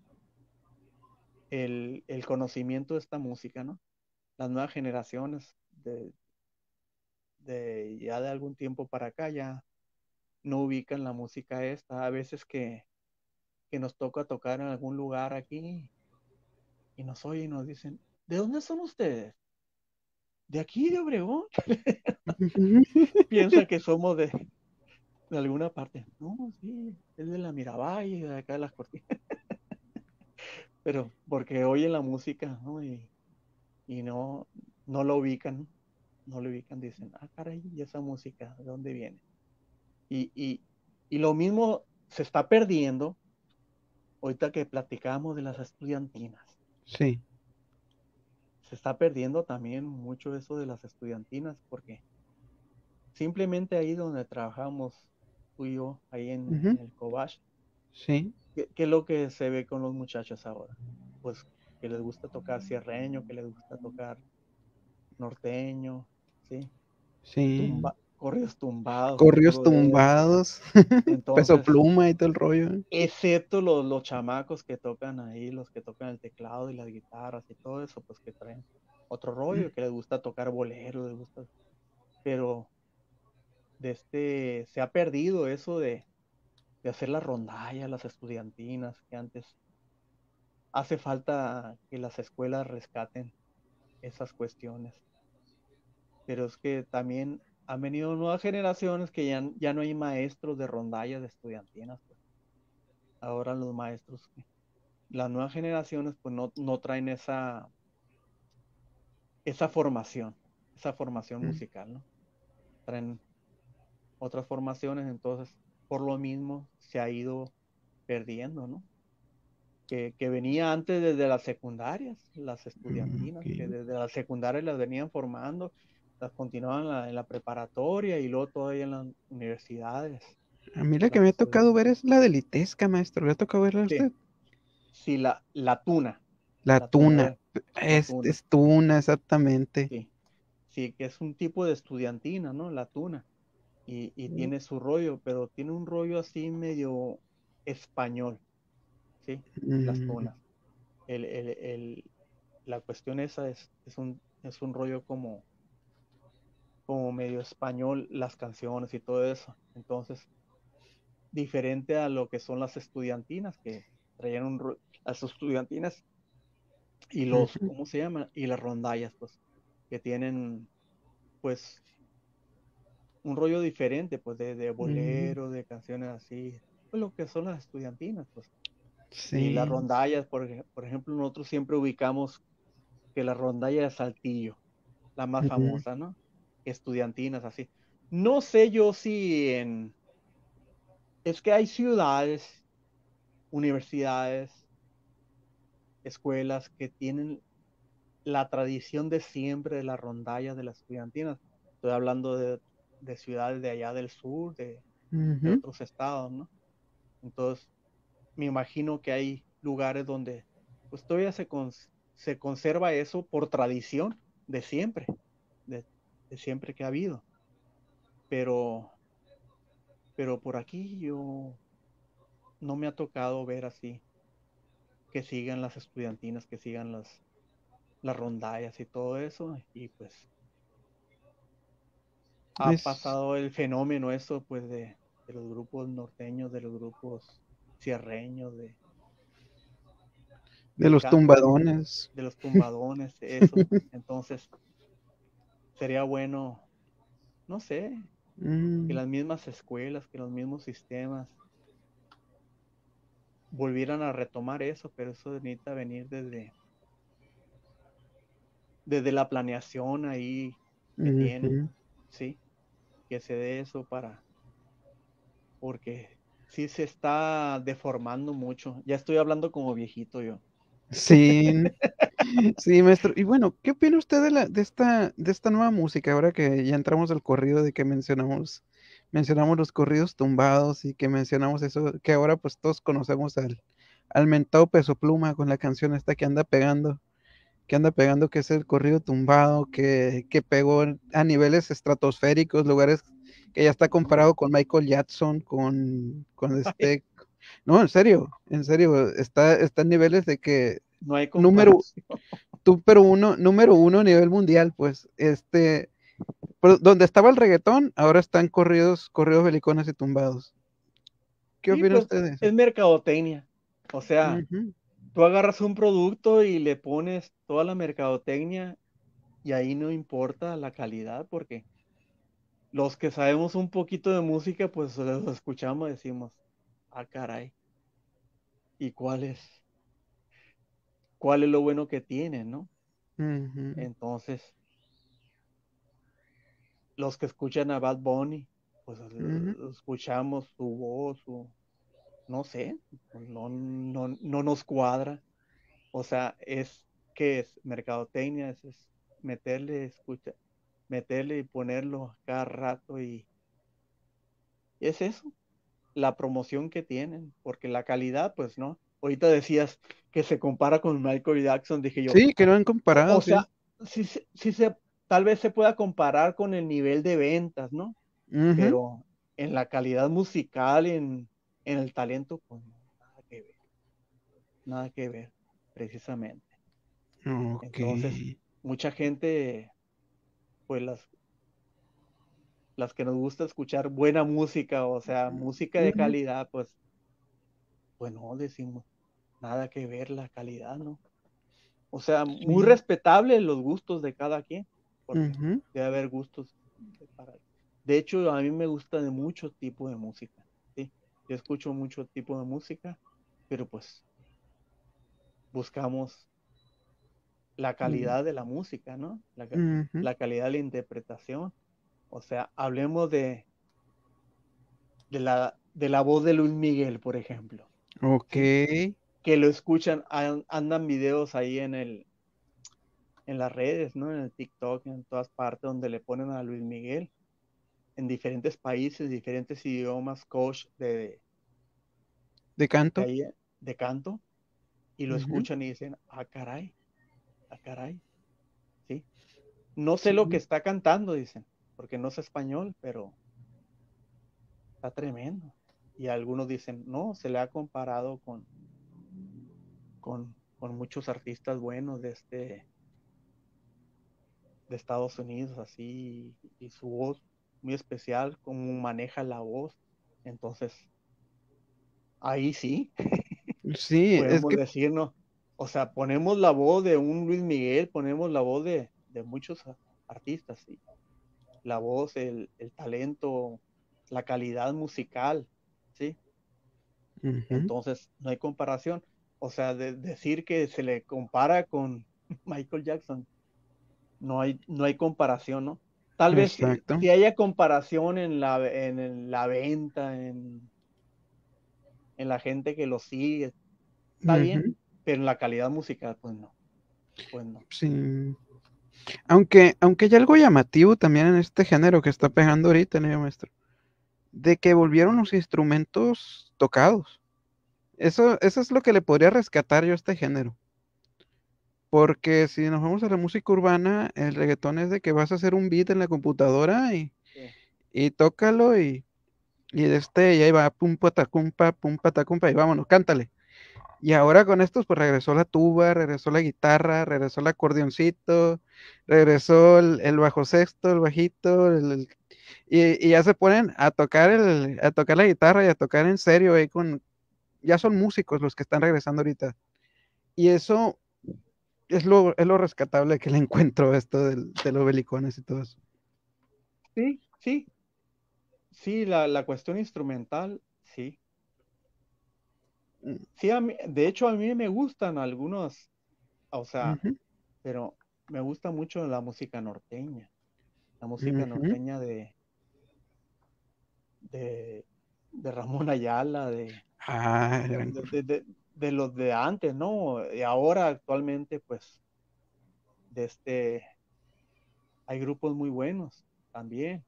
el, el conocimiento de esta música, ¿no? Las nuevas generaciones de, de ya de algún tiempo para acá ya no ubican la música esta. A veces que, que nos toca tocar en algún lugar aquí y nos oyen y nos dicen, ¿de dónde son ustedes? ¿De aquí, de Obregón? Piensan que somos de, de alguna parte. No, sí, es de la Miravalle, de acá de las Cortinas. Pero porque oyen la música, ¿no? Y, y no, no lo ubican, no lo ubican, dicen, ah, caray, ¿y esa música de dónde viene? Y, y, y lo mismo se está perdiendo ahorita que platicamos de las estudiantinas. Sí. Se está perdiendo también mucho eso de las estudiantinas, porque simplemente ahí donde trabajamos tú y yo, ahí en, Ujú, en el Cobach, sí, ¿qué, qué es lo que se ve con los muchachos ahora? Pues que les gusta tocar cierreño, que les gusta tocar norteño, ¿sí? sí. Tumba, corridos tumbados, Corrios puro de eso. tumbados, Peso Entonces, Pluma y todo el rollo. excepto los, los chamacos que tocan ahí, los que tocan el teclado y las guitarras y todo eso, pues que traen otro Mm, rollo, que les gusta tocar bolero, les gusta, pero de este, se ha perdido eso de, de hacer las rondallas, las estudiantinas, que antes hace falta que las escuelas rescaten esas cuestiones, pero es que también han venido nuevas generaciones que ya, ya no hay maestros de rondallas de estudiantinas, pues. Ahora los maestros, las nuevas generaciones, pues no, no traen esa, esa formación, esa formación mm, musical, ¿no? Traen otras formaciones, entonces por lo mismo se ha ido perdiendo, ¿no? Que, que venía antes desde las secundarias, las mm, estudiantinas, que ok. desde las secundarias las venían formando, las continuaban en la, en la preparatoria y luego todavía en las universidades, A mí la que las me ha tocado ver estudiantinas. es la de Litesca, maestro. ¿Le ha tocado verla a Sí, usted? sí, la, la tuna, La la tuna, Tuna. de, la Es, tuna, es Tuna, exactamente. sí, sí, que es un tipo de estudiantina, ¿no? La tuna. Y, y Mm, tiene su rollo, pero tiene un rollo así medio español, ¿sí? Las mm, tunas. El, el, el, la cuestión esa es, es, un, es un rollo como, como medio español, las canciones y todo eso. Entonces, diferente a lo que son las estudiantinas, que traían un ro- las estudiantinas y los, ujú, ¿cómo se llaman? Y las rondallas, pues, que tienen, pues, un rollo diferente, pues, de, de mm, bolero, de canciones así, pues lo que son las estudiantinas, pues. Y las sí. rondallas, por, ej- por ejemplo, nosotros siempre ubicamos que la rondalla de Saltillo, la más Ujú, famosa, ¿no? Estudiantinas, así. No sé yo si en... Es que hay ciudades, universidades, escuelas que tienen la tradición de siempre de las rondallas de las estudiantinas. Estoy hablando de, de ciudades de allá del sur, de, de ujú, otros estados, ¿no? Entonces, me imagino que hay lugares donde pues todavía se, cons se conserva eso por tradición de siempre, de, de siempre que ha habido. Pero, pero por aquí yo no me ha tocado ver así que sigan las estudiantinas, que sigan las, las rondallas y todo eso. Y pues ha Es, pasado el fenómeno eso pues de, de los grupos norteños, de los grupos sierreños, de, De los tumbadones. De los tumbadones, eso. Entonces, sería bueno, no sé, Mm. que las mismas escuelas, que los mismos sistemas volvieran a retomar eso, pero eso necesita venir desde, desde la planeación ahí que tienen, Ujú. ¿sí? Que se dé eso para, porque sí se está deformando mucho. Ya estoy hablando como viejito yo. Sí, sí, maestro. Y bueno, ¿qué opina usted de la, de esta, de esta nueva música? Ahora que ya entramos al corrido de que mencionamos, mencionamos los corridos tumbados y que mencionamos eso, que ahora pues todos conocemos al, al mentado Peso Pluma con la canción esta que anda pegando, que anda pegando, que es el corrido tumbado, que, que pegó a niveles estratosféricos, lugares que ya está comparado con Michael Jackson, con, con este, no, en serio, en serio, está, está en niveles de que No hay número, comparación. tú, pero uno, número uno a nivel mundial, pues, este, pero donde estaba el reggaetón, ahora están corridos, corridos belicones y tumbados. ¿Qué Sí, opina pues usted de es eso? mercadotecnia. O sea, Ujú. tú agarras un producto y le pones toda la mercadotecnia y ahí no importa la calidad porque los que sabemos un poquito de música, pues lo escuchamos y decimos, ah, caray, ¿y cuál es, cuál es lo bueno que tiene, no? Ujú. Entonces, los que escuchan a Bad Bunny, pues Ujú. eh, escuchamos su voz, su, no sé, no, no, no nos cuadra. O sea, es que es mercadotecnia, es, es meterle, escucha, meterle y ponerlo cada rato y es eso, la promoción que tienen, porque la calidad, pues no. Ahorita decías que se compara con Michael Jackson, dije yo, Sí, que no han o, comparado, o sí. sea, sí, se- sí se, tal vez se pueda comparar con el nivel de ventas, ¿no? Ujú. Pero en la calidad musical, en, en el talento, pues no, nada que ver, nada que ver, precisamente. Ok. Entonces, mucha gente, pues las, las que nos gusta escuchar buena música, o sea, música de Ujú. calidad, pues, pues no decimos nada que ver la calidad, ¿no? O sea, muy Sí. respetable los gustos de cada quien, porque Ujú. debe haber gustos de, para... de hecho, a mí me gusta de mucho tipo de música, ¿sí? Yo escucho mucho tipo de música, pero pues buscamos la Mm. calidad de la música, ¿no? La, Ujú. la calidad de la interpretación. O sea, hablemos de, de, la, de la voz de Luis Miguel, por ejemplo, Ok. ¿sí? Que lo escuchan, andan videos ahí en el, en las redes, ¿no? En el TikTok, en todas partes donde le ponen a Luis Miguel, en diferentes países, diferentes idiomas, coach de, De de canto. ahí, de canto, y lo Ujú. escuchan y dicen, ah, caray, ah, caray, ¿sí? No sé lo que Sí. está cantando, dicen, porque no sé español, pero está tremendo. Y algunos dicen, no, se le ha comparado con, con, con muchos artistas buenos de este, de Estados Unidos, así, y su voz muy especial, cómo maneja la voz. Entonces, ahí sí, Sí, es podemos que decirnos, o sea, ponemos la voz de un Luis Miguel, ponemos la voz de, de muchos artistas, ¿sí? La voz, el, el talento, la calidad musical, ¿sí? ujú. Entonces, no hay comparación. O sea, de, decir que se le compara con Michael Jackson, no hay, no hay comparación, ¿no? Tal vez si, Exacto. si haya comparación en la, en, en la venta, en, en la gente que lo sigue, está bien, Ujú. pero en la calidad musical, pues no, pues no. Sí. Aunque, aunque hay algo llamativo también en este género que está pegando ahorita, ¿no, maestro? De que volvieron los instrumentos tocados. Eso, eso es lo que le podría rescatar yo a este género. Porque si nos vamos a la música urbana, el reggaetón es de que vas a hacer un beat en la computadora y, Sí. y tócalo y, y este, y ahí va, pum patacumpa, pum patacumpa, y vámonos, cántale. Y ahora con estos, pues regresó la tuba, regresó la guitarra, regresó el acordeoncito, regresó el, el bajo sexto, el bajito, el- el- y, y ya se ponen a tocar el, a tocar la guitarra y a tocar en serio ahí con, ya son músicos los que están regresando ahorita. Y eso es lo, es lo rescatable que le encuentro esto del- de los belicones y todo eso. Sí, sí, sí, la, la cuestión instrumental, sí. Mm, Sí, a mí- de hecho a mí me gustan algunos, o sea, ujú, pero me gusta mucho la música norteña, la música ujú. norteña de, de, de Ramón Ayala, de, Ah, gran de, cosa. de- de- de los de antes, ¿no? Y ahora actualmente, pues, de este, hay grupos muy buenos también.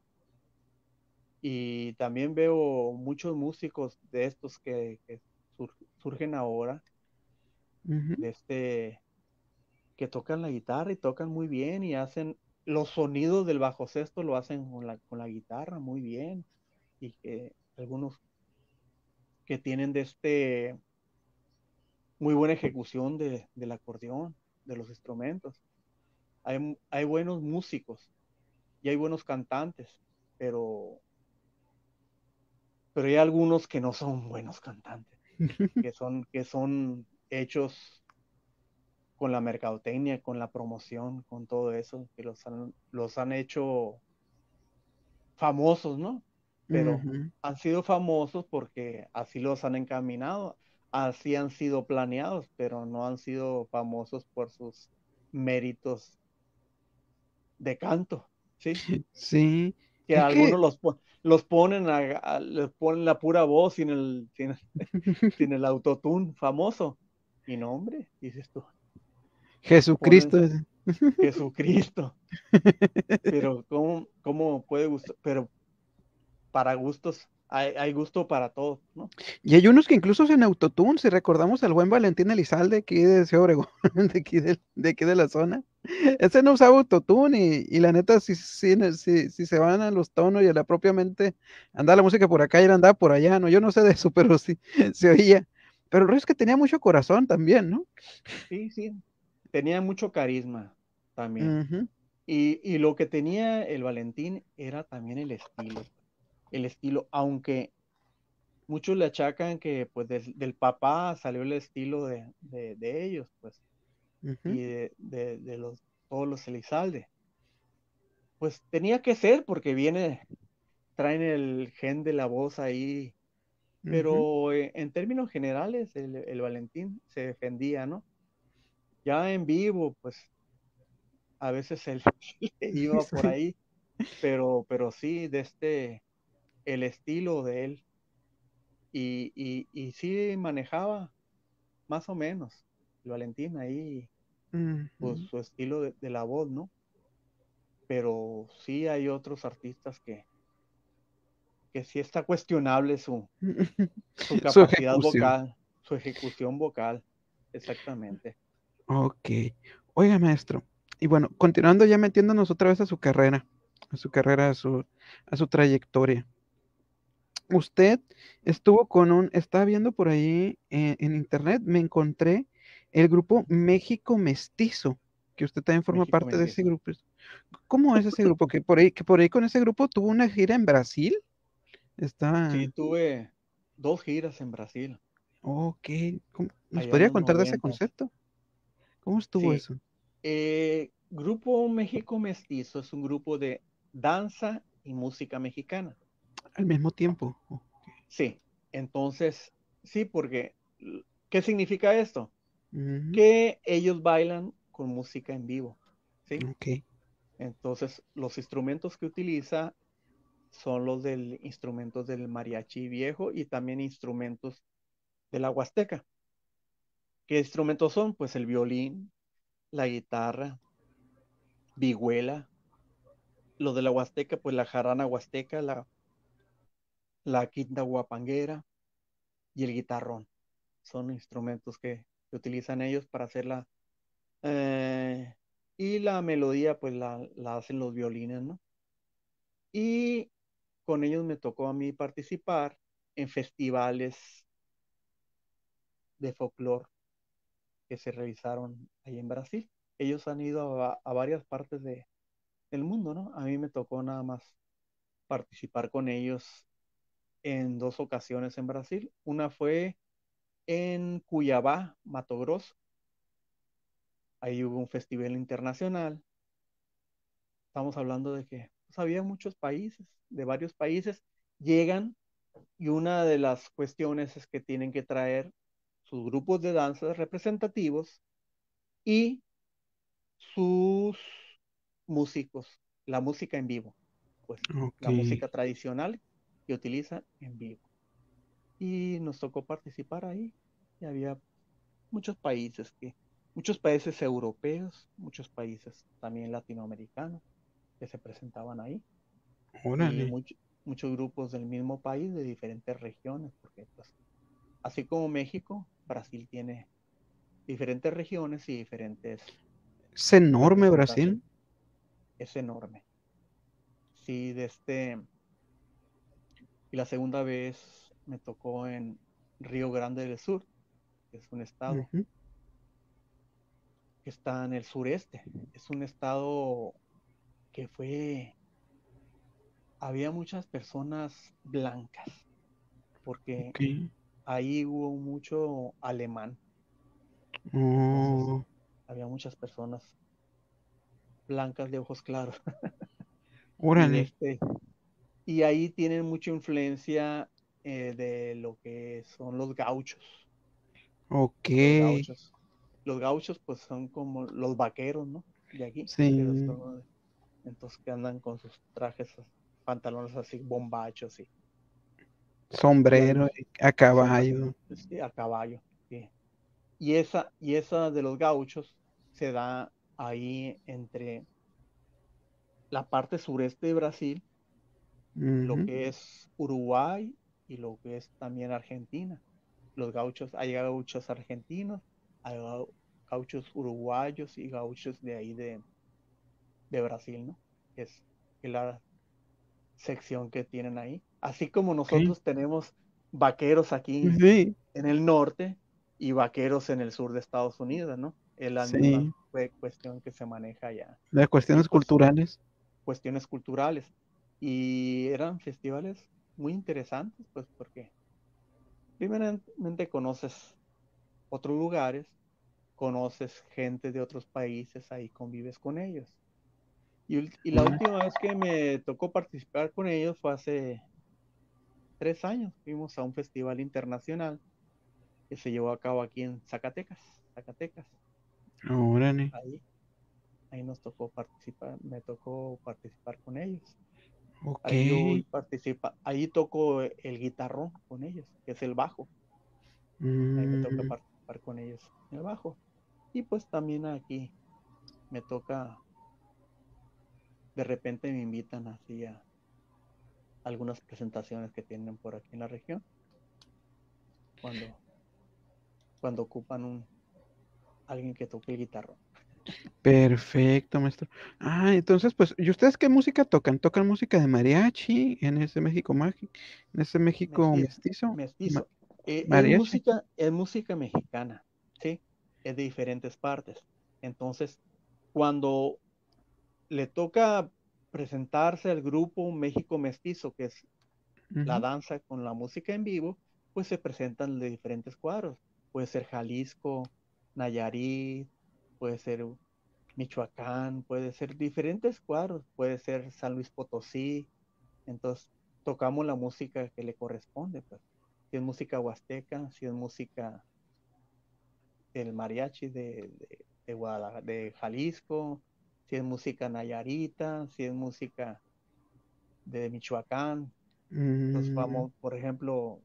Y también veo muchos músicos de estos que, que sur- surgen ahora, Ujú, de este, que tocan la guitarra y tocan muy bien y hacen los sonidos del bajo sexto lo hacen con la, con la guitarra muy bien. Y que algunos que tienen de este muy buena ejecución de, del acordeón, de los instrumentos. Hay, hay buenos músicos y hay buenos cantantes, pero, pero hay algunos que no son buenos cantantes, que son, que son hechos con la mercadotecnia, con la promoción, con todo eso, que los han, los han hecho famosos, ¿no? Pero ujú. han sido famosos porque así los han encaminado, así han sido planeados, pero no han sido famosos por sus méritos de canto, ¿sí? Sí, Que es que algunos los, po- los ponen a, a- les ponen la pura voz sin el, sin, sin el autotune famoso. Y no, hombre, dices tú, Jesucristo ponen es- Jesucristo, pero ¿cómo, cómo puede gustar? Pero para gustos, hay, hay gusto para todos, ¿no? Y hay unos que incluso hacen autotune, si recordamos al buen Valentín Elizalde, aquí de Ciudad Obregón, de aquí de, de aquí de la zona. Ese no usaba autotune y, y la neta, si, si, si, si se van a los tonos y a la propia mente, andaba la música por acá y él andaba por allá, ¿no? Yo no sé de eso, pero sí, se oía. Pero el rollo es que tenía mucho corazón también, ¿no? Sí, sí, tenía mucho carisma también. Ujú, Y, y lo que tenía el Valentín era también el estilo, el estilo, aunque muchos le achacan que pues des- del papá salió el estilo de, de- de ellos, pues, ujú, y de, de- de los, todos los Elizalde. Pues tenía que ser porque viene, traen el gen de la voz ahí, ujú. pero eh, en términos generales el, el Valentín se defendía, ¿no? Ya en vivo, pues a veces él iba por Sí. ahí, pero, pero sí, de este, el estilo de él, y, y, y sí manejaba más o menos el Valentín ahí, pues Ujú. su estilo de, de la voz, ¿no? Pero sí hay otros artistas que, que sí está cuestionable su, su Su capacidad ejecución. vocal, su ejecución vocal, exactamente. Ok. Oiga, maestro. Y bueno, continuando ya metiéndonos otra vez a su carrera, a su carrera, a su, a su trayectoria. Usted estuvo con un, estaba viendo por ahí eh, en internet, me encontré el grupo México Mestizo, que usted también forma México parte de ese mestizo. grupo. ¿Cómo es ese grupo? Que por ahí, que por ahí con ese grupo tuvo una gira en Brasil. Sí, Está, tuve dos giras en Brasil, ok. ¿Cómo- ¿Nos allá en podría los contar de ese noventas. concepto? ¿Cómo estuvo Sí, eso? eh, Grupo México Mestizo es un grupo de danza y música mexicana. Al mismo tiempo. Oh, Sí, entonces, sí, porque, ¿qué significa esto? ujú, Que ellos bailan con música en vivo, ¿sí? ok. Entonces, los instrumentos que utiliza son los del instrumentos del mariachi viejo y también instrumentos de la huasteca. ¿Qué instrumentos son? Pues el violín, la guitarra, vihuela, los de la huasteca, pues la jarana huasteca, la, la quinta guapanguera y el guitarrón. Son instrumentos que, que utilizan ellos para hacer la... eh, y la melodía, pues la, la hacen los violines, ¿no? Y con ellos me tocó a mí participar en festivales de folclore que se realizaron ahí en Brasil. Ellos han ido a, a varias partes de, del mundo, ¿no? A mí me tocó nada más participar con ellos en dos ocasiones en Brasil. Una fue en Cuiabá, Mato Grosso, ahí hubo un festival internacional. Estamos hablando de que pues, había muchos países, de varios países, llegan y una de las cuestiones es que tienen que traer sus grupos de danza representativos y sus músicos, la música en vivo, pues Ok. la música tradicional que utilizan en vivo. Y nos tocó participar ahí y había muchos países que, muchos países europeos, muchos países también latinoamericanos que se presentaban ahí y Órale. much- muchos grupos del mismo país de diferentes regiones, porque pues así como México, Brasil tiene diferentes regiones y diferentes Es enorme representaciones. Brasil. Es enorme. Sí, de este, y la segunda vez me tocó en Río Grande del Sur, que es un estado Ujú. que está en el sureste. Es un estado que fue, había muchas personas blancas, porque Ok. ahí hubo mucho alemán. Entonces, Oh, había muchas personas blancas de ojos claros. Y de órale. este, y ahí tienen mucha influencia eh, de lo que son los gauchos. Ok. Los gauchos. Los gauchos, pues son como los vaqueros, ¿no? De aquí. De los, Sí. entonces que andan con sus trajes, pantalones así, bombachos y, y Sombrero ahí a sombra, caballo. sí, a caballo. Sí. Y esa, y esa de los gauchos se da ahí entre la parte sureste de Brasil, lo Ujú. que es Uruguay y lo que es también Argentina. Los gauchos, hay gauchos argentinos, hay gauchos uruguayos y gauchos de ahí de, de Brasil, ¿no? Que es, que la sección que tienen ahí. Así como Ok. nosotros tenemos vaqueros aquí Sí. en el norte y vaqueros en el sur de Estados Unidos, ¿no? Es la misma Sí. cuestión que se maneja allá. Las Y cuestiones pues culturales. cuestiones culturales. Y eran festivales muy interesantes, pues porque primeramente conoces otros lugares, conoces gente de otros países, ahí convives con ellos. Y, y la Órale. última vez que me tocó participar con ellos fue hace tres años. Fuimos a un festival internacional que se llevó a cabo aquí en Zacatecas, Zacatecas. Órale. Ahí, ahí nos tocó participar, me tocó participar con ellos. Ok. Ahí yo participa, ahí toco el guitarrón con ellos, que es el bajo. Ahí me toca Mm, participar con ellos en el bajo. Y pues también aquí me toca, de repente me invitan así a algunas presentaciones que tienen por aquí en la región, cuando, cuando ocupan un, alguien que toque el guitarrón. perfecto, maestro. Ah, entonces, pues, ¿y ustedes qué música tocan? ¿Tocan música de mariachi en ese México mágico, en ese México Mestizo, mestizo? Ma- mestizo. Eh, es mariachi. música, es música mexicana, ¿sí? Es de diferentes partes. Entonces, cuando le toca presentarse al grupo México Mestizo, que es la Ujú. danza con la música en vivo, pues se presentan de diferentes cuadros. Puede ser Jalisco, Nayarit, puede ser Michoacán, puede ser diferentes cuadros, puede ser San Luis Potosí. Entonces, tocamos la música que le corresponde, pues. Si es música huasteca, si es música del mariachi de, de, de, Guadalajara, de Jalisco, si es música nayarita, si es música de Michoacán. Entonces Mm, vamos, por ejemplo,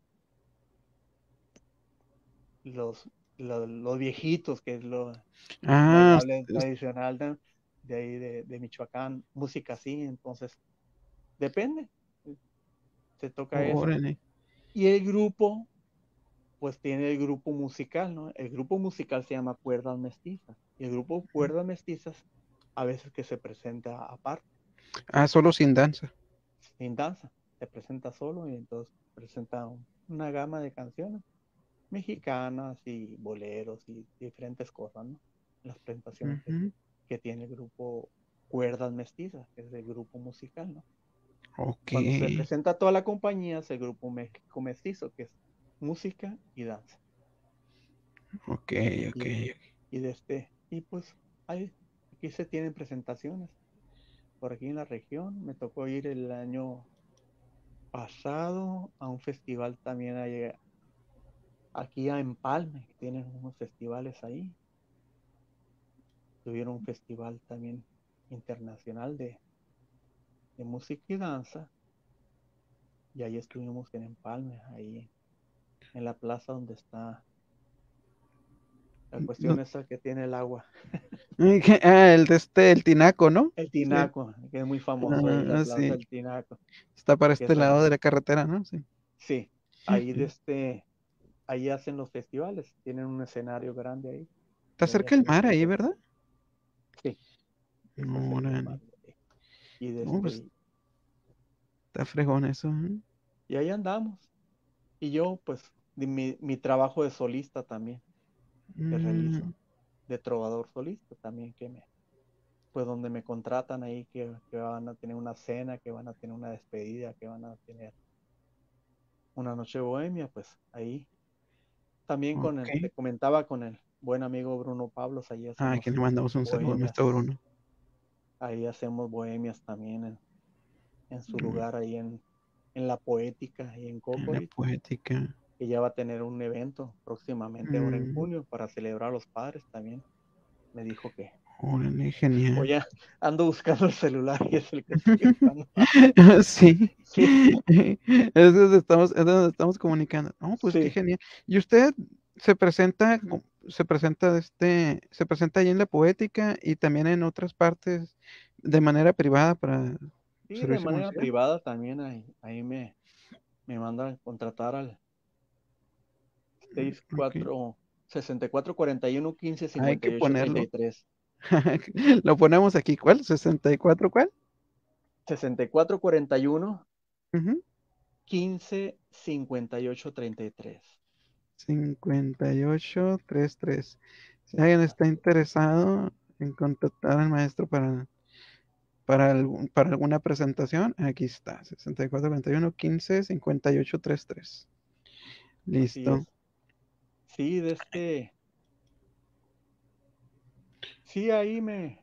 los, los, los viejitos, que es lo ah, bailable es- tradicional de, de ahí de, de Michoacán, música así, entonces depende, se toca eso. órale. Y el grupo, pues tiene el grupo musical, ¿no? El grupo musical se llama Cuerdas Mestizas. Y el grupo Cuerdas Mestizas a veces que se presenta aparte, Ah, solo sin danza. sin danza, se presenta solo y entonces presenta un- una gama de canciones mexicanas y boleros y diferentes cosas, ¿no? Las presentaciones que, Ujú. que tiene el grupo Cuerdas Mestizas, que es el grupo musical, ¿no? Ok, Cuando se presenta toda la compañía es el grupo México Mestizo, que es música y danza. ok, ok. Y, y de este, y pues Ahí, aquí se tienen presentaciones. Por aquí en la región, me tocó ir el año pasado a un festival también ahí, aquí a Empalme, que tienen unos festivales ahí. Tuvieron un festival también internacional de, de música y danza. Y ahí estuvimos en Empalme, ahí en la plaza donde está la No- cuestión esa que tiene el agua. Ay, que- ah, el de este, el tinaco, ¿no? El Sí. Tinaco, que es muy famoso ahí, la Ah, plaza sí. del Tinaco, Está para que este es lado ahí. de la carretera, ¿no? Sí. Sí, ahí de este, ahí hacen los festivales, tienen un escenario grande ahí, Está y ahí cerca el hacen los mar ahí, festivales. ¿verdad? Sí, sí está cerca el Órale. mar. Y de No, pues este, está fregón eso, ¿eh? y ahí andamos. Y yo, pues, de mi, mi trabajo de solista también, que realizo, Mm, de trovador solista también, que me, pues donde me contratan ahí, que, que van a tener una cena, que van a tener una despedida, que van a tener una noche bohemia, pues ahí. También con el, ok. te comentaba con el buen amigo Bruno Pablos, ahí Ah, aquí hacemos le mandamos un saludo a bohemias, nuestro Bruno. ahí hacemos bohemias también en, en su Mm, lugar, ahí en, en La Poética y en en la Cocorit, poética. que ya va a tener un evento próximamente ahora en Mm, junio para celebrar a los padres también. Me dijo que, órale, genial. oye, ando buscando el celular y es el que estoy usando. Sí. Sí, Es donde estamos, es donde estamos comunicando. No, pues qué sí, genial. ¿Y usted se presenta, co- se presenta este, se presenta ahí en la poética y también en otras partes de manera privada para sí, de servicio manera comercial? privada también ahí, ahí me, me mandan contratar al seis Ok. cuatro sesenta y cuatro cuarenta y uno quince Hay cincuenta que y ocho treinta y ponerlo. tres Lo ponemos aquí. ¿Cuál? ¿sesenta y cuatro cuál? sesenta y cuatro cuarenta y uno Ujú. quince cincuenta y ocho treinta y tres. cincuenta y ocho treinta y tres. Si alguien está interesado en contactar al maestro para, para, algún- para alguna presentación, aquí está. sesenta y cuatro cuarenta y uno quince cincuenta y ocho treinta y tres. Así Listo. es. Sí, de este, sí, ahí me,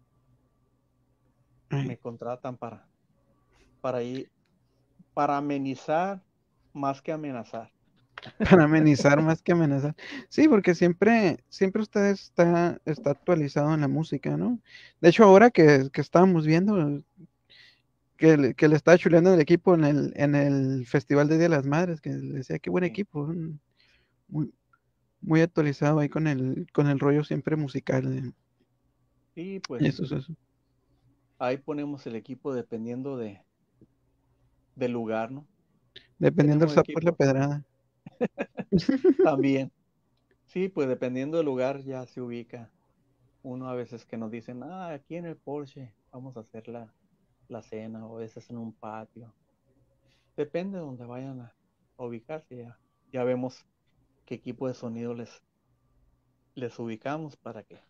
Ay, me contratan para, para ir, para amenizar más que amenazar. para amenizar más que amenazar. Sí, porque siempre, siempre usted está, está actualizado en la música, ¿no? De hecho, ahora que, que estábamos viendo que, le- que le estaba chuleando el equipo en el, en el Festival de Día de las Madres, que le decía, qué buen Sí, equipo, mm, muy, muy actualizado ahí con el, con el rollo siempre musical. de- sí, pues Eso es eso. ahí ponemos el equipo dependiendo de, del lugar, ¿no? Dependiendo del Tenemos sapo es la equipos pedrada. también. Sí, pues dependiendo del lugar ya se ubica. Uno a veces que nos dicen, ah, aquí en el Porsche vamos a hacer la, la cena, o a veces en un patio. Depende de donde vayan a, a ubicarse, ya, ya vemos qué equipo de sonido les, les ubicamos para que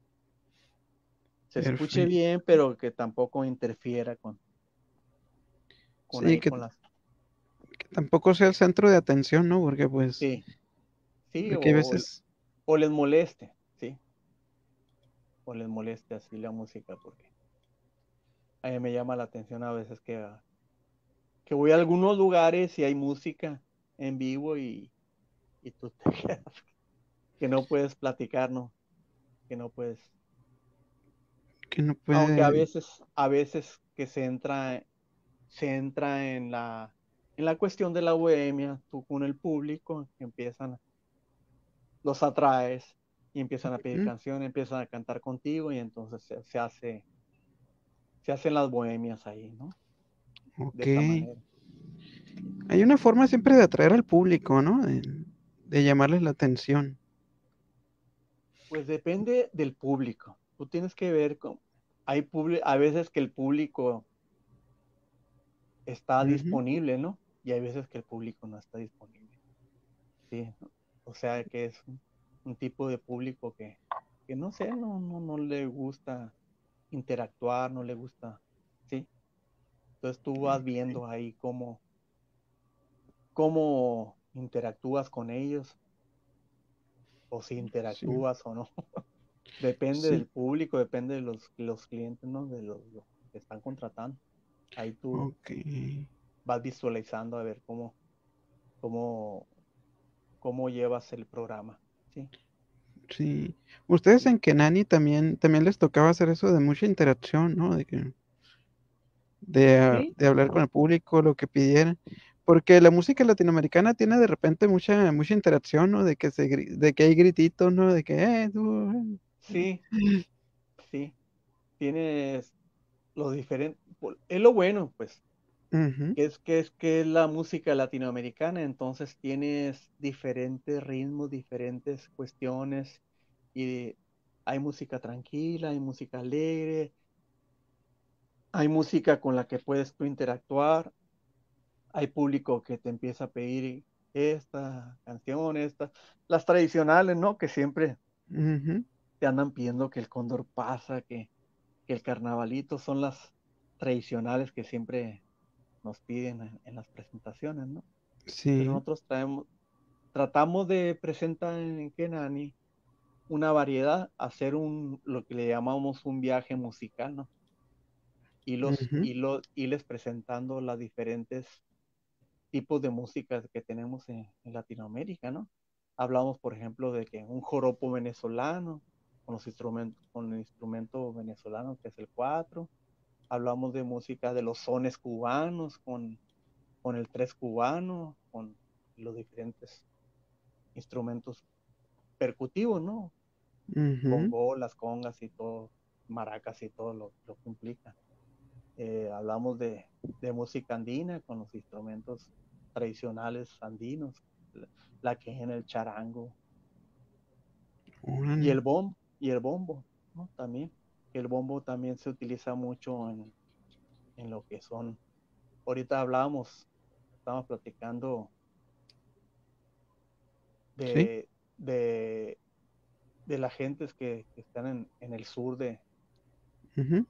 se escuche Perfecto. bien, pero que tampoco interfiera con, con Sí, ahí que, con las... que tampoco sea el centro de atención, ¿no? Porque pues, Sí, sí, porque hay o, veces o les moleste, sí, o les moleste así la música, porque a mí me llama la atención a veces que, ah, que voy a algunos lugares y hay música en vivo y, y tú te quedas, que no puedes platicar, ¿no? Que no puedes, que no aunque a puede, veces, a veces que se entra, se entra en la, en la cuestión de la bohemia, tú con el público, que empiezan, los atraes y empiezan a pedir ¿mm? canciones, empiezan a cantar contigo y entonces se, se hace, se hacen las bohemias ahí, ¿no? De Ok. esa manera. Hay una forma siempre de atraer al público, ¿no? De, de llamarles la atención. Pues depende del público. Tú tienes que ver con, hay publi- a veces que el público está Ujú. disponible, ¿no? Y hay veces que el público no está disponible. Sí, o sea que es un, un tipo de público que, que no sé, no, no, no le gusta interactuar, no le gusta, ¿sí? Entonces tú vas viendo ahí cómo, cómo interactúas con ellos, o si Sí. interactúas o no. Depende Sí, del público, depende de los, los clientes, ¿no? De los, los que están contratando. Ahí tú ok. vas visualizando a ver cómo, cómo, cómo llevas el programa, ¿sí? Sí. Ustedes Sí, en Kenani también, también les tocaba hacer eso de mucha interacción, ¿no? De que, de, ah, sí, de hablar con el público, lo que pidieran. Porque la música latinoamericana tiene de repente mucha, mucha interacción, ¿no? De que se, gri- de que hay grititos, ¿no? De que, eh, tú, sí, sí. Tienes los diferentes, es lo bueno, pues, eh. Ujú, que es que es que es la música latinoamericana, entonces tienes diferentes ritmos, diferentes cuestiones, y hay música tranquila, hay música alegre, hay música con la que puedes tú interactuar, hay público que te empieza a pedir esta canción, esta, las tradicionales, ¿no? Que siempre ujú. te andan pidiendo que el cóndor pasa, que, que el carnavalito, son las tradicionales que siempre nos piden en, en las presentaciones, ¿no? Pero Sí. nosotros traemos, tratamos de presentar en Kenani una variedad, hacer un, lo que le llamamos un viaje musical, ¿no? Y los, Ujú, y los, irles presentando las diferentes tipos de música que tenemos en, en Latinoamérica, ¿no? Hablamos, por ejemplo, de que un joropo venezolano, con los instrumentos, con el instrumento venezolano que es el cuatro. Hablamos de música de los sones cubanos, con, con el tres cubano, con los diferentes instrumentos percutivos, ¿no? ujú. Bongo, las congas y todo, maracas y todo lo, lo que implica. Eh, hablamos de, de música andina con los instrumentos tradicionales andinos, la, la quena, el charango y Órale. el bombo, y el bombo, ¿no? También. El bombo también se utiliza mucho en, en lo que son, ahorita hablábamos, estábamos platicando Sí. de, de, de las gentes que, que están en, en, el sur de, Ujú.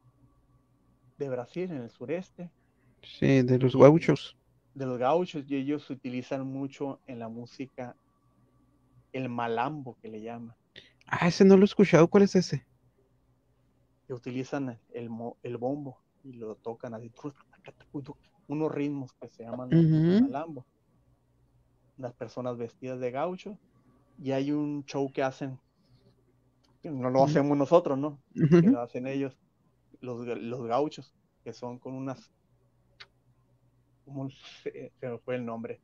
de Brasil, en el sureste, Sí, de los y gauchos. de los gauchos, y ellos utilizan mucho en la música el malambo, que le llaman, Ah, ese no lo he escuchado. ¿Cuál es ese? que utilizan el, el bombo y lo tocan así, unos ritmos que se llaman el, el Ujú, malambo, las personas vestidas de gaucho, y hay un show que hacen, que no lo ujú, hacemos nosotros, ¿no? Que ujú. lo hacen ellos, los, los gauchos, que son con unas, como se, se me fue el nombre,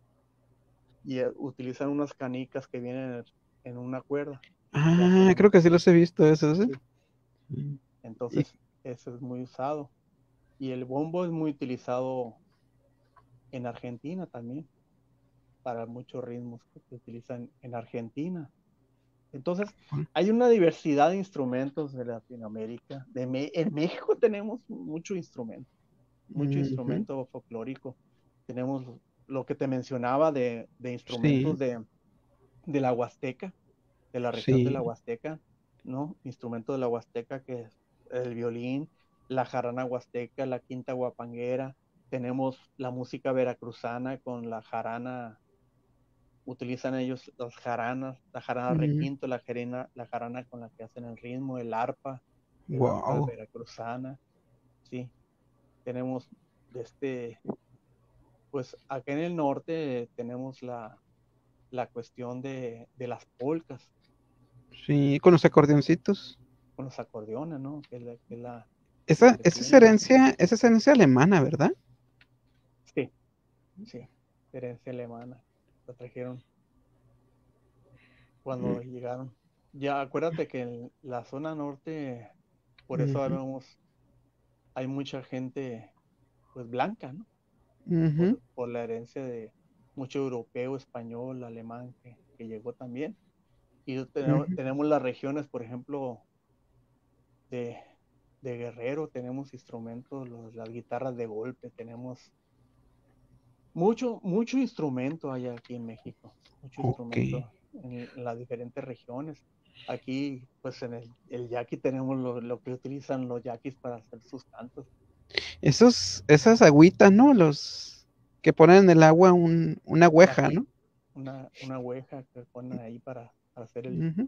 y uh, utilizan unas canicas que vienen en, en una cuerda, y Ah, hacen, creo que sí los he visto esos, ¿eh? sí, Mm. Y, entonces eso es muy usado. Y el bombo es muy utilizado en Argentina también, para muchos ritmos que se utilizan en Argentina. Entonces, hay una diversidad de instrumentos de Latinoamérica. De Me en México tenemos mucho instrumento, mucho ujú, instrumento folclórico. Tenemos lo que te mencionaba de, de sí, instrumentos de, de la Huasteca, de la región de la sí. Huasteca, ¿no? Instrumentos de la Huasteca, que es el violín, la jarana huasteca, la quinta guapanguera. Tenemos la música veracruzana con la jarana, utilizan ellos las jaranas, la jarana requinto, la jarana, la jarana con la que hacen el ritmo, el arpa, el arpa Wow. veracruzana, sí. Tenemos de este, pues acá en el norte tenemos la, la cuestión de, de las polcas Sí, con los acordeoncitos. con los acordeones, ¿no? Que es la, que es la, lo Esa, que esa es tienen. herencia, esa es herencia alemana, ¿verdad? Sí, sí, herencia alemana. La trajeron Mm, cuando llegaron. Ya acuérdate que en la zona norte, por eso ujú, vemos, hay mucha gente pues blanca, ¿no? ujú, Por, por la herencia de mucho europeo, español, alemán que, que llegó también. Y tenemos, ujú. tenemos las regiones, por ejemplo, de, de Guerrero, tenemos instrumentos, los, las guitarras de golpe, tenemos mucho, mucho instrumento hay aquí en México, mucho Ok. instrumento en, en las diferentes regiones. Aquí, pues en el, el yaqui tenemos lo, lo que utilizan los yaquis para hacer sus cantos. Esos, esas agüitas, ¿no? Los que ponen en el agua un, una Un oueja, ají, ¿no? una, una oueja que ponen ahí para, para hacer el, Ujú.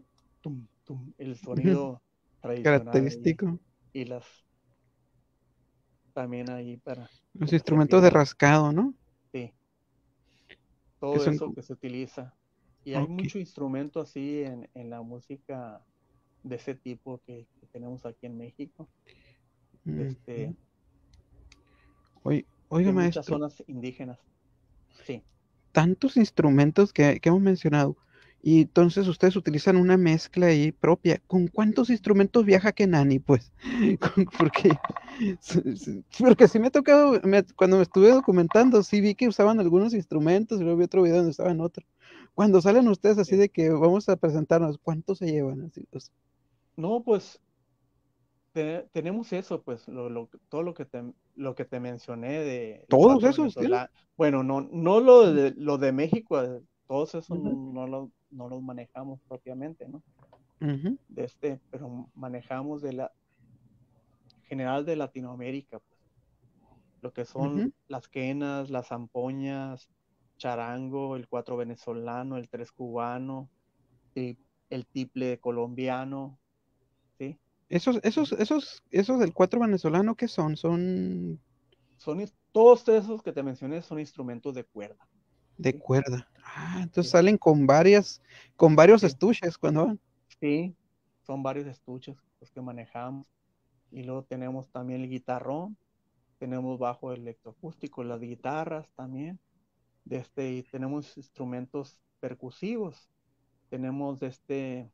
tum, tum, el sonido tradicional ahí, Característico. y las también ahí para Los que se instrumentos de pierdan. rascado, ¿no? Sí, Que todo son... eso que se utiliza. Y hay Ok. mucho instrumento así en, en la música de ese tipo que, que tenemos aquí en México, este, Ujú. Oye, oiga, de muchas maestro, zonas indígenas. Sí, tantos instrumentos que, que hemos mencionado, y entonces ustedes utilizan una mezcla ahí propia. ¿Con cuántos instrumentos viaja Kenani, pues? Con- Porque, sí, sí, porque sí me ha tocado, me- cuando me estuve documentando, sí vi que usaban algunos instrumentos, y luego vi otro video donde usaban otro. Cuando salen ustedes así sí. de que vamos a presentarnos, ¿cuántos se llevan? Así, pues, No, pues te- tenemos eso, pues lo, lo- todo lo que te, lo que te mencioné de los todos cuatro esos tienen. venezolanos. Bueno, no, no lo de, lo de México, eh, todos esos no, Ujú, no, lo- no los manejamos propiamente, ¿no? ujú, De este, pero manejamos de la general de Latinoamérica, pues, lo que son ujú. las quenas, las zampoñas, charango, el cuatro venezolano, el tres cubano, el, el tiple colombiano, ¿sí? Esos, esos, esos, esos del cuatro venezolano, ¿qué son? Son Son, is- todos esos que te mencioné son instrumentos de cuerda, de ¿sí? cuerda. Ah, entonces Sí, salen con varias, con varios sí, estuches cuando van. sí, son varios estuches los que manejamos. Y luego tenemos también el guitarrón, tenemos bajo electroacústico, las guitarras también. De este, y tenemos instrumentos percusivos. Tenemos de este,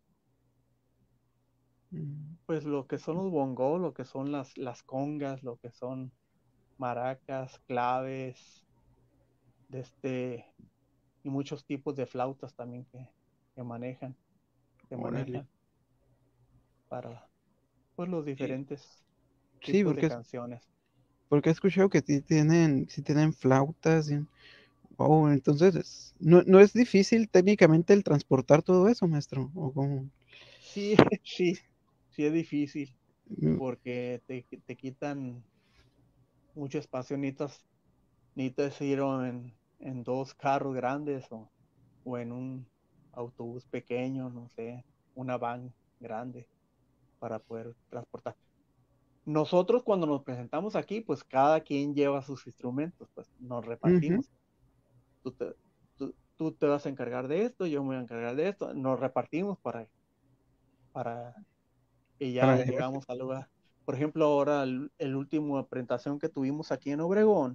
Mm, pues lo que son los bongos, lo que son las, las congas, lo que son maracas, claves, de este, y muchos tipos de flautas también que, que manejan, que órale. manejan para pues los Y- diferentes Sí, tipos de porque, es- canciones. porque he escuchado que sí tienen, sí tienen flautas. Y- oh, entonces es- no, no es difícil técnicamente el transportar todo eso, maestro. O cómo. Sí, sí, sí es difícil Mm, porque te, te quitan mucho espacio, necesitas, necesitas ir o en, en dos carros grandes o, o en un autobús pequeño, no sé, una van grande para poder transportar. Nosotros cuando nos presentamos aquí, pues cada quien lleva sus instrumentos, pues nos ujú, repartimos. Tú te, tú, tú te vas a encargar de esto, yo me voy a encargar de esto, nos repartimos para, para que para ya llevar. llegamos al lugar. Por ejemplo, ahora el, el último presentación que tuvimos aquí en Obregón,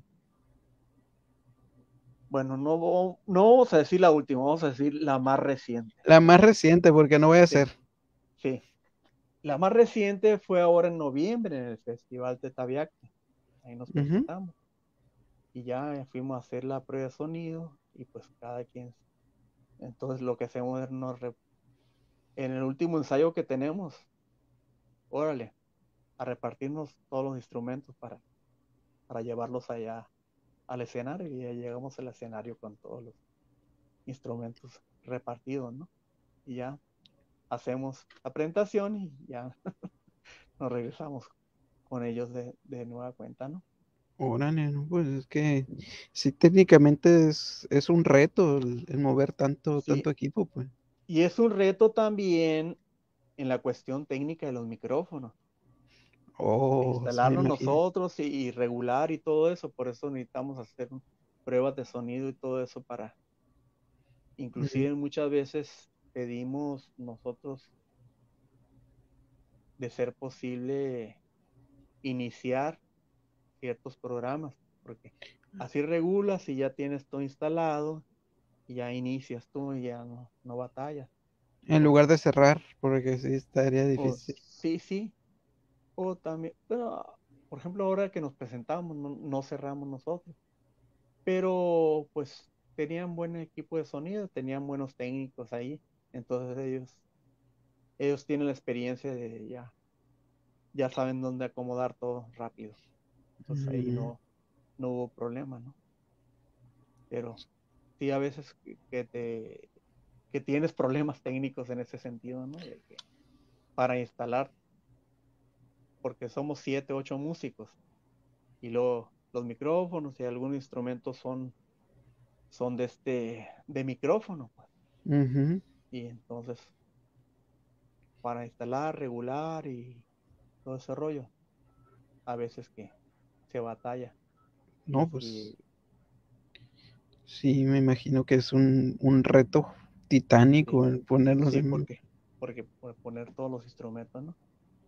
bueno, no, no vamos a decir la última, vamos a decir la más reciente. La más reciente, porque no voy a Sí, ser. sí. La más reciente fue ahora en noviembre en el Festival de Tabiaque. Ahí nos Ujú. presentamos y ya fuimos a hacer la prueba de sonido y pues cada quien. Entonces lo que hacemos es nos re- en el último ensayo que tenemos, órale, a repartirnos todos los instrumentos para, para llevarlos allá al escenario y ya llegamos al escenario con todos los instrumentos repartidos, ¿no? Y ya hacemos la presentación y ya nos regresamos con ellos de, de nueva cuenta, ¿no? Órale, no, pues es que sí, técnicamente es, es un reto el, el mover tanto, Sí, tanto equipo, pues. y es un reto también en la cuestión técnica de los micrófonos, de Oh, sí me instalarlos imagino. nosotros y, y regular y todo eso, por eso necesitamos hacer pruebas de sonido y todo eso para, Mm, inclusive muchas veces pedimos nosotros de ser posible iniciar ciertos programas, porque así regulas y ya tienes todo instalado y ya inicias tú y ya no, no batallas. En O, lugar de cerrar, porque sí estaría o difícil. sí, sí, o también, pero, por ejemplo, ahora que nos presentamos, no, no cerramos nosotros, pero pues tenían buen equipo de sonido, tenían buenos técnicos ahí, entonces ellos, ellos tienen la experiencia de ya, ya saben dónde acomodar todo rápido, entonces ahí Mm, no, no hubo problema, ¿no? Pero sí a veces que, que te que tienes problemas técnicos en ese sentido, ¿no? De que para instalar, porque somos siete, ocho músicos, y luego los micrófonos y algunos instrumentos son, son de este, de micrófono, pues. ujú. Y entonces para instalar, regular y todo ese rollo, a veces que se batalla. Y No, sí, pues sí, me imagino que es un, un reto titánico sí, el ponerlos sí, en... porque, porque por poner todos los instrumentos, ¿no?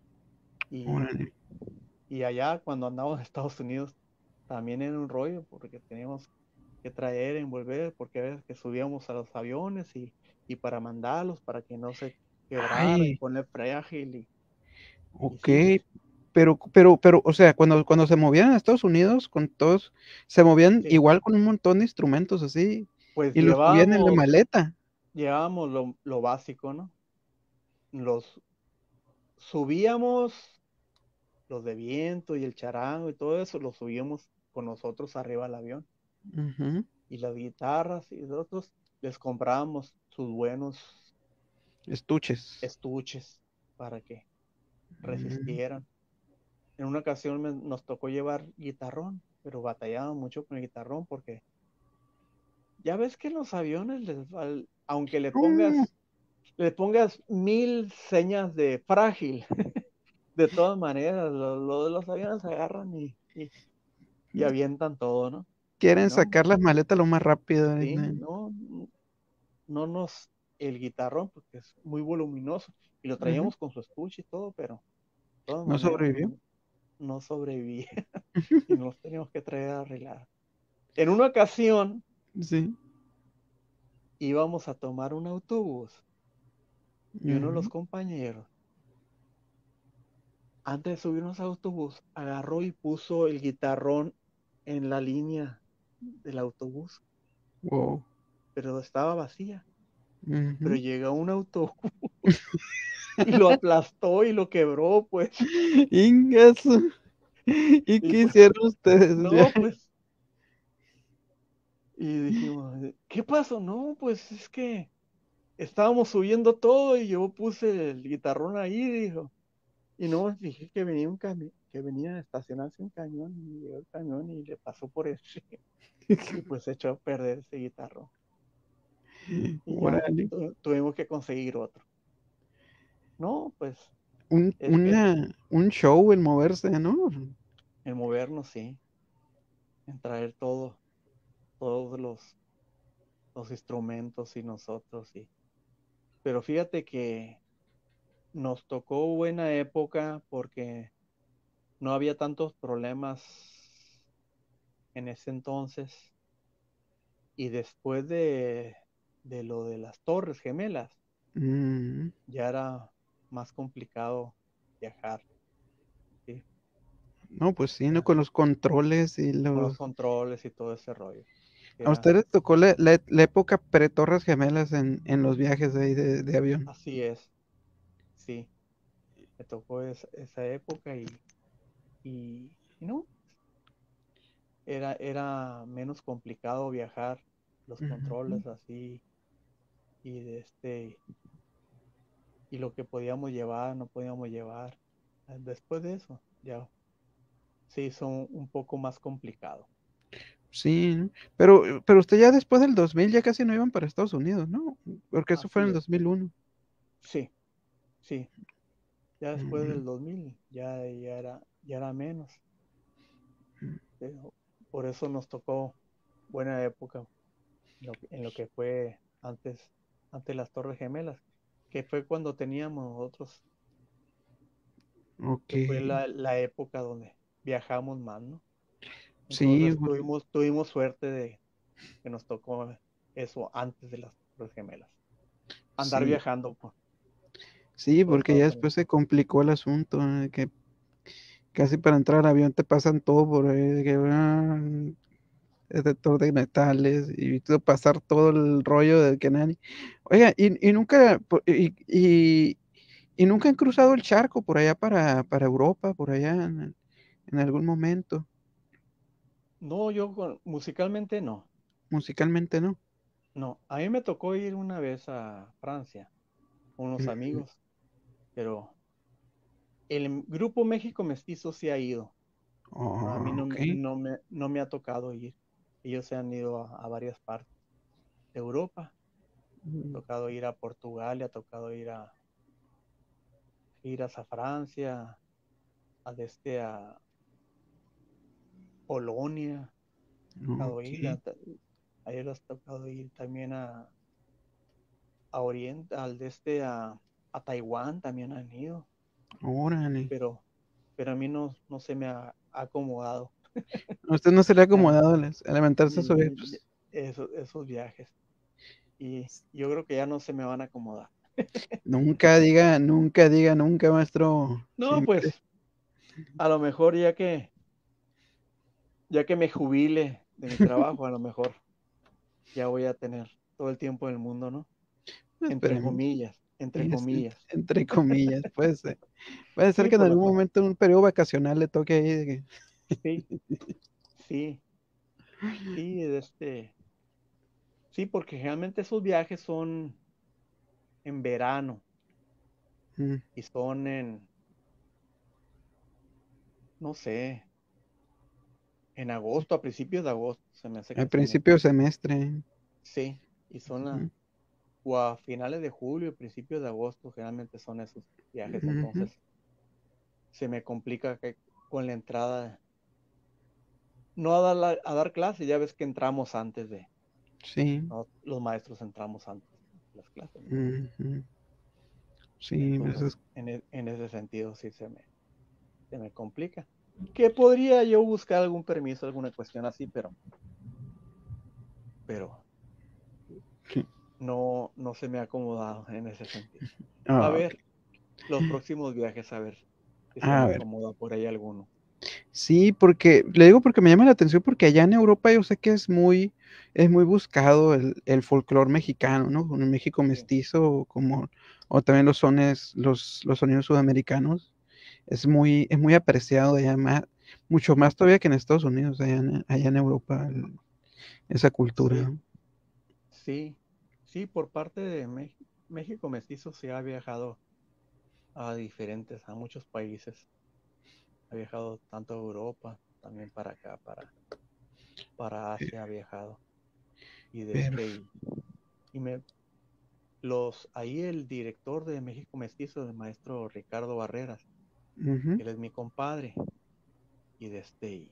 Y, Órale. y allá cuando andamos en Estados Unidos también era un rollo porque teníamos que traer, envolver, porque a veces que subíamos a los aviones y, y para mandarlos, para que no se quebraran y Ay, poner frágil y, y ok, sí, pues, pero, pero, pero, o sea, cuando, cuando se movían a Estados Unidos con todos, se movían sí, igual con un montón de instrumentos así, pues y los subían en la llevábamos, maleta. llevábamos lo, lo básico, ¿no? Los subíamos, los de viento y el charango y todo eso, los subíamos con nosotros arriba al avión. Ujú. Y las guitarras y nosotros les comprábamos sus buenos Estuches. estuches para que Mm. resistieran. En una ocasión me- nos tocó llevar guitarrón, pero batallaba mucho con el guitarrón porque ya ves que en los aviones, les, al- aunque le Mm, pongas, le pongas mil señas de frágil, de todas maneras, lo, lo de los aviones agarran y, y, y avientan todo, ¿no? Y quieren no, sacar las maletas lo más rápido. sí, ¿Eh? no, no nos, el guitarrón, porque es muy voluminoso, y lo Ujú. traíamos con su estuche y todo, pero de todas ¿No maneras sobrevivió? no, no sobrevivía y nos teníamos que traer a arreglar. En una ocasión Sí. íbamos a tomar un autobús y uno de los Ujú. compañeros, antes de subirnos al autobús, agarró y puso el guitarrón en la línea del autobús, Wow. pero estaba vacía. Pero Ujú. llegó un autobús y lo aplastó y lo quebró, pues. Ingazo. ¿Y Y qué pues, hicieron ustedes? Ya. no, pues. Y dijimos, ¿qué pasó? No, pues es que estábamos subiendo todo y yo puse el guitarrón ahí, dijo. Y no me fijé que venía un camión, que venía a estacionarse un camión y llegó el camión y le pasó por ese. Y pues se echó a perder ese guitarrón. Y ya Órale. tu- tuvimos que conseguir otro. No, pues Un, es que una, un show el moverse, ¿no? en movernos, sí, en traer todo, todos los, los instrumentos y nosotros, sí. Pero fíjate que nos tocó buena época porque no había tantos problemas en ese entonces. Y después de, de lo de las Torres Gemelas, Mm. ya era más complicado viajar, ¿sí? No, pues sí, ¿no? Ya, Con los controles y con los los... controles y todo ese rollo. ¿A Era, ustedes tocó la, la- la época pre-Torres Gemelas en, en los viajes de ahí de, de avión? así es, sí. Me tocó es- esa época y, y, y no, era, era menos complicado viajar, los Ujú. controles así y de este y lo que podíamos llevar, no podíamos llevar. Después de eso, ya se hizo un, un poco más complicado. Sí, ¿no? pero, pero usted ya después del dos mil ya casi no iban para Estados Unidos, ¿no? Porque eso fue en Así el es. dos mil uno. Sí, sí. Ya después Ujú. del dos mil ya, ya era, ya era menos. Pero por eso nos tocó buena época en lo, que- en lo que fue antes, antes las Torres Gemelas, que fue cuando teníamos nosotros, Ok, que fue la, la época donde viajamos más, ¿no? sí, Entonces pues, tuvimos, tuvimos suerte de que nos tocó eso antes de las Torres Gemelas. Andar sí, viajando por, sí, por porque ya Estados Unidos. después se complicó el asunto, ¿eh? Que casi para entrar al avión te pasan todo por ahí, que, ah, detector de metales y todo- pasar todo el rollo del que nadie. Oiga, y, y nunca, po- y, y, y nunca han cruzado el charco por allá para, para Europa, por allá en, en algún momento, No, yo con- musicalmente no. musicalmente, ¿no? No, a mí me tocó ir una vez a Francia con unos Mm. amigos, pero el grupo México Mestizo sí ha ido. A mí Oh, no ok. me, no me, no me ha tocado ir. Ellos se han ido a, a varias partes de Europa. Ha Mm. tocado ir a Portugal, le ha tocado ir a, giras a Francia, a desde a Polonia, tocado ir, Ok. a, a ellos les ha tocado ir también a, a Oriente, al de este a, a Taiwán también han ido, Órale. pero, pero a mí no, no se me ha acomodado. A usted no se le ha Ya, acomodado las- alimentarse mm, sobre, mm, pues, esos, esos viajes. Y yo creo que ya no se me van a acomodar. nunca diga, nunca diga, nunca, maestro. No, Siempre. pues a lo mejor ya que, ya que me jubile de mi trabajo, a lo mejor ya voy a tener todo el tiempo del mundo, ¿no? Entre Esperemos. comillas, entre Es ent- comillas. entre comillas, puede ser. Puede ser Sí, que en por la algún cuestión. momento, en un periodo vacacional, le toque ahí de que. Sí, sí, sí, de este, sí, porque realmente esos viajes son en verano mm, y son en, no sé, en agosto, a principios de agosto, se me hace al que son principio de esos. semestre. Sí, y son a, Ujú, o a finales de julio, principios de agosto, generalmente son esos viajes. ujú, Entonces, se me complica que con la entrada, no a dar, la- a dar clase, ya ves que entramos antes de, sí. ¿no? Los maestros entramos antes de las clases, ¿no? Ujú, sí, eso Entonces, es- en, e- en ese sentido, sí se me, se me complica. Que podría yo buscar algún permiso, alguna cuestión así, pero, pero sí. no, no se me ha acomodado en ese sentido. A Ah, ok. ver, los próximos viajes, a ver si se A me ver. acomoda por ahí alguno. Sí, porque le digo porque me llama la atención porque allá en Europa yo sé que es muy, es muy buscado el, el folclore mexicano, ¿no? Con el México Sí, mestizo, como, o también los sones, los, los sonidos sudamericanos. Es muy, es muy apreciado allá más, mucho más todavía que en Estados Unidos, allá en, allá en Europa, el- esa cultura, sí, ¿no? sí, sí, por parte de México, México Mestizo se ha viajado a diferentes, a muchos países. Ha viajado tanto a Europa, también para acá, para, para Asia ha viajado. Y de Pero, este, y, y me, los, ahí el director de México Mestizo, el maestro Ricardo Barreras, ujú, él es mi compadre. Y de este, y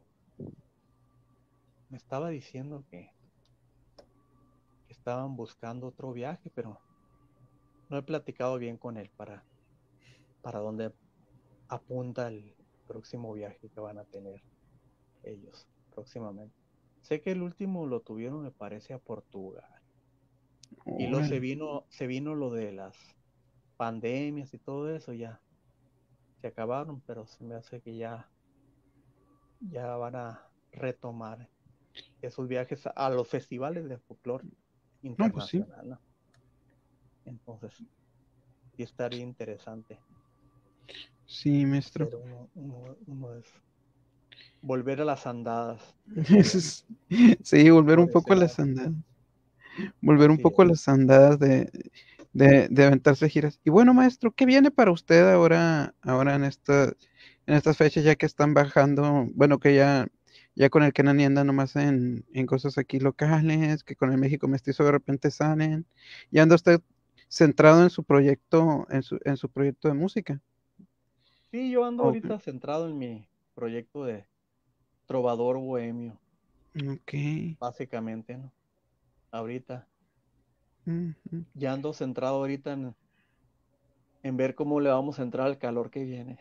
me estaba diciendo que, que estaban buscando otro viaje, pero no he platicado bien con él para, para dónde apunta el próximo viaje que van a tener ellos próximamente. Sé que el último lo tuvieron, me parece, a Portugal. Y luego se órale. vino, se vino lo de las pandemias y todo eso, ya se acabaron, pero se me hace que ya, ya van a retomar esos viajes a los festivales de folclore No, pues sí, internacional, ¿no? Entonces, sí estaría interesante sí, maestro. hacer uno, uno, uno de esos. Volver a las andadas, decía él, Sí, volver un por poco ese a las lado. andadas. Volver un Así poco a es. las andadas de, de, de aventarse giras. Y bueno, maestro, ¿qué viene para usted ahora, ahora en esta, en estas fechas ya que están bajando? Bueno, que ya, ya con el Kenan y anda nomás en, en cosas aquí locales, que con el México Mestizo de repente salen. Y anda usted centrado en su proyecto, en su, en su proyecto de música. Sí, yo ando Ok. ahorita centrado en mi proyecto de trovador bohemio, Ok. básicamente, ¿no? Ahorita. Ujú. Ya ando centrado ahorita en, en ver cómo le vamos a entrar al calor que viene.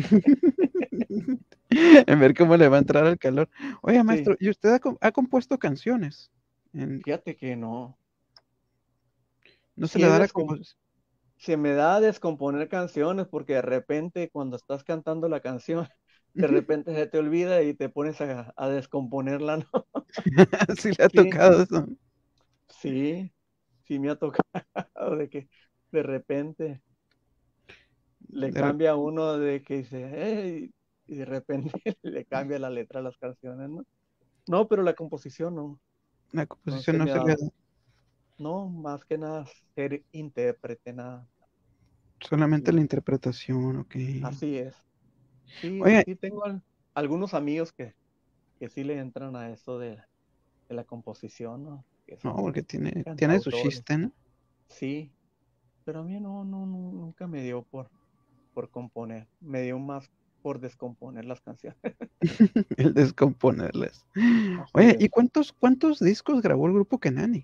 En ver cómo le va a entrar al calor. Oye, Sí, maestro, ¿y usted ha, com- ha compuesto canciones? En- fíjate que no. ¿No se Sí le he da la descom- composición? se me da a descomponer canciones porque de repente cuando estás cantando la canción, de repente se te olvida y te pones a, a descomponerla, ¿no? Sí le ha Sí, tocado eso. sí, sí me ha tocado de que de repente le De re- cambia a uno de que dice, "Hey", y de repente le cambia la letra a las canciones, ¿no? No, pero la composición no, la no composición se no me ha se le ha dado. dado. No, más que nada ser intérprete, nada. Solamente la Y interpretación, ok. así es. Sí, Oye, sí tengo al- algunos amigos que, que sí le entran a eso de, de la composición, ¿no? Que no, son porque tiene, tiene su cantautores. chiste, ¿no? Sí, pero a mí no, no, no, nunca me dio por, por componer. Me dio más por descomponer las canciones. El descomponerlas. Así Oye, es. ¿y cuántos, cuántos discos grabó el grupo Kenani?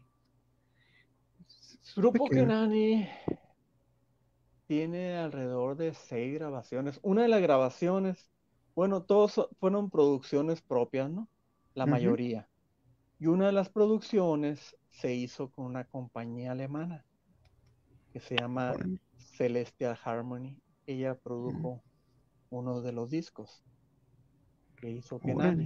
Supe Grupo que... Kenani tiene alrededor de seis grabaciones. Una de las grabaciones, bueno, todos so- fueron producciones propias, ¿no? La Ujú. mayoría. Y una de las producciones se hizo con una compañía alemana que se llama Órale. Celestial Harmony. Ella Mm, produjo uno de los discos que hizo órale. Kenani.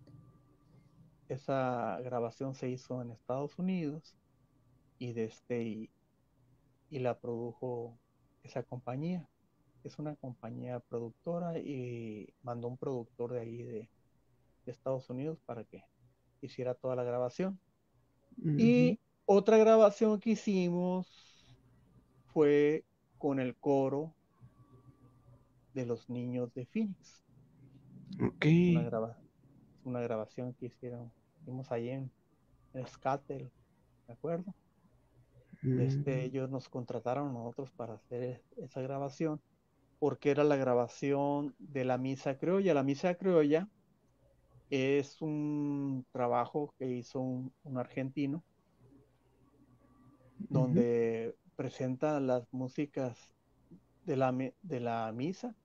Esa grabación se hizo en Estados Unidos y, de este, y, y la produjo esa compañía. Es una compañía productora y mandó un productor de ahí de, de Estados Unidos para que hiciera toda la grabación. Ujú. Y otra grabación que hicimos fue con el coro de los niños de Phoenix. Ok. Una, graba, una grabación que hicieron, hicimos ahí en, en Scatel, ¿de acuerdo? De este, Mm, ellos nos contrataron a nosotros para hacer esa grabación, porque era la grabación de la misa criolla. La misa criolla es un trabajo que hizo un, un argentino, ujú. donde presenta las músicas de la, de la misa,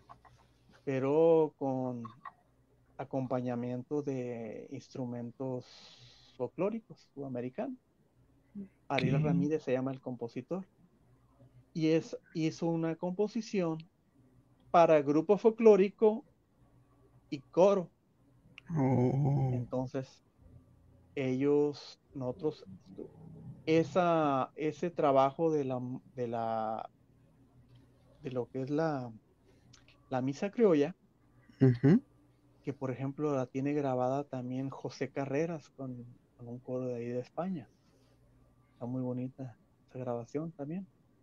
pero con acompañamiento de instrumentos folclóricos sudamericanos. Ok. Ariel Ramírez se llama el compositor y es, hizo una composición para grupo folclórico y coro. Oh, Entonces, ellos, nosotros, esa, ese trabajo de la, de la, de lo que es la, la misa criolla, ujú. que por ejemplo la tiene grabada también José Carreras con, con un coro de ahí de España. Está muy bonita esa grabación también.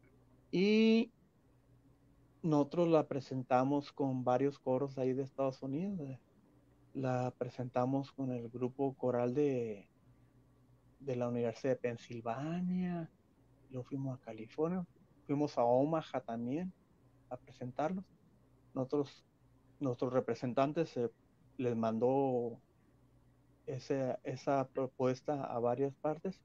Y nosotros la presentamos con varios coros ahí de Estados Unidos. La presentamos con el grupo coral de, de la Universidad de Pensilvania. Luego fuimos a California. Fuimos a Omaha también a presentarlos. Nosotros, nuestros representantes eh, les mandó ese, esa propuesta a varias partes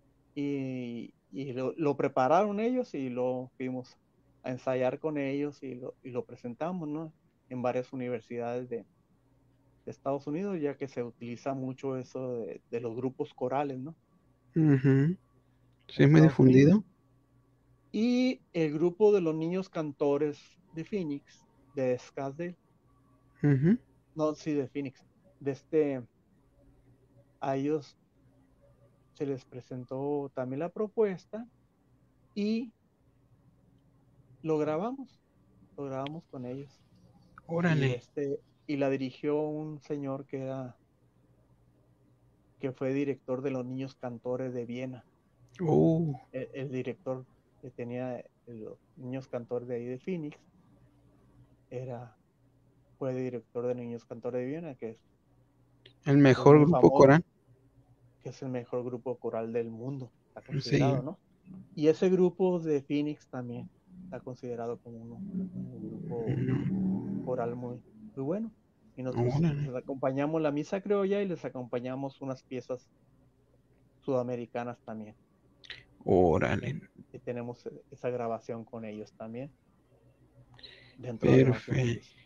y, y lo, lo, prepararon ellos y lo fuimos a ensayar con ellos y lo, y lo presentamos, ¿no? En varias universidades de, de, Estados Unidos, ya que se utiliza mucho eso de, de los grupos corales, ¿no? Ujú. Sí, En es muy Estados Unidos. difundido. Y el grupo de los niños cantores de Phoenix, de Scottsdale, Ujú. no, sí, de Phoenix, de este, a ellos se les presentó también la propuesta y lo grabamos, lo grabamos con ellos. Y de Órale. este, y la dirigió un señor que era, que fue director de los niños cantores de Viena. Oh, El, el director que tenía los niños cantores de ahí de Phoenix era, fue director de niños cantores de Viena, que es, el que es mejor muy grupo famoso, coral. que es el mejor grupo coral del mundo, está considerado, Sí. ¿no? Y ese grupo de Phoenix también está considerado como uno, un grupo Mm, coral muy, muy bueno. Y nosotros órale. les acompañamos la misa criolla y les acompañamos unas piezas sudamericanas también. Órale. En, y tenemos esa grabación con ellos también, dentro de las grabaciones que Perfecto. hicimos.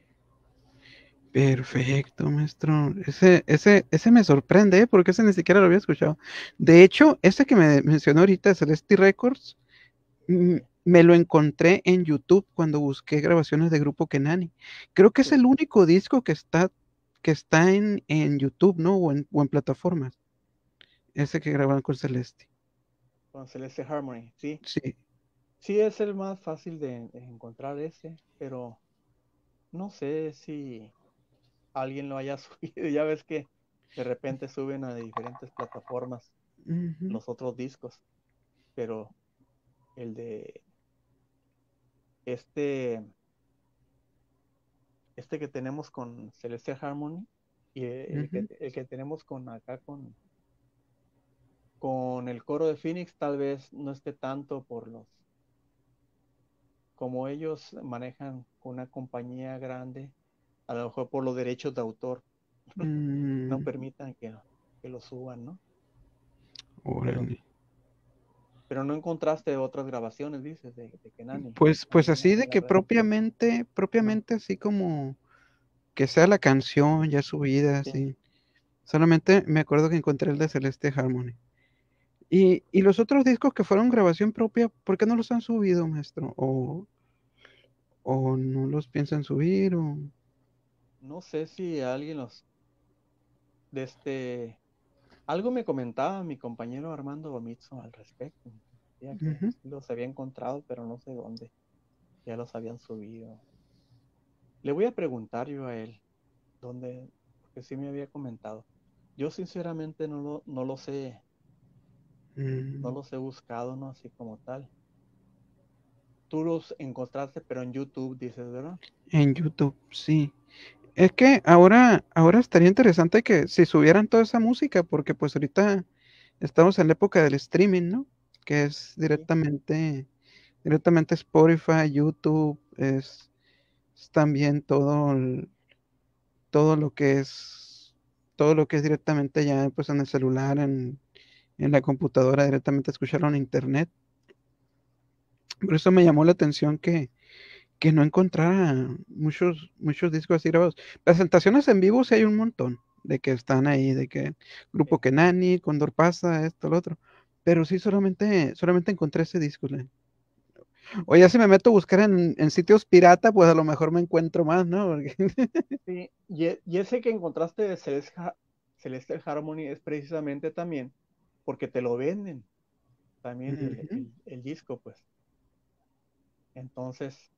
Perfecto, maestro. Ese, ese, ese me sorprende, ¿eh? Porque ese ni siquiera lo había escuchado. De hecho, ese que me mencionó ahorita, Celesti Records, mm, Sí, me lo encontré en YouTube cuando busqué grabaciones de Grupo Kenani. Creo que es sí, el único disco que está, que está en, en YouTube, ¿no? O en, o en plataformas. Ese que grabaron con Celeste. con Celeste Harmony, sí. Sí. Sí es el más fácil de, de encontrar ese, pero no sé si alguien lo haya subido. Ya ves que de repente suben a diferentes plataformas Ujú, los otros discos, pero el de este, este que tenemos con Celeste Harmony y el que, ujú. el que tenemos con acá con, con el coro de Phoenix tal vez no esté tanto por los como ellos manejan una compañía grande, a lo mejor por los derechos de autor, Mm, no permitan que, que lo suban, ¿no? Pero, órale. pero no encontraste otras grabaciones, dices, de, de Kenani, Pues, pues ahí en la, así de en la que red. propiamente, No, propiamente así como que sea la canción ya subida, sí. así. Solamente me acuerdo que encontré el de Celeste Harmony. Y, y los otros discos que fueron grabación propia, ¿por qué no los han subido, maestro? O, o no los piensan subir, o... No sé si alguien los, de este, algo me comentaba mi compañero Armando Gomitzo al respecto. Decía que Ujú. sí los había encontrado, pero no sé dónde. Ya los habían subido. Le voy a preguntar yo a él dónde, porque sí me había comentado. Yo sinceramente no lo, no los he, no Mm, los he buscado, ¿no? Así como tal. Tú los encontraste, pero en YouTube, dices, ¿verdad? en YouTube, sí. Es que ahora, ahora estaría interesante que si subieran toda esa música, porque pues ahorita estamos en la época del streaming, ¿no? Que es Sí. directamente, directamente Spotify, YouTube, es, es también todo, el- todo lo que es, todo lo que es directamente ya pues en el celular, en, en la computadora, directamente escucharlo en internet. Por eso me llamó la atención que, que no encontrara muchos, muchos discos así grabados. Presentaciones en vivo sí hay un montón de que están ahí, de que Grupo Sí. Kenani, Condor Pasa, esto, lo otro. Pero sí solamente, solamente encontré ese disco. ¿Le? O ya si me meto a buscar en, en sitios pirata, pues a lo mejor me encuentro más, ¿no? Porque... Sí, y, e- y ese que encontraste de Celeste, Ha- Celeste Harmony es precisamente también porque te lo venden, también el, Ujú. el, el disco, pues. Entonces,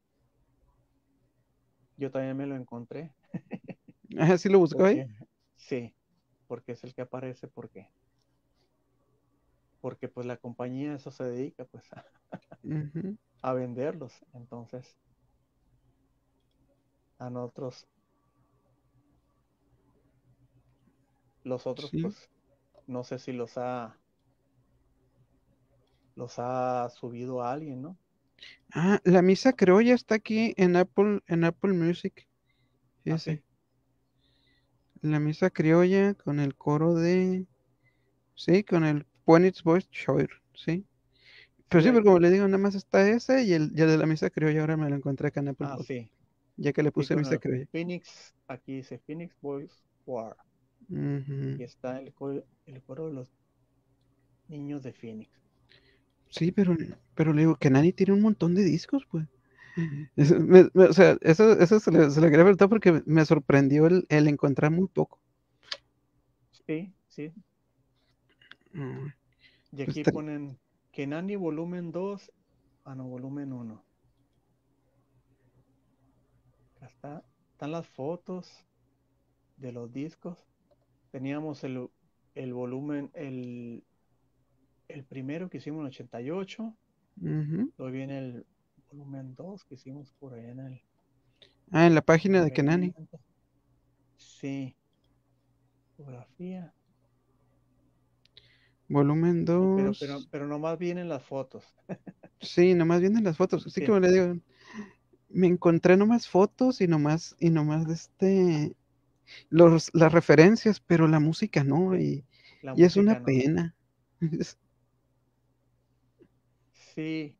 yo también me lo encontré, Ajá, sí lo busco ahí. porque sí, porque es el que aparece, porque, porque pues la compañía a eso se dedica, pues, a, Ujú. a venderlos. Entonces, a nosotros, los otros, Sí. pues, no sé si los ha, los ha subido a alguien, ¿no? Ah, la misa criolla está aquí en Apple, en Apple Music. Fíjese. Así, La misa criolla con el coro de... Sí, con el Phoenix Voice Choir, sí. Pero sí, sí, hay, pero como le digo, nada más está ese y el, y el de la misa criolla ahora me lo encontré acá en Apple ah, Pod, sí, ya que le sí, puse con misa el criolla. Phoenix, aquí dice Phoenix Boys War. Ujú. Y está el coro, el coro de los niños de Phoenix. Sí, pero, pero le digo que Nani tiene un montón de discos, pues. Eso, me- me- o sea, eso, eso se le, se le quería preguntar porque me sorprendió el, el encontrar muy poco. Sí, sí. Mm, Y pues aquí está- ponen Kenani volumen dos, ah no, volumen uno. Acá está, están las fotos de los discos. Teníamos el, el volumen, el, el primero que hicimos en el ochenta y ocho. ujú. Luego viene el volumen dos que hicimos por ahí en el Ah, en la página de Kenani. noventa. Sí, fotografía. Volumen Sí, pero, pero, dos. pero nomás vienen las fotos. Sí, nomás vienen las fotos. Así Sí, como le digo, me encontré nomás fotos y nomás, y nomás de este, los, las referencias, pero la música no, sí. y, La y es una música no. pena. Sí,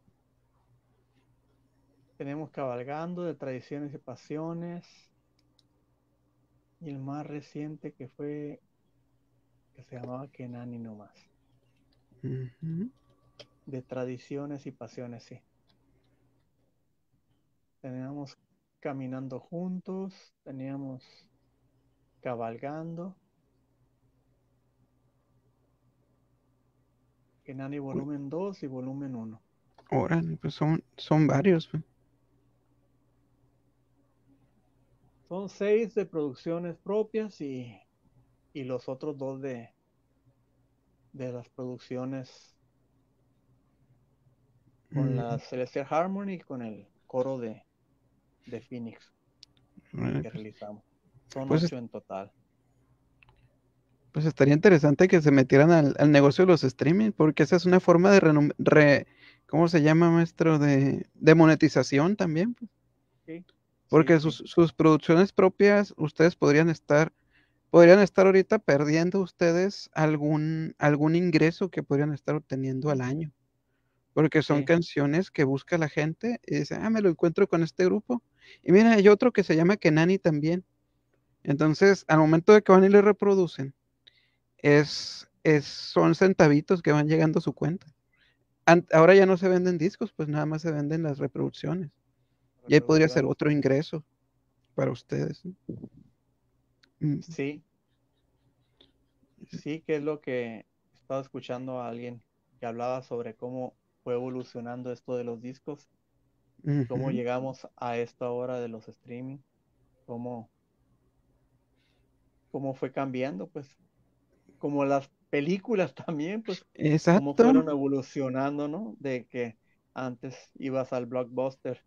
tenemos Cabalgando de Tradiciones y Pasiones. Y el más reciente que fue, que se llamaba Kenani nomás. Ujú. De Tradiciones y Pasiones, sí. Teníamos Caminando Juntos, teníamos Cabalgando, Kenani Uy, volumen dos y volumen uno. órale, pues son, son varios, pues. Son seis de producciones propias y, y los otros dos de, de las producciones con la Mm, Celestial Harmony y con el coro de, de Phoenix órale, que pues, realizamos. Son pues, es- ocho en total. pues estaría interesante que se metieran al, al negocio de los streaming, porque esa es una forma de renom- re- ¿cómo se llama, maestro? De, de monetización también, pues, Sí, sí, porque sí, sus, sus producciones propias, ustedes podrían estar, podrían estar ahorita perdiendo ustedes algún, algún ingreso que podrían estar obteniendo al año, porque son sí, canciones que busca la gente y dice, ah, me lo encuentro con este grupo. Y mira, hay otro que se llama Kenani también. Entonces, al momento de que van y le reproducen, es, es, son centavitos que van llegando a su cuenta. An- ahora ya no se venden discos, pues nada más se venden las reproducciones. Y ahí podría ser reproducciones. otro ingreso para ustedes, ¿no? Mm, Sí, sí, que es lo que estaba escuchando a alguien que hablaba sobre cómo fue evolucionando esto de los discos, cómo ujú. llegamos a esta hora de los streaming, cómo, cómo fue cambiando, pues, como las películas también, pues, cómo Exacto. fueron evolucionando, ¿no? De que antes ibas al Blockbuster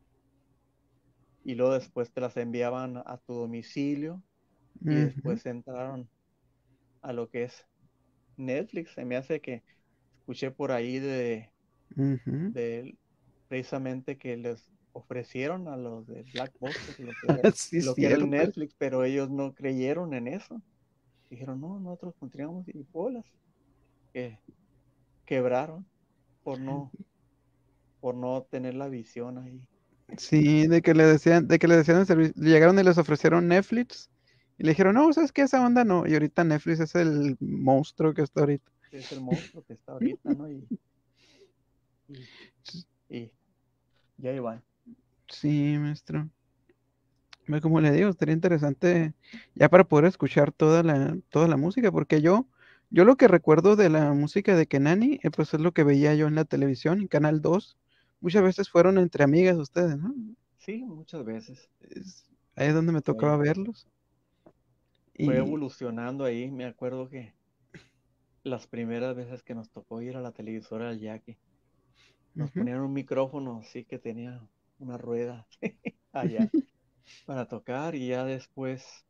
y luego después te las enviaban a tu domicilio y Ujú, después entraron a lo que es Netflix. Se me hace que escuché por ahí de, ujú. de precisamente que les ofrecieron a los de Blockbuster lo que era, Sí, es lo que era el cierto. Netflix, pero ellos no creyeron en eso. Dijeron, no, nosotros continuamos y bolas, que quebraron por no, por no tener la visión ahí. Sí, de que le decían, de que le decían el servicio, llegaron y les ofrecieron Netflix y le dijeron, no, ¿sabes qué? Esa onda no. Y ahorita Netflix es el monstruo que está ahorita. Es el monstruo que está ahorita, ¿no? Y, y, y ya iban. Sí, maestro. Ve, como le digo, estaría interesante ya para poder escuchar toda la, toda la música, porque yo, yo lo que recuerdo de la música de Kenani, eh, pues es lo que veía yo en la televisión, en Canal dos. Muchas veces fueron entre amigas ustedes, ¿no? Sí, muchas veces. Es- ahí es donde me tocaba Fue, verlos. fue Y evolucionando ahí. Me acuerdo que las primeras veces que nos tocó ir a la televisora del Jackie, nos ujú, ponían un micrófono así que tenía una rueda allá para tocar y ya después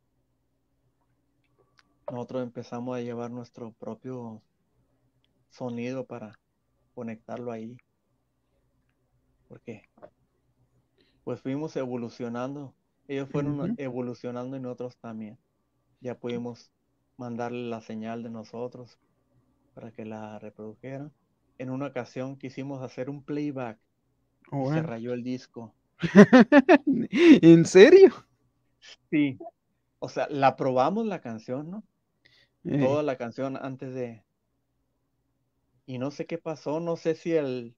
nosotros empezamos a llevar nuestro propio sonido para conectarlo ahí, porque pues fuimos evolucionando. Ellos fueron ujú. evolucionando y nosotros también. Ya pudimos mandarle la señal de nosotros para que la reprodujeran. En una ocasión quisimos hacer un playback y se Órale. rayó el disco. ¿En serio? Sí, o sea, la probamos la canción, ¿no? Eh, Toda la canción antes de... Y no sé qué pasó, no sé si el...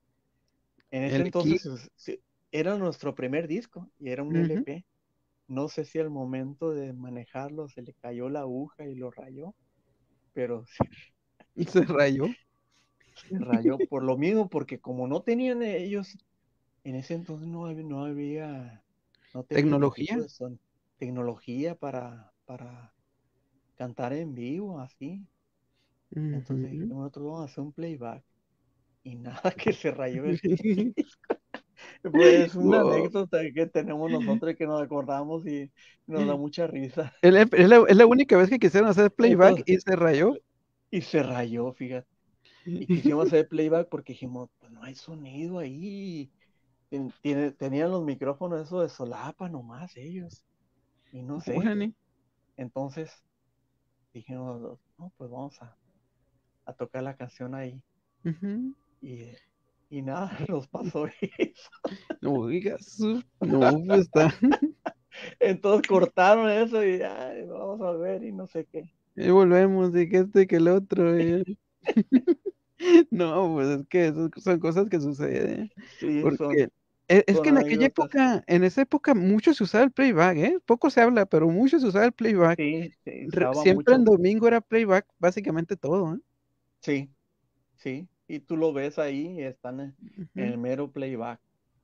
En ese el entonces equipo. pues, sí, era nuestro primer disco y era un L P. No sé si al momento de manejarlo se le cayó la aguja y lo rayó, pero sí, Se rayó. se rayó por lo mismo, porque como no tenían ellos, en ese entonces no había, no había, no tenían equipo Tecnología. de son, tecnología para, para cantar en vivo, así. Entonces Ujú. dijimos, nosotros vamos a hacer un playback y nada que se rayó el disco. Pues una Wow. anécdota que tenemos nosotros y que nos acordamos y nos da mucha risa. Es la, es la- es la única vez que quisieron hacer playback Entonces, y se rayó. y se rayó, fíjate. Y quisimos hacer playback porque dijimos, pues no hay sonido ahí. Ten- tiene- tenían los micrófonos eso de solapa nomás ellos. Y no sé. Órale. Entonces dijimos, no, pues vamos a, a tocar la canción ahí. Ujú. Y, y nada, nos pasó eso. Oiga, su- no, pues está. Entonces cortaron eso y ay, vamos a ver y no sé qué. Y volvemos, y que este, que el otro. y- No, pues es que eso son cosas que suceden. Sí, son, Porque e- es son que en aquella anécdotas. época, en esa época, mucho se usaba el playback, ¿eh? Poco se habla, pero mucho se usaba el playback. Sí, se Re- usaba siempre en mucho. domingo era playback, básicamente todo, ¿eh? Sí, sí. Y tú lo ves ahí, y están en, en Ujú. el mero playback.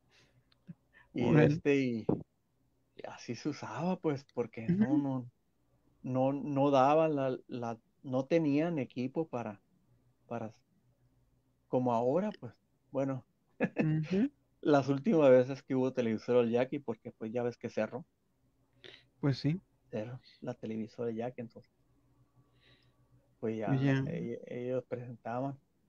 Y de Órale. este, y, y así se usaba, pues, porque no, Ujú, no, no, no daban la, la, no tenían equipo para, para, como ahora, pues, bueno, ujú. las últimas veces que hubo televisor el Jackie, porque pues ya ves que cerró, Pues sí, cerró la televisora Jackie, entonces, pues pues ya ya. e- ellos presentaban.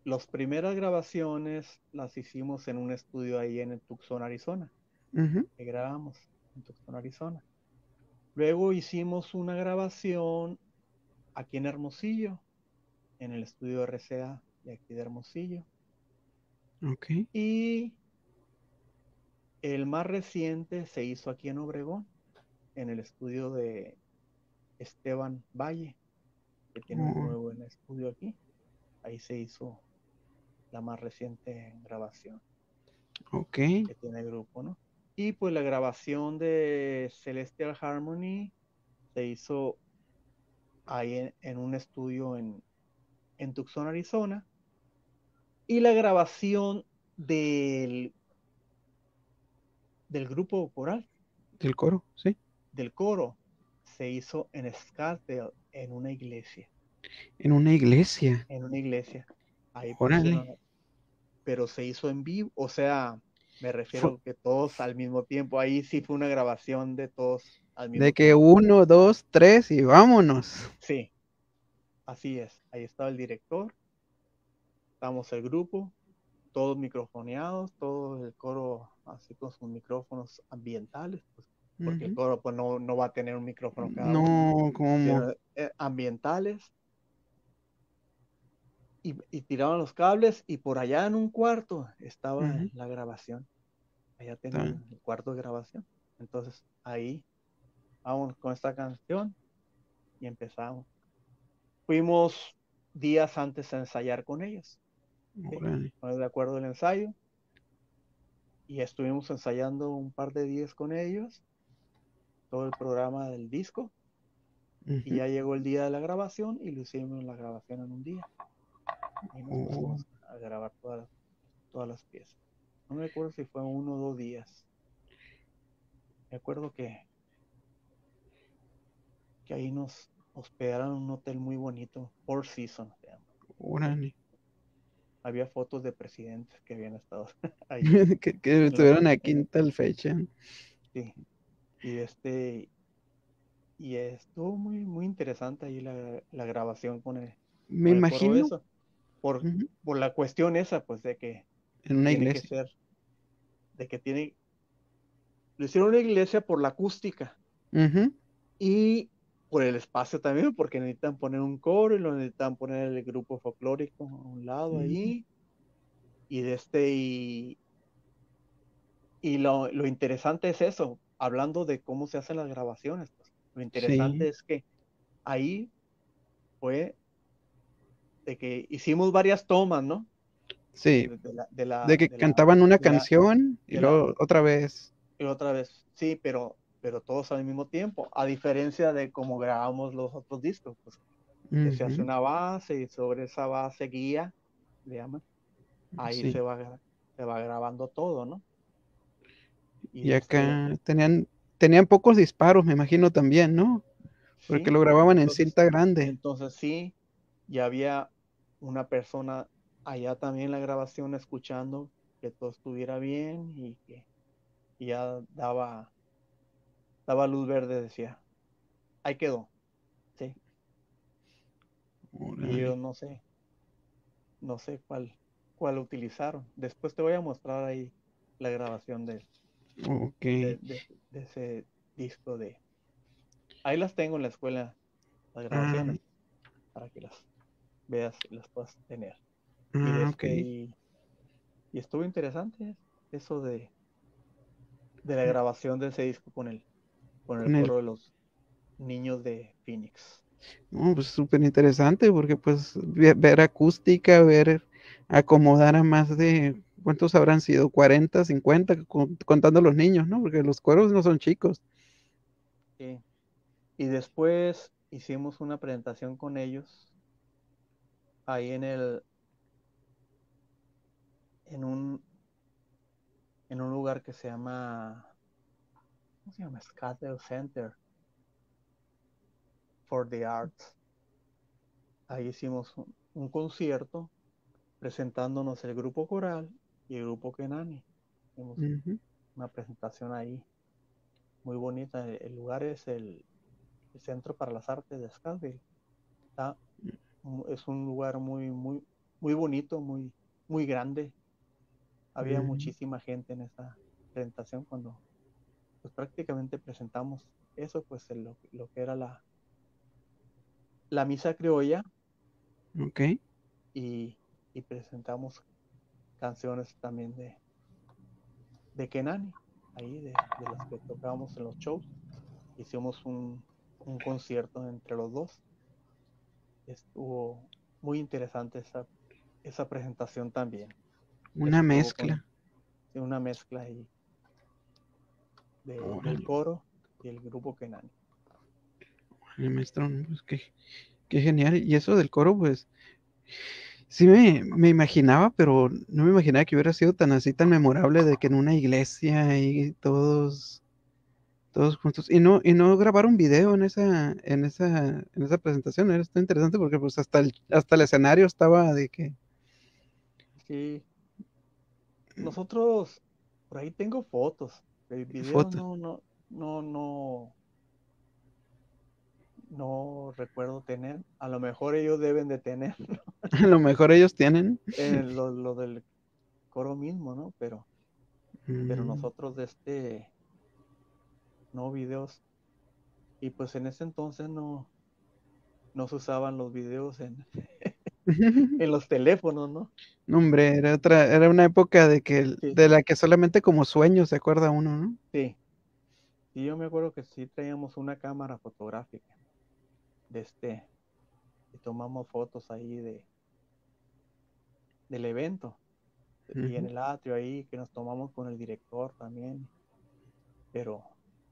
las primeras grabaciones las hicimos en un estudio ahí en Tucson, Arizona. Ujú. Que grabamos en Tucson, Arizona. Luego hicimos una grabación aquí en Hermosillo, en el estudio R C A de aquí de Hermosillo. Ok. Y el más reciente se hizo aquí en Obregón, en el estudio de Esteban Valle, que tiene un Oh, muy buen estudio aquí. Ahí se hizo la más reciente grabación ok. que tiene el grupo, ¿no? Y pues la grabación de Celestial Harmony se hizo ahí en, en un estudio en, en Tucson, Arizona. Y la grabación del, del grupo coral, Del coro, sí. del coro, se hizo en Scottsdale, en una iglesia. En una iglesia. En una iglesia. Ahí Órale. pusieron, pero se hizo en vivo, o sea, me Fu- refiero que todos al mismo tiempo. Ahí sí fue una grabación de todos al de mismo que tiempo. uno, dos, tres y vámonos. Sí, así es. Ahí estaba el director, estábamos el grupo, todos microfoneados, todo el coro así con sus micrófonos ambientales, pues, porque el Ujú. coro pues no, no va a tener un micrófono cada uno, No, como. sino eh, ambientales, y, y tiraban los cables y por allá en un cuarto estaba Ujú. la grabación, allá Está. tenían el cuarto de grabación, entonces ahí vamos con esta canción y empezamos. Fuimos días antes a ensayar con ellos, ¿sí? Órale. No de acuerdo el ensayo, y estuvimos ensayando un par de días con ellos, todo el programa del disco, y Ujú. ya llegó el día de la grabación y lo hicimos la grabación en un día. Y nos Oh, pusimos a grabar todas, todas las piezas. No me acuerdo si fue uno o dos días. Me acuerdo que, que ahí nos hospedaron en un hotel muy bonito, Four Seasons se llama. Ahí órale. había fotos de presidentes que habían estado ahí en, que, que en, la, estuvieron aquí en en la- tal fecha. sí. Y este y estuvo muy muy interesante ahí la, la grabación con el Me con el coro imagino. eso por Ujú. por la cuestión esa pues de que En una tiene que iglesia. ser de que tiene lo hicieron en una iglesia por la acústica Ujú. y por el espacio también, porque necesitan poner un coro y lo necesitan poner el grupo folclórico a un lado Ujú. ahí, y de este, y, y lo, lo interesante es eso, hablando de cómo se hacen las grabaciones, pues, lo interesante Sí, es que ahí fue de que hicimos varias tomas, ¿no? sí. De, de la, de De la, que de la, cantaban una de la, canción y de la, luego otra vez. y otra vez, sí, pero, pero todos al mismo tiempo, a diferencia de cómo grabamos los otros discos, pues que se hace Ujú. una base y sobre esa base guía, le llaman, ahí se Sí. va, se va grabando todo, ¿no? Y Y de este, acá tenían, tenían pocos disparos, me imagino también, ¿no? Porque sí, lo grababan en entonces, cinta grande. entonces sí, ya había una persona allá también en la grabación escuchando que todo estuviera bien y que y ya daba, daba luz verde, decía, ahí quedó, sí, y Órale. yo no sé, no sé cuál, cuál utilizaron. Después te voy a mostrar ahí la grabación de, Ok. de, de, de ese disco de... Ahí las tengo en la escuela, las Ah, grabaciones, para que las veas y las puedas tener. Y de ah, ok. este, y, y estuvo interesante eso de, de la grabación de ese disco con el, con el Con el. coro de los niños de Phoenix. No, pues súper interesante porque pues ve- ver acústica, ver acomodar a más de, ¿cuántos habrán sido? Cuarenta, cincuenta, con- contando los niños, ¿no? Porque los coros no son chicos. Sí. Y después hicimos una presentación con ellos ahí en el, en un, en un lugar que se llama, ¿cómo se llama? Scottsdale Center for the Arts. Ahí hicimos un, un concierto presentándonos el grupo coral y el grupo Kenani. Hicimos Ujú. una presentación ahí muy bonita. El, el lugar es el, el Centro para las Artes de Scottsdale. Está, es un lugar muy, muy, muy bonito, muy, muy grande. Había Mm, muchísima gente en esa presentación cuando pues prácticamente presentamos eso, pues el- lo, lo que era la, la misa criolla ok. y, y presentamos canciones también de, de Kenani, ahí de, de las que tocábamos en los shows. Hicimos un, un concierto entre los dos. Estuvo muy interesante esa, esa presentación también. Una Estuvo mezcla. con una mezcla ahí de- del Órale, coro y el grupo Kenani. órale, maestro, no, pues qué, qué genial. Y eso del coro, pues, sí me, me imaginaba, pero no me imaginaba que hubiera sido tan así, tan memorable de que en una iglesia ahí todos, todos juntos. Y no, y no grabaron video en esa, en esa, en esa presentación. Era está interesante porque pues hasta el, hasta el escenario estaba de que Sí, nosotros, por ahí tengo fotos, el video foto. no, no, no, no, no recuerdo tener. A lo mejor ellos deben de tener A lo mejor ellos tienen. eh, lo, lo del coro mismo, ¿no? Pero, pero Mm. nosotros de este, no videos. Y pues en ese entonces no, no se usaban los videos en, en los teléfonos, ¿no? No, hombre, era otra, era una época de que, Sí, de la que solamente como sueño se acuerda uno, ¿no? sí. Y yo me acuerdo que sí traíamos una cámara fotográfica de este, y tomamos fotos ahí de, del evento. Y en Ujú. el atrio ahí que nos tomamos con el director también, pero,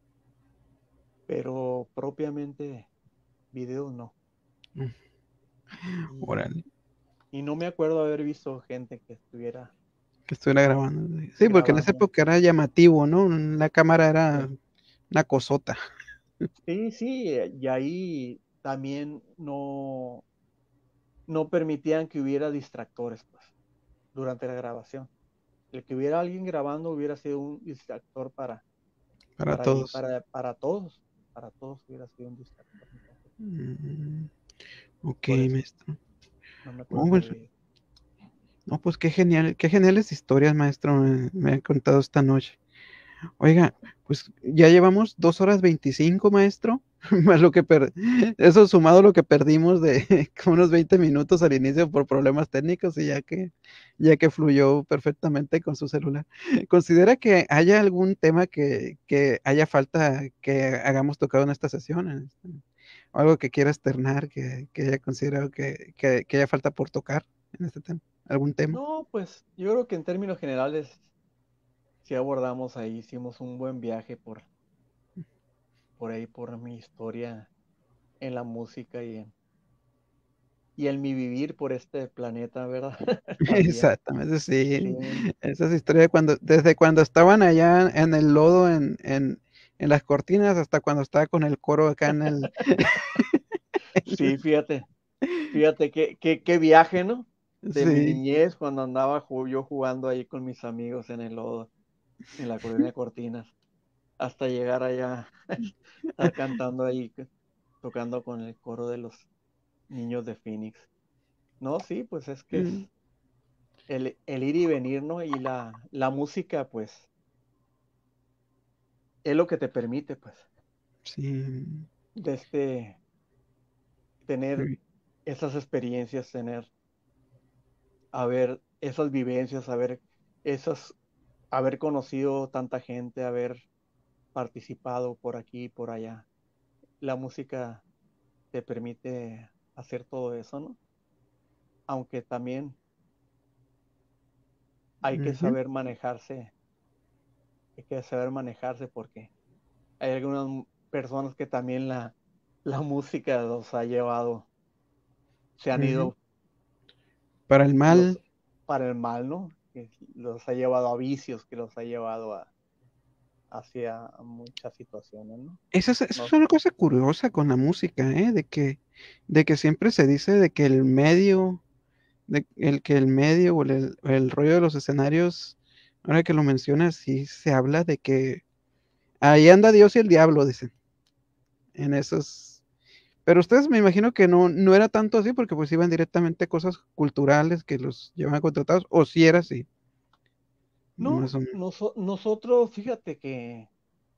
pero propiamente videos no. Mm, Y, órale, y no me acuerdo haber visto gente que estuviera que estuviera grabando. Sí, porque en esa grabando. época era llamativo, ¿no? La cámara Sí, era una cosota. sí, sí, y ahí también no, no permitían que hubiera distractores, pues, durante la grabación. El que hubiera alguien grabando hubiera sido un distractor para, Para para, ahí, todos. para, para todos, para todos hubiera sido un distractor. Entonces, Mm, ok, por eso maestro. no me Oh, acuerdo pues, de... no, pues qué genial, qué geniales historias, maestro, me, me ha contado esta noche. Oiga, pues ya llevamos dos horas veinticinco, maestro, más lo que per- eso sumado a lo que perdimos de como unos veinte minutos al inicio por problemas técnicos y ya que, ya que fluyó perfectamente con su celular. ¿Considera que haya algún tema que, que haya falta que hagamos tocado en esta sesión? Este, o algo que quiera externar, que, que haya considerado que, que, que haya falta por tocar en este tema, algún tema. No, pues yo creo que en términos generales sí abordamos ahí, hicimos un buen viaje por, por ahí, por mi historia en la música y en, y en mi vivir por este planeta, ¿verdad? También. Exactamente, sí. Sí, Esas historias de cuando, desde cuando estaban allá en el lodo, en, en, en las cortinas, hasta cuando estaba con el coro acá en el... sí, fíjate, fíjate qué, qué, qué viaje, ¿no? De mi Sí, niñez cuando andaba ju- yo jugando ahí con mis amigos en el lodo, en la colonia de Cortinas, hasta llegar allá, estar cantando ahí, tocando con el coro de los niños de Phoenix. No, sí, pues es que mm, es el, el ir y venir, ¿no? Y la, la música, pues, es lo que te permite, pues, sí. de este, tener Sí. esas experiencias, tener, haber esas vivencias, haber esas, haber conocido tanta gente, haber participado por aquí y por allá. La música te permite hacer todo eso, ¿no? Aunque también hay que Ujú. saber manejarse, hay que saber manejarse porque hay algunas personas que también la, la música los ha llevado, se han Ujú. ido Para el los mal, para el mal, ¿no? Que los ha llevado a vicios, que los ha llevado a, hacia muchas situaciones, ¿no? esa es, eso es No, una cosa curiosa con la música, ¿eh? De que, de que siempre se dice de que el medio, de, el que el medio o el, el rollo de los escenarios, ahora que lo mencionas, sí se habla de que ahí anda Dios y el diablo, dicen, en esos. Pero ustedes me imagino que no, no era tanto así porque pues iban directamente cosas culturales que los llevaban contratados, o si era así, No, más o menos. noso- nosotros, fíjate que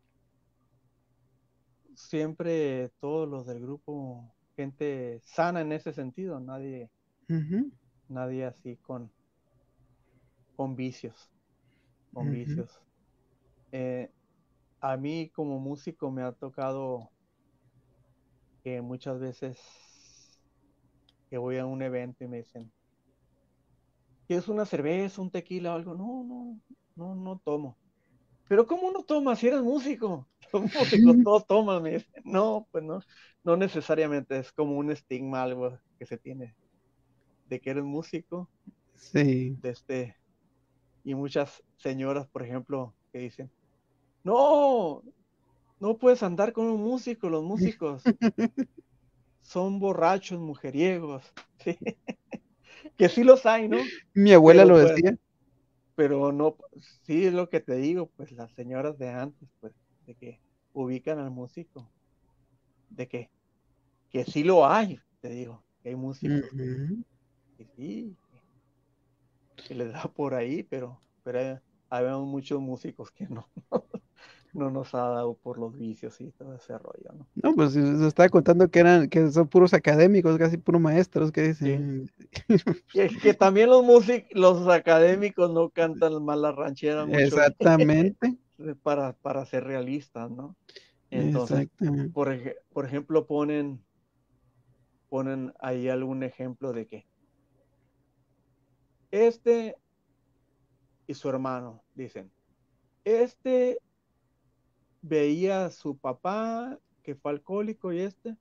siempre todos los del grupo, gente sana en ese sentido, nadie, Ujú, nadie así con, con vicios, con ujú, vicios. Eh, a mí como músico me ha tocado que muchas veces que voy a un evento y me dicen, ¿quieres una cerveza, un tequila o algo? No, no, no, no tomo. Pero ¿cómo no tomas si eres músico? Los músicos todos toman, me dicen. No, pues no, no necesariamente, es como un estigma, algo que se tiene de que eres músico, sí. de este, y muchas señoras, por ejemplo, que dicen, no, no puedes andar con un músico, los músicos son borrachos, mujeriegos, ¿sí? Que sí los hay, ¿no? Mi abuela Pero lo pues, decía. pero no, sí es lo que te digo, pues las señoras de antes, pues, de que ubican al músico, de que, que sí lo hay, te digo, que hay músicos que, Ujú. que sí, que, que les da por ahí, pero, pero hay, habemos muchos músicos que no, no nos ha dado por los vicios y todo ese rollo, ¿no? No, pues se se estaba contando que eran, que son puros académicos, casi puros maestros, que Sí. dicen. Que, que también los músicos, los académicos no cantan mal la ranchera mucho Exactamente, para, para ser realistas, ¿no? Entonces, exactamente. por, ej- por ejemplo, ponen, ponen ahí algún ejemplo de que este y su hermano, dicen, este veía a su papá que fue alcohólico y este,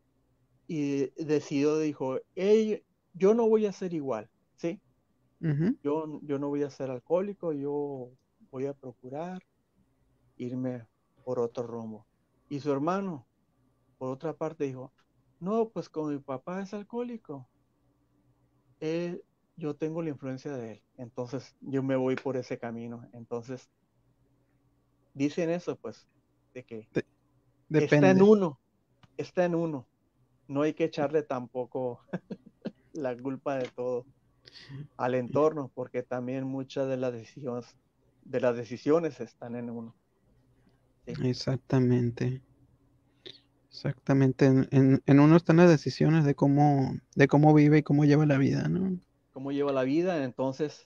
y decidió, dijo, hey, yo no voy a ser igual, ¿sí? Ujú. Yo, yo no voy a ser alcohólico, yo voy a procurar irme por otro rumbo. Y su hermano, por otra parte, dijo, no, pues como mi papá es alcohólico, él, yo tengo la influencia de él, entonces yo me voy por ese camino. Entonces, dicen eso, pues, de que De- está en depende. uno, está en uno. No hay que echarle tampoco la culpa de todo al entorno, porque también muchas de las decisiones, de las decisiones están en uno. ¿Sí? Exactamente. Exactamente. En, en, en uno están las decisiones de cómo, de cómo vive y cómo lleva la vida, ¿no? Cómo lleva la vida, entonces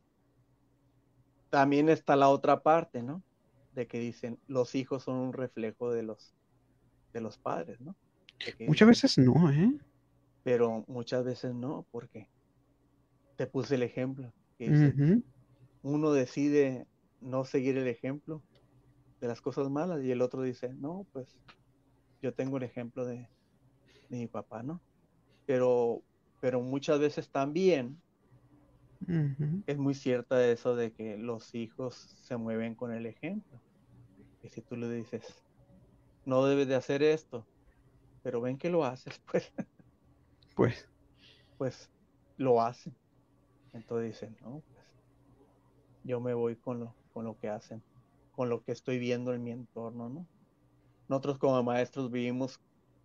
también está la otra parte, ¿no? De que dicen, los hijos son un reflejo de los, de los padres, ¿no? De que Muchas dicen, veces no, ¿eh? pero muchas veces no, porque te puse el ejemplo, que dice, Ujú. uno decide no seguir el ejemplo de las cosas malas y el otro dice, no, pues yo tengo el ejemplo de, de mi papá, ¿no? Pero, pero muchas veces también Ujú. es muy cierta eso de que los hijos se mueven con el ejemplo. Que si tú le dices, no debes de hacer esto, pero ven que lo haces, pues, Pues, pues lo hacen. Entonces dicen, no, pues yo me voy con lo, con lo que hacen, con lo que estoy viendo en mi entorno, ¿no? Nosotros como maestros vivimos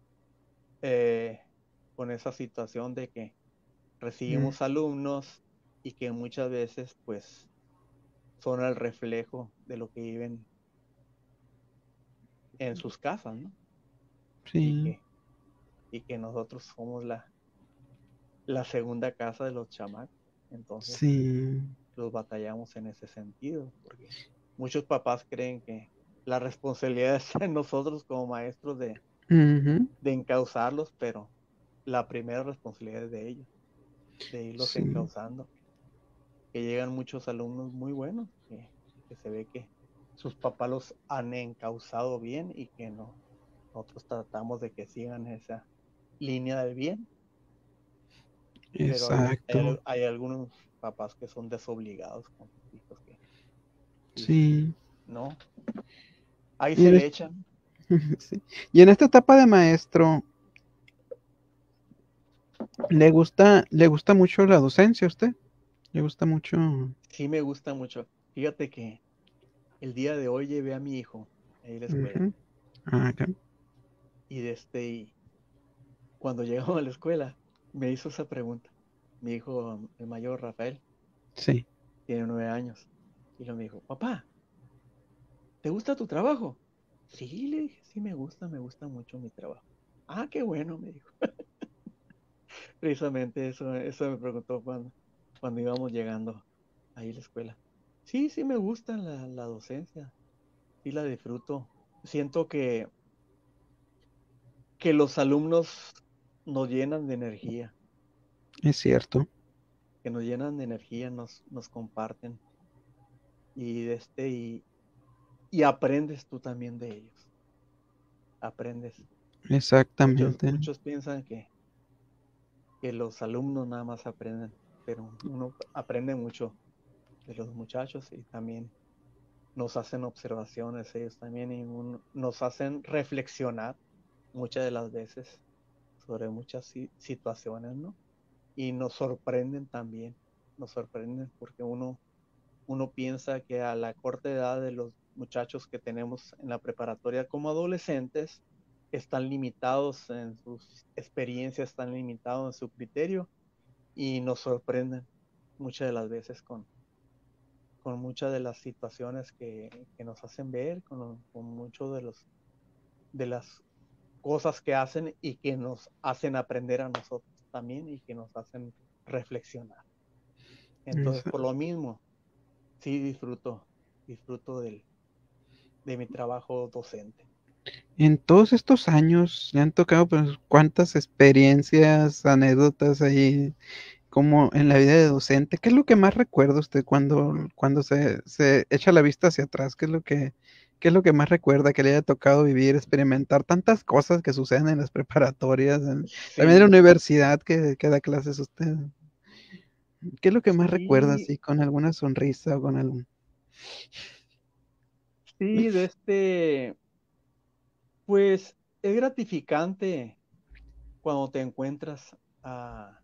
eh, con esa situación de que mm, recibimos alumnos y que muchas veces, pues, son el reflejo de lo que viven en sus casas, ¿no? Y sí, que, y que nosotros somos la, la segunda casa de los chamacos. Entonces, sí. los batallamos en ese sentido, porque muchos papás creen que la responsabilidad está en nosotros como maestros de, Ujú. de encauzarlos, pero la primera responsabilidad es de ellos, de irlos Sí, encauzando, que llegan muchos alumnos muy buenos, que, que se ve que sus papás los han encauzado bien y que no, nosotros tratamos de que sigan esa línea del bien, pero hay, exacto. hay, hay algunos papás que son desobligados con sus hijos que dicen, Sí. no, ahí Y se en, le es- echan. sí. Y en esta etapa de maestro, ¿le gusta, le gusta mucho la docencia a usted? ¿Le gusta mucho? Sí me gusta mucho. Fíjate que el día de hoy llevé a mi hijo a ir a la escuela Ujú. Ah, ok. y de este y, cuando llegamos a la escuela, me hizo esa pregunta. Mi hijo, el mayor, Rafael, Sí. tiene nueve años. Y lo me dijo, papá, ¿te gusta tu trabajo? Sí, le dije, sí me gusta, me gusta mucho mi trabajo. Ah, qué bueno, me dijo. Precisamente eso, eso me preguntó cuando, cuando íbamos llegando ahí a la escuela. Sí, sí me gusta la, la docencia, sí la disfruto. Siento que, que los alumnos nos llenan de energía, Es cierto. que nos llenan de energía, nos, nos comparten y, de este, y, y aprendes tú también de ellos, aprendes. Muchos, Exactamente. muchos piensan que, que los alumnos nada más aprenden, pero uno aprende mucho de los muchachos y también nos hacen observaciones ellos también y un- nos hacen reflexionar muchas de las veces sobre muchas si- situaciones, ¿no? Y nos sorprenden también, nos sorprenden porque uno, uno piensa que a la corta edad de los muchachos que tenemos en la preparatoria como adolescentes están limitados en sus experiencias, están limitados en su criterio y nos sorprenden muchas de las veces con, con muchas de las situaciones que, que nos hacen ver, con, con muchos de los de las cosas que hacen y que nos hacen aprender a nosotros también y que nos hacen reflexionar. Entonces, Eso. por lo mismo, sí disfruto, disfruto del, de mi trabajo docente. En todos estos años le han tocado pues cuántas experiencias, anécdotas ahí como en la vida de docente. ¿Qué es lo que más recuerda usted cuando, cuando se, se echa la vista hacia atrás? ¿Qué es lo que, qué es lo que más recuerda que le haya tocado vivir, experimentar tantas cosas que suceden en las preparatorias, en- también en la Sí, universidad que, que da clases usted? ¿Qué es lo que más recuerda sí, así con alguna sonrisa o con algún... sí, de este, pues es gratificante cuando te encuentras a,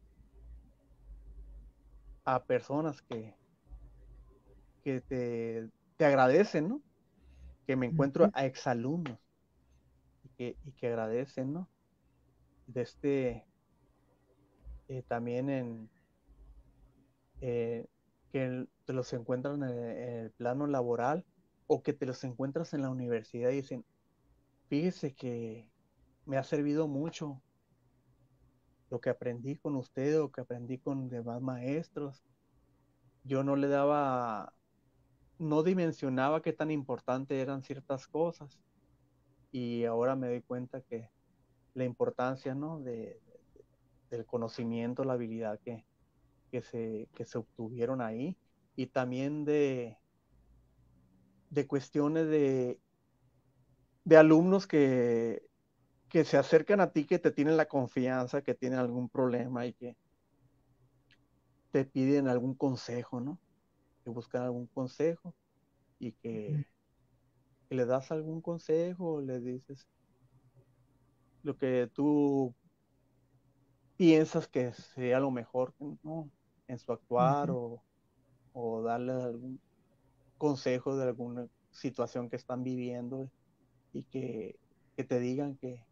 a personas que, que te, te agradecen, ¿no? Que me encuentro Ujú, a exalumnos y que, y que agradecen, ¿no? De este, eh, también en, eh, que te los encuentran en, en el plano laboral o que te los encuentras en la universidad y dicen, fíjese que me ha servido mucho lo que aprendí con usted o que aprendí con demás maestros. Yo no le daba, no dimensionaba qué tan importante eran ciertas cosas y ahora me doy cuenta que la importancia, ¿no? de, del conocimiento, la habilidad que, que, se, que se obtuvieron ahí y también de, de cuestiones de, de alumnos que, que se acercan a ti, que te tienen la confianza, que tienen algún problema y que te piden algún consejo, ¿no? Que buscan algún consejo y que, que le das algún consejo, le dices lo que tú piensas que sería lo mejor, ¿no? En su actuar ujú, o, o darle algún consejo de alguna situación que están viviendo y que, que te digan que,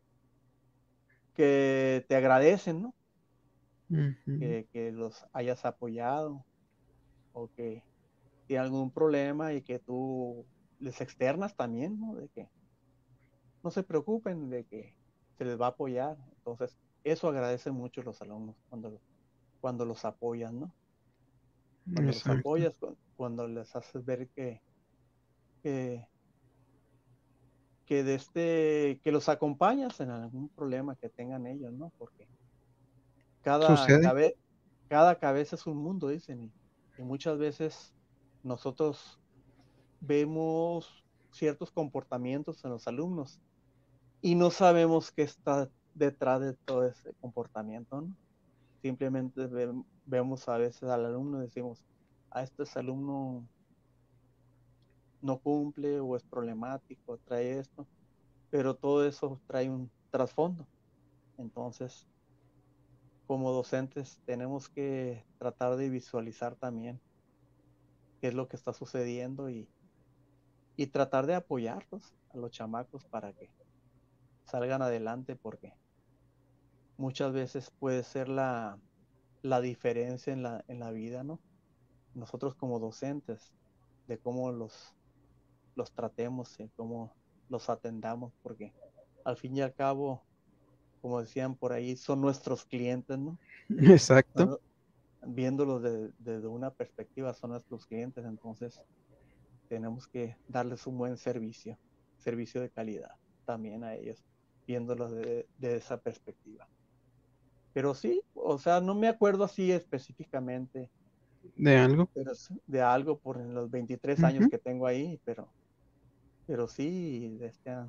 que te agradecen, ¿no? ujú. Que, que los hayas apoyado o que tienen algún problema y que tú les externas también, ¿no? De que no se preocupen, de que se les va a apoyar. Entonces, eso agradece mucho los alumnos cuando, cuando los apoyas, ¿no? Cuando los Exacto. apoyas, cuando les haces ver que, que, que, de este, que los acompañas en algún problema que tengan ellos, ¿no? Porque cada, Sucede. cabe, cada cabeza es un mundo, dicen, y, y muchas veces nosotros vemos ciertos comportamientos en los alumnos y no sabemos qué está detrás de todo ese comportamiento, ¿no? Simplemente ve, vemos a veces al alumno y decimos, a este alumno no cumple o es problemático, trae esto, pero todo eso trae un trasfondo. Entonces, como docentes tenemos que tratar de visualizar también qué es lo que está sucediendo y, y tratar de apoyarlos a los chamacos para que salgan adelante porque muchas veces puede ser la, la diferencia en la, en la vida, ¿no? Nosotros como docentes, de cómo los, los tratemos y cómo los atendamos, porque al fin y al cabo, como decían por ahí, son nuestros clientes, ¿no? Exacto. Bueno, viéndolos desde de, de una perspectiva, son nuestros clientes, entonces tenemos que darles un buen servicio, servicio de calidad también a ellos, viéndolos de, de esa perspectiva. Pero sí, o sea, no me acuerdo así específicamente ¿De algo? pero, de algo por los veintitrés años Uh-huh. que tengo ahí, pero, pero sí, este, han,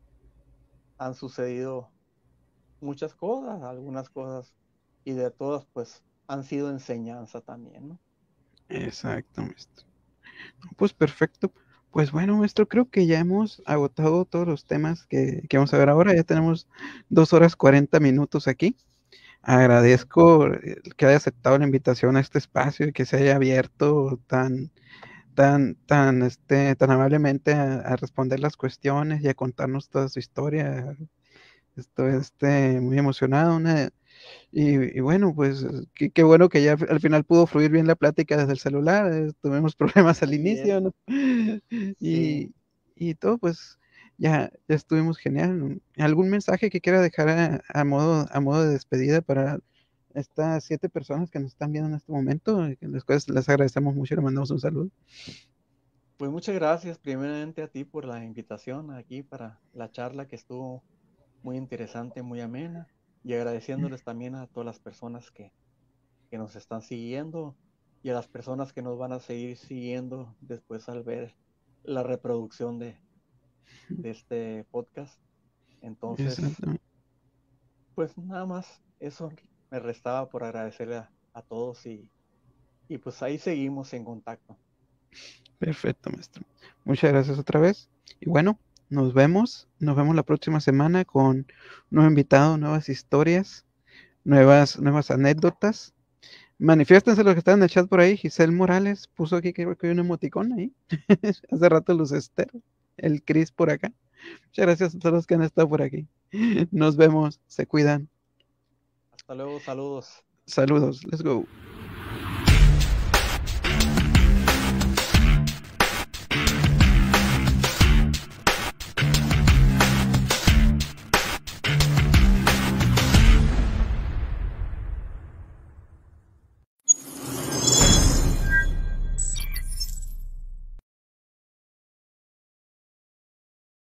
han sucedido muchas cosas, algunas cosas, y de todas, pues, han sido enseñanza también, ¿no? Exacto, maestro. Pues perfecto. Pues bueno, maestro, creo que ya hemos agotado todos los temas que, que vamos a ver ahora. Ya tenemos dos horas cuarenta minutos aquí. Agradezco que haya aceptado la invitación a este espacio y que se haya abierto tan, tan, tan, este, tan amablemente a, a responder las cuestiones y a contarnos toda su historia. Estoy, este, muy emocionado. Una, y, y bueno, pues qué, qué bueno que ya al final pudo fluir bien la plática desde el celular. eh, Tuvimos problemas al Así es, inicio, ¿no? sí. Y, y todo, pues ya, ya estuvimos genial. ¿Algún mensaje que quiera dejar a, a modo, a modo de despedida para estas siete personas que nos están viendo en este momento? Les, les agradecemos mucho y les mandamos un saludo. Pues muchas gracias primeramente a ti por la invitación aquí para la charla que estuvo muy interesante, muy amena, y agradeciéndoles también a todas las personas que, que nos están siguiendo y a las personas que nos van a seguir siguiendo después al ver la reproducción de, de este podcast. Entonces, Exacto. pues nada más, eso me restaba por agradecerle a, a todos y, y pues ahí seguimos en contacto. Perfecto, maestro. Muchas gracias otra vez. Y bueno, nos vemos. Nos vemos la próxima semana con un nuevo invitado, nuevas historias, nuevas, nuevas anécdotas. Manifiéstense los que están en el chat por ahí. Giselle Morales puso aquí que creo que hay un emoticón ahí. Hace rato los estero. El Chris por acá. Muchas gracias a todos los que han estado por aquí. Nos vemos. Se cuidan. Hasta luego, saludos. Saludos. Let's go.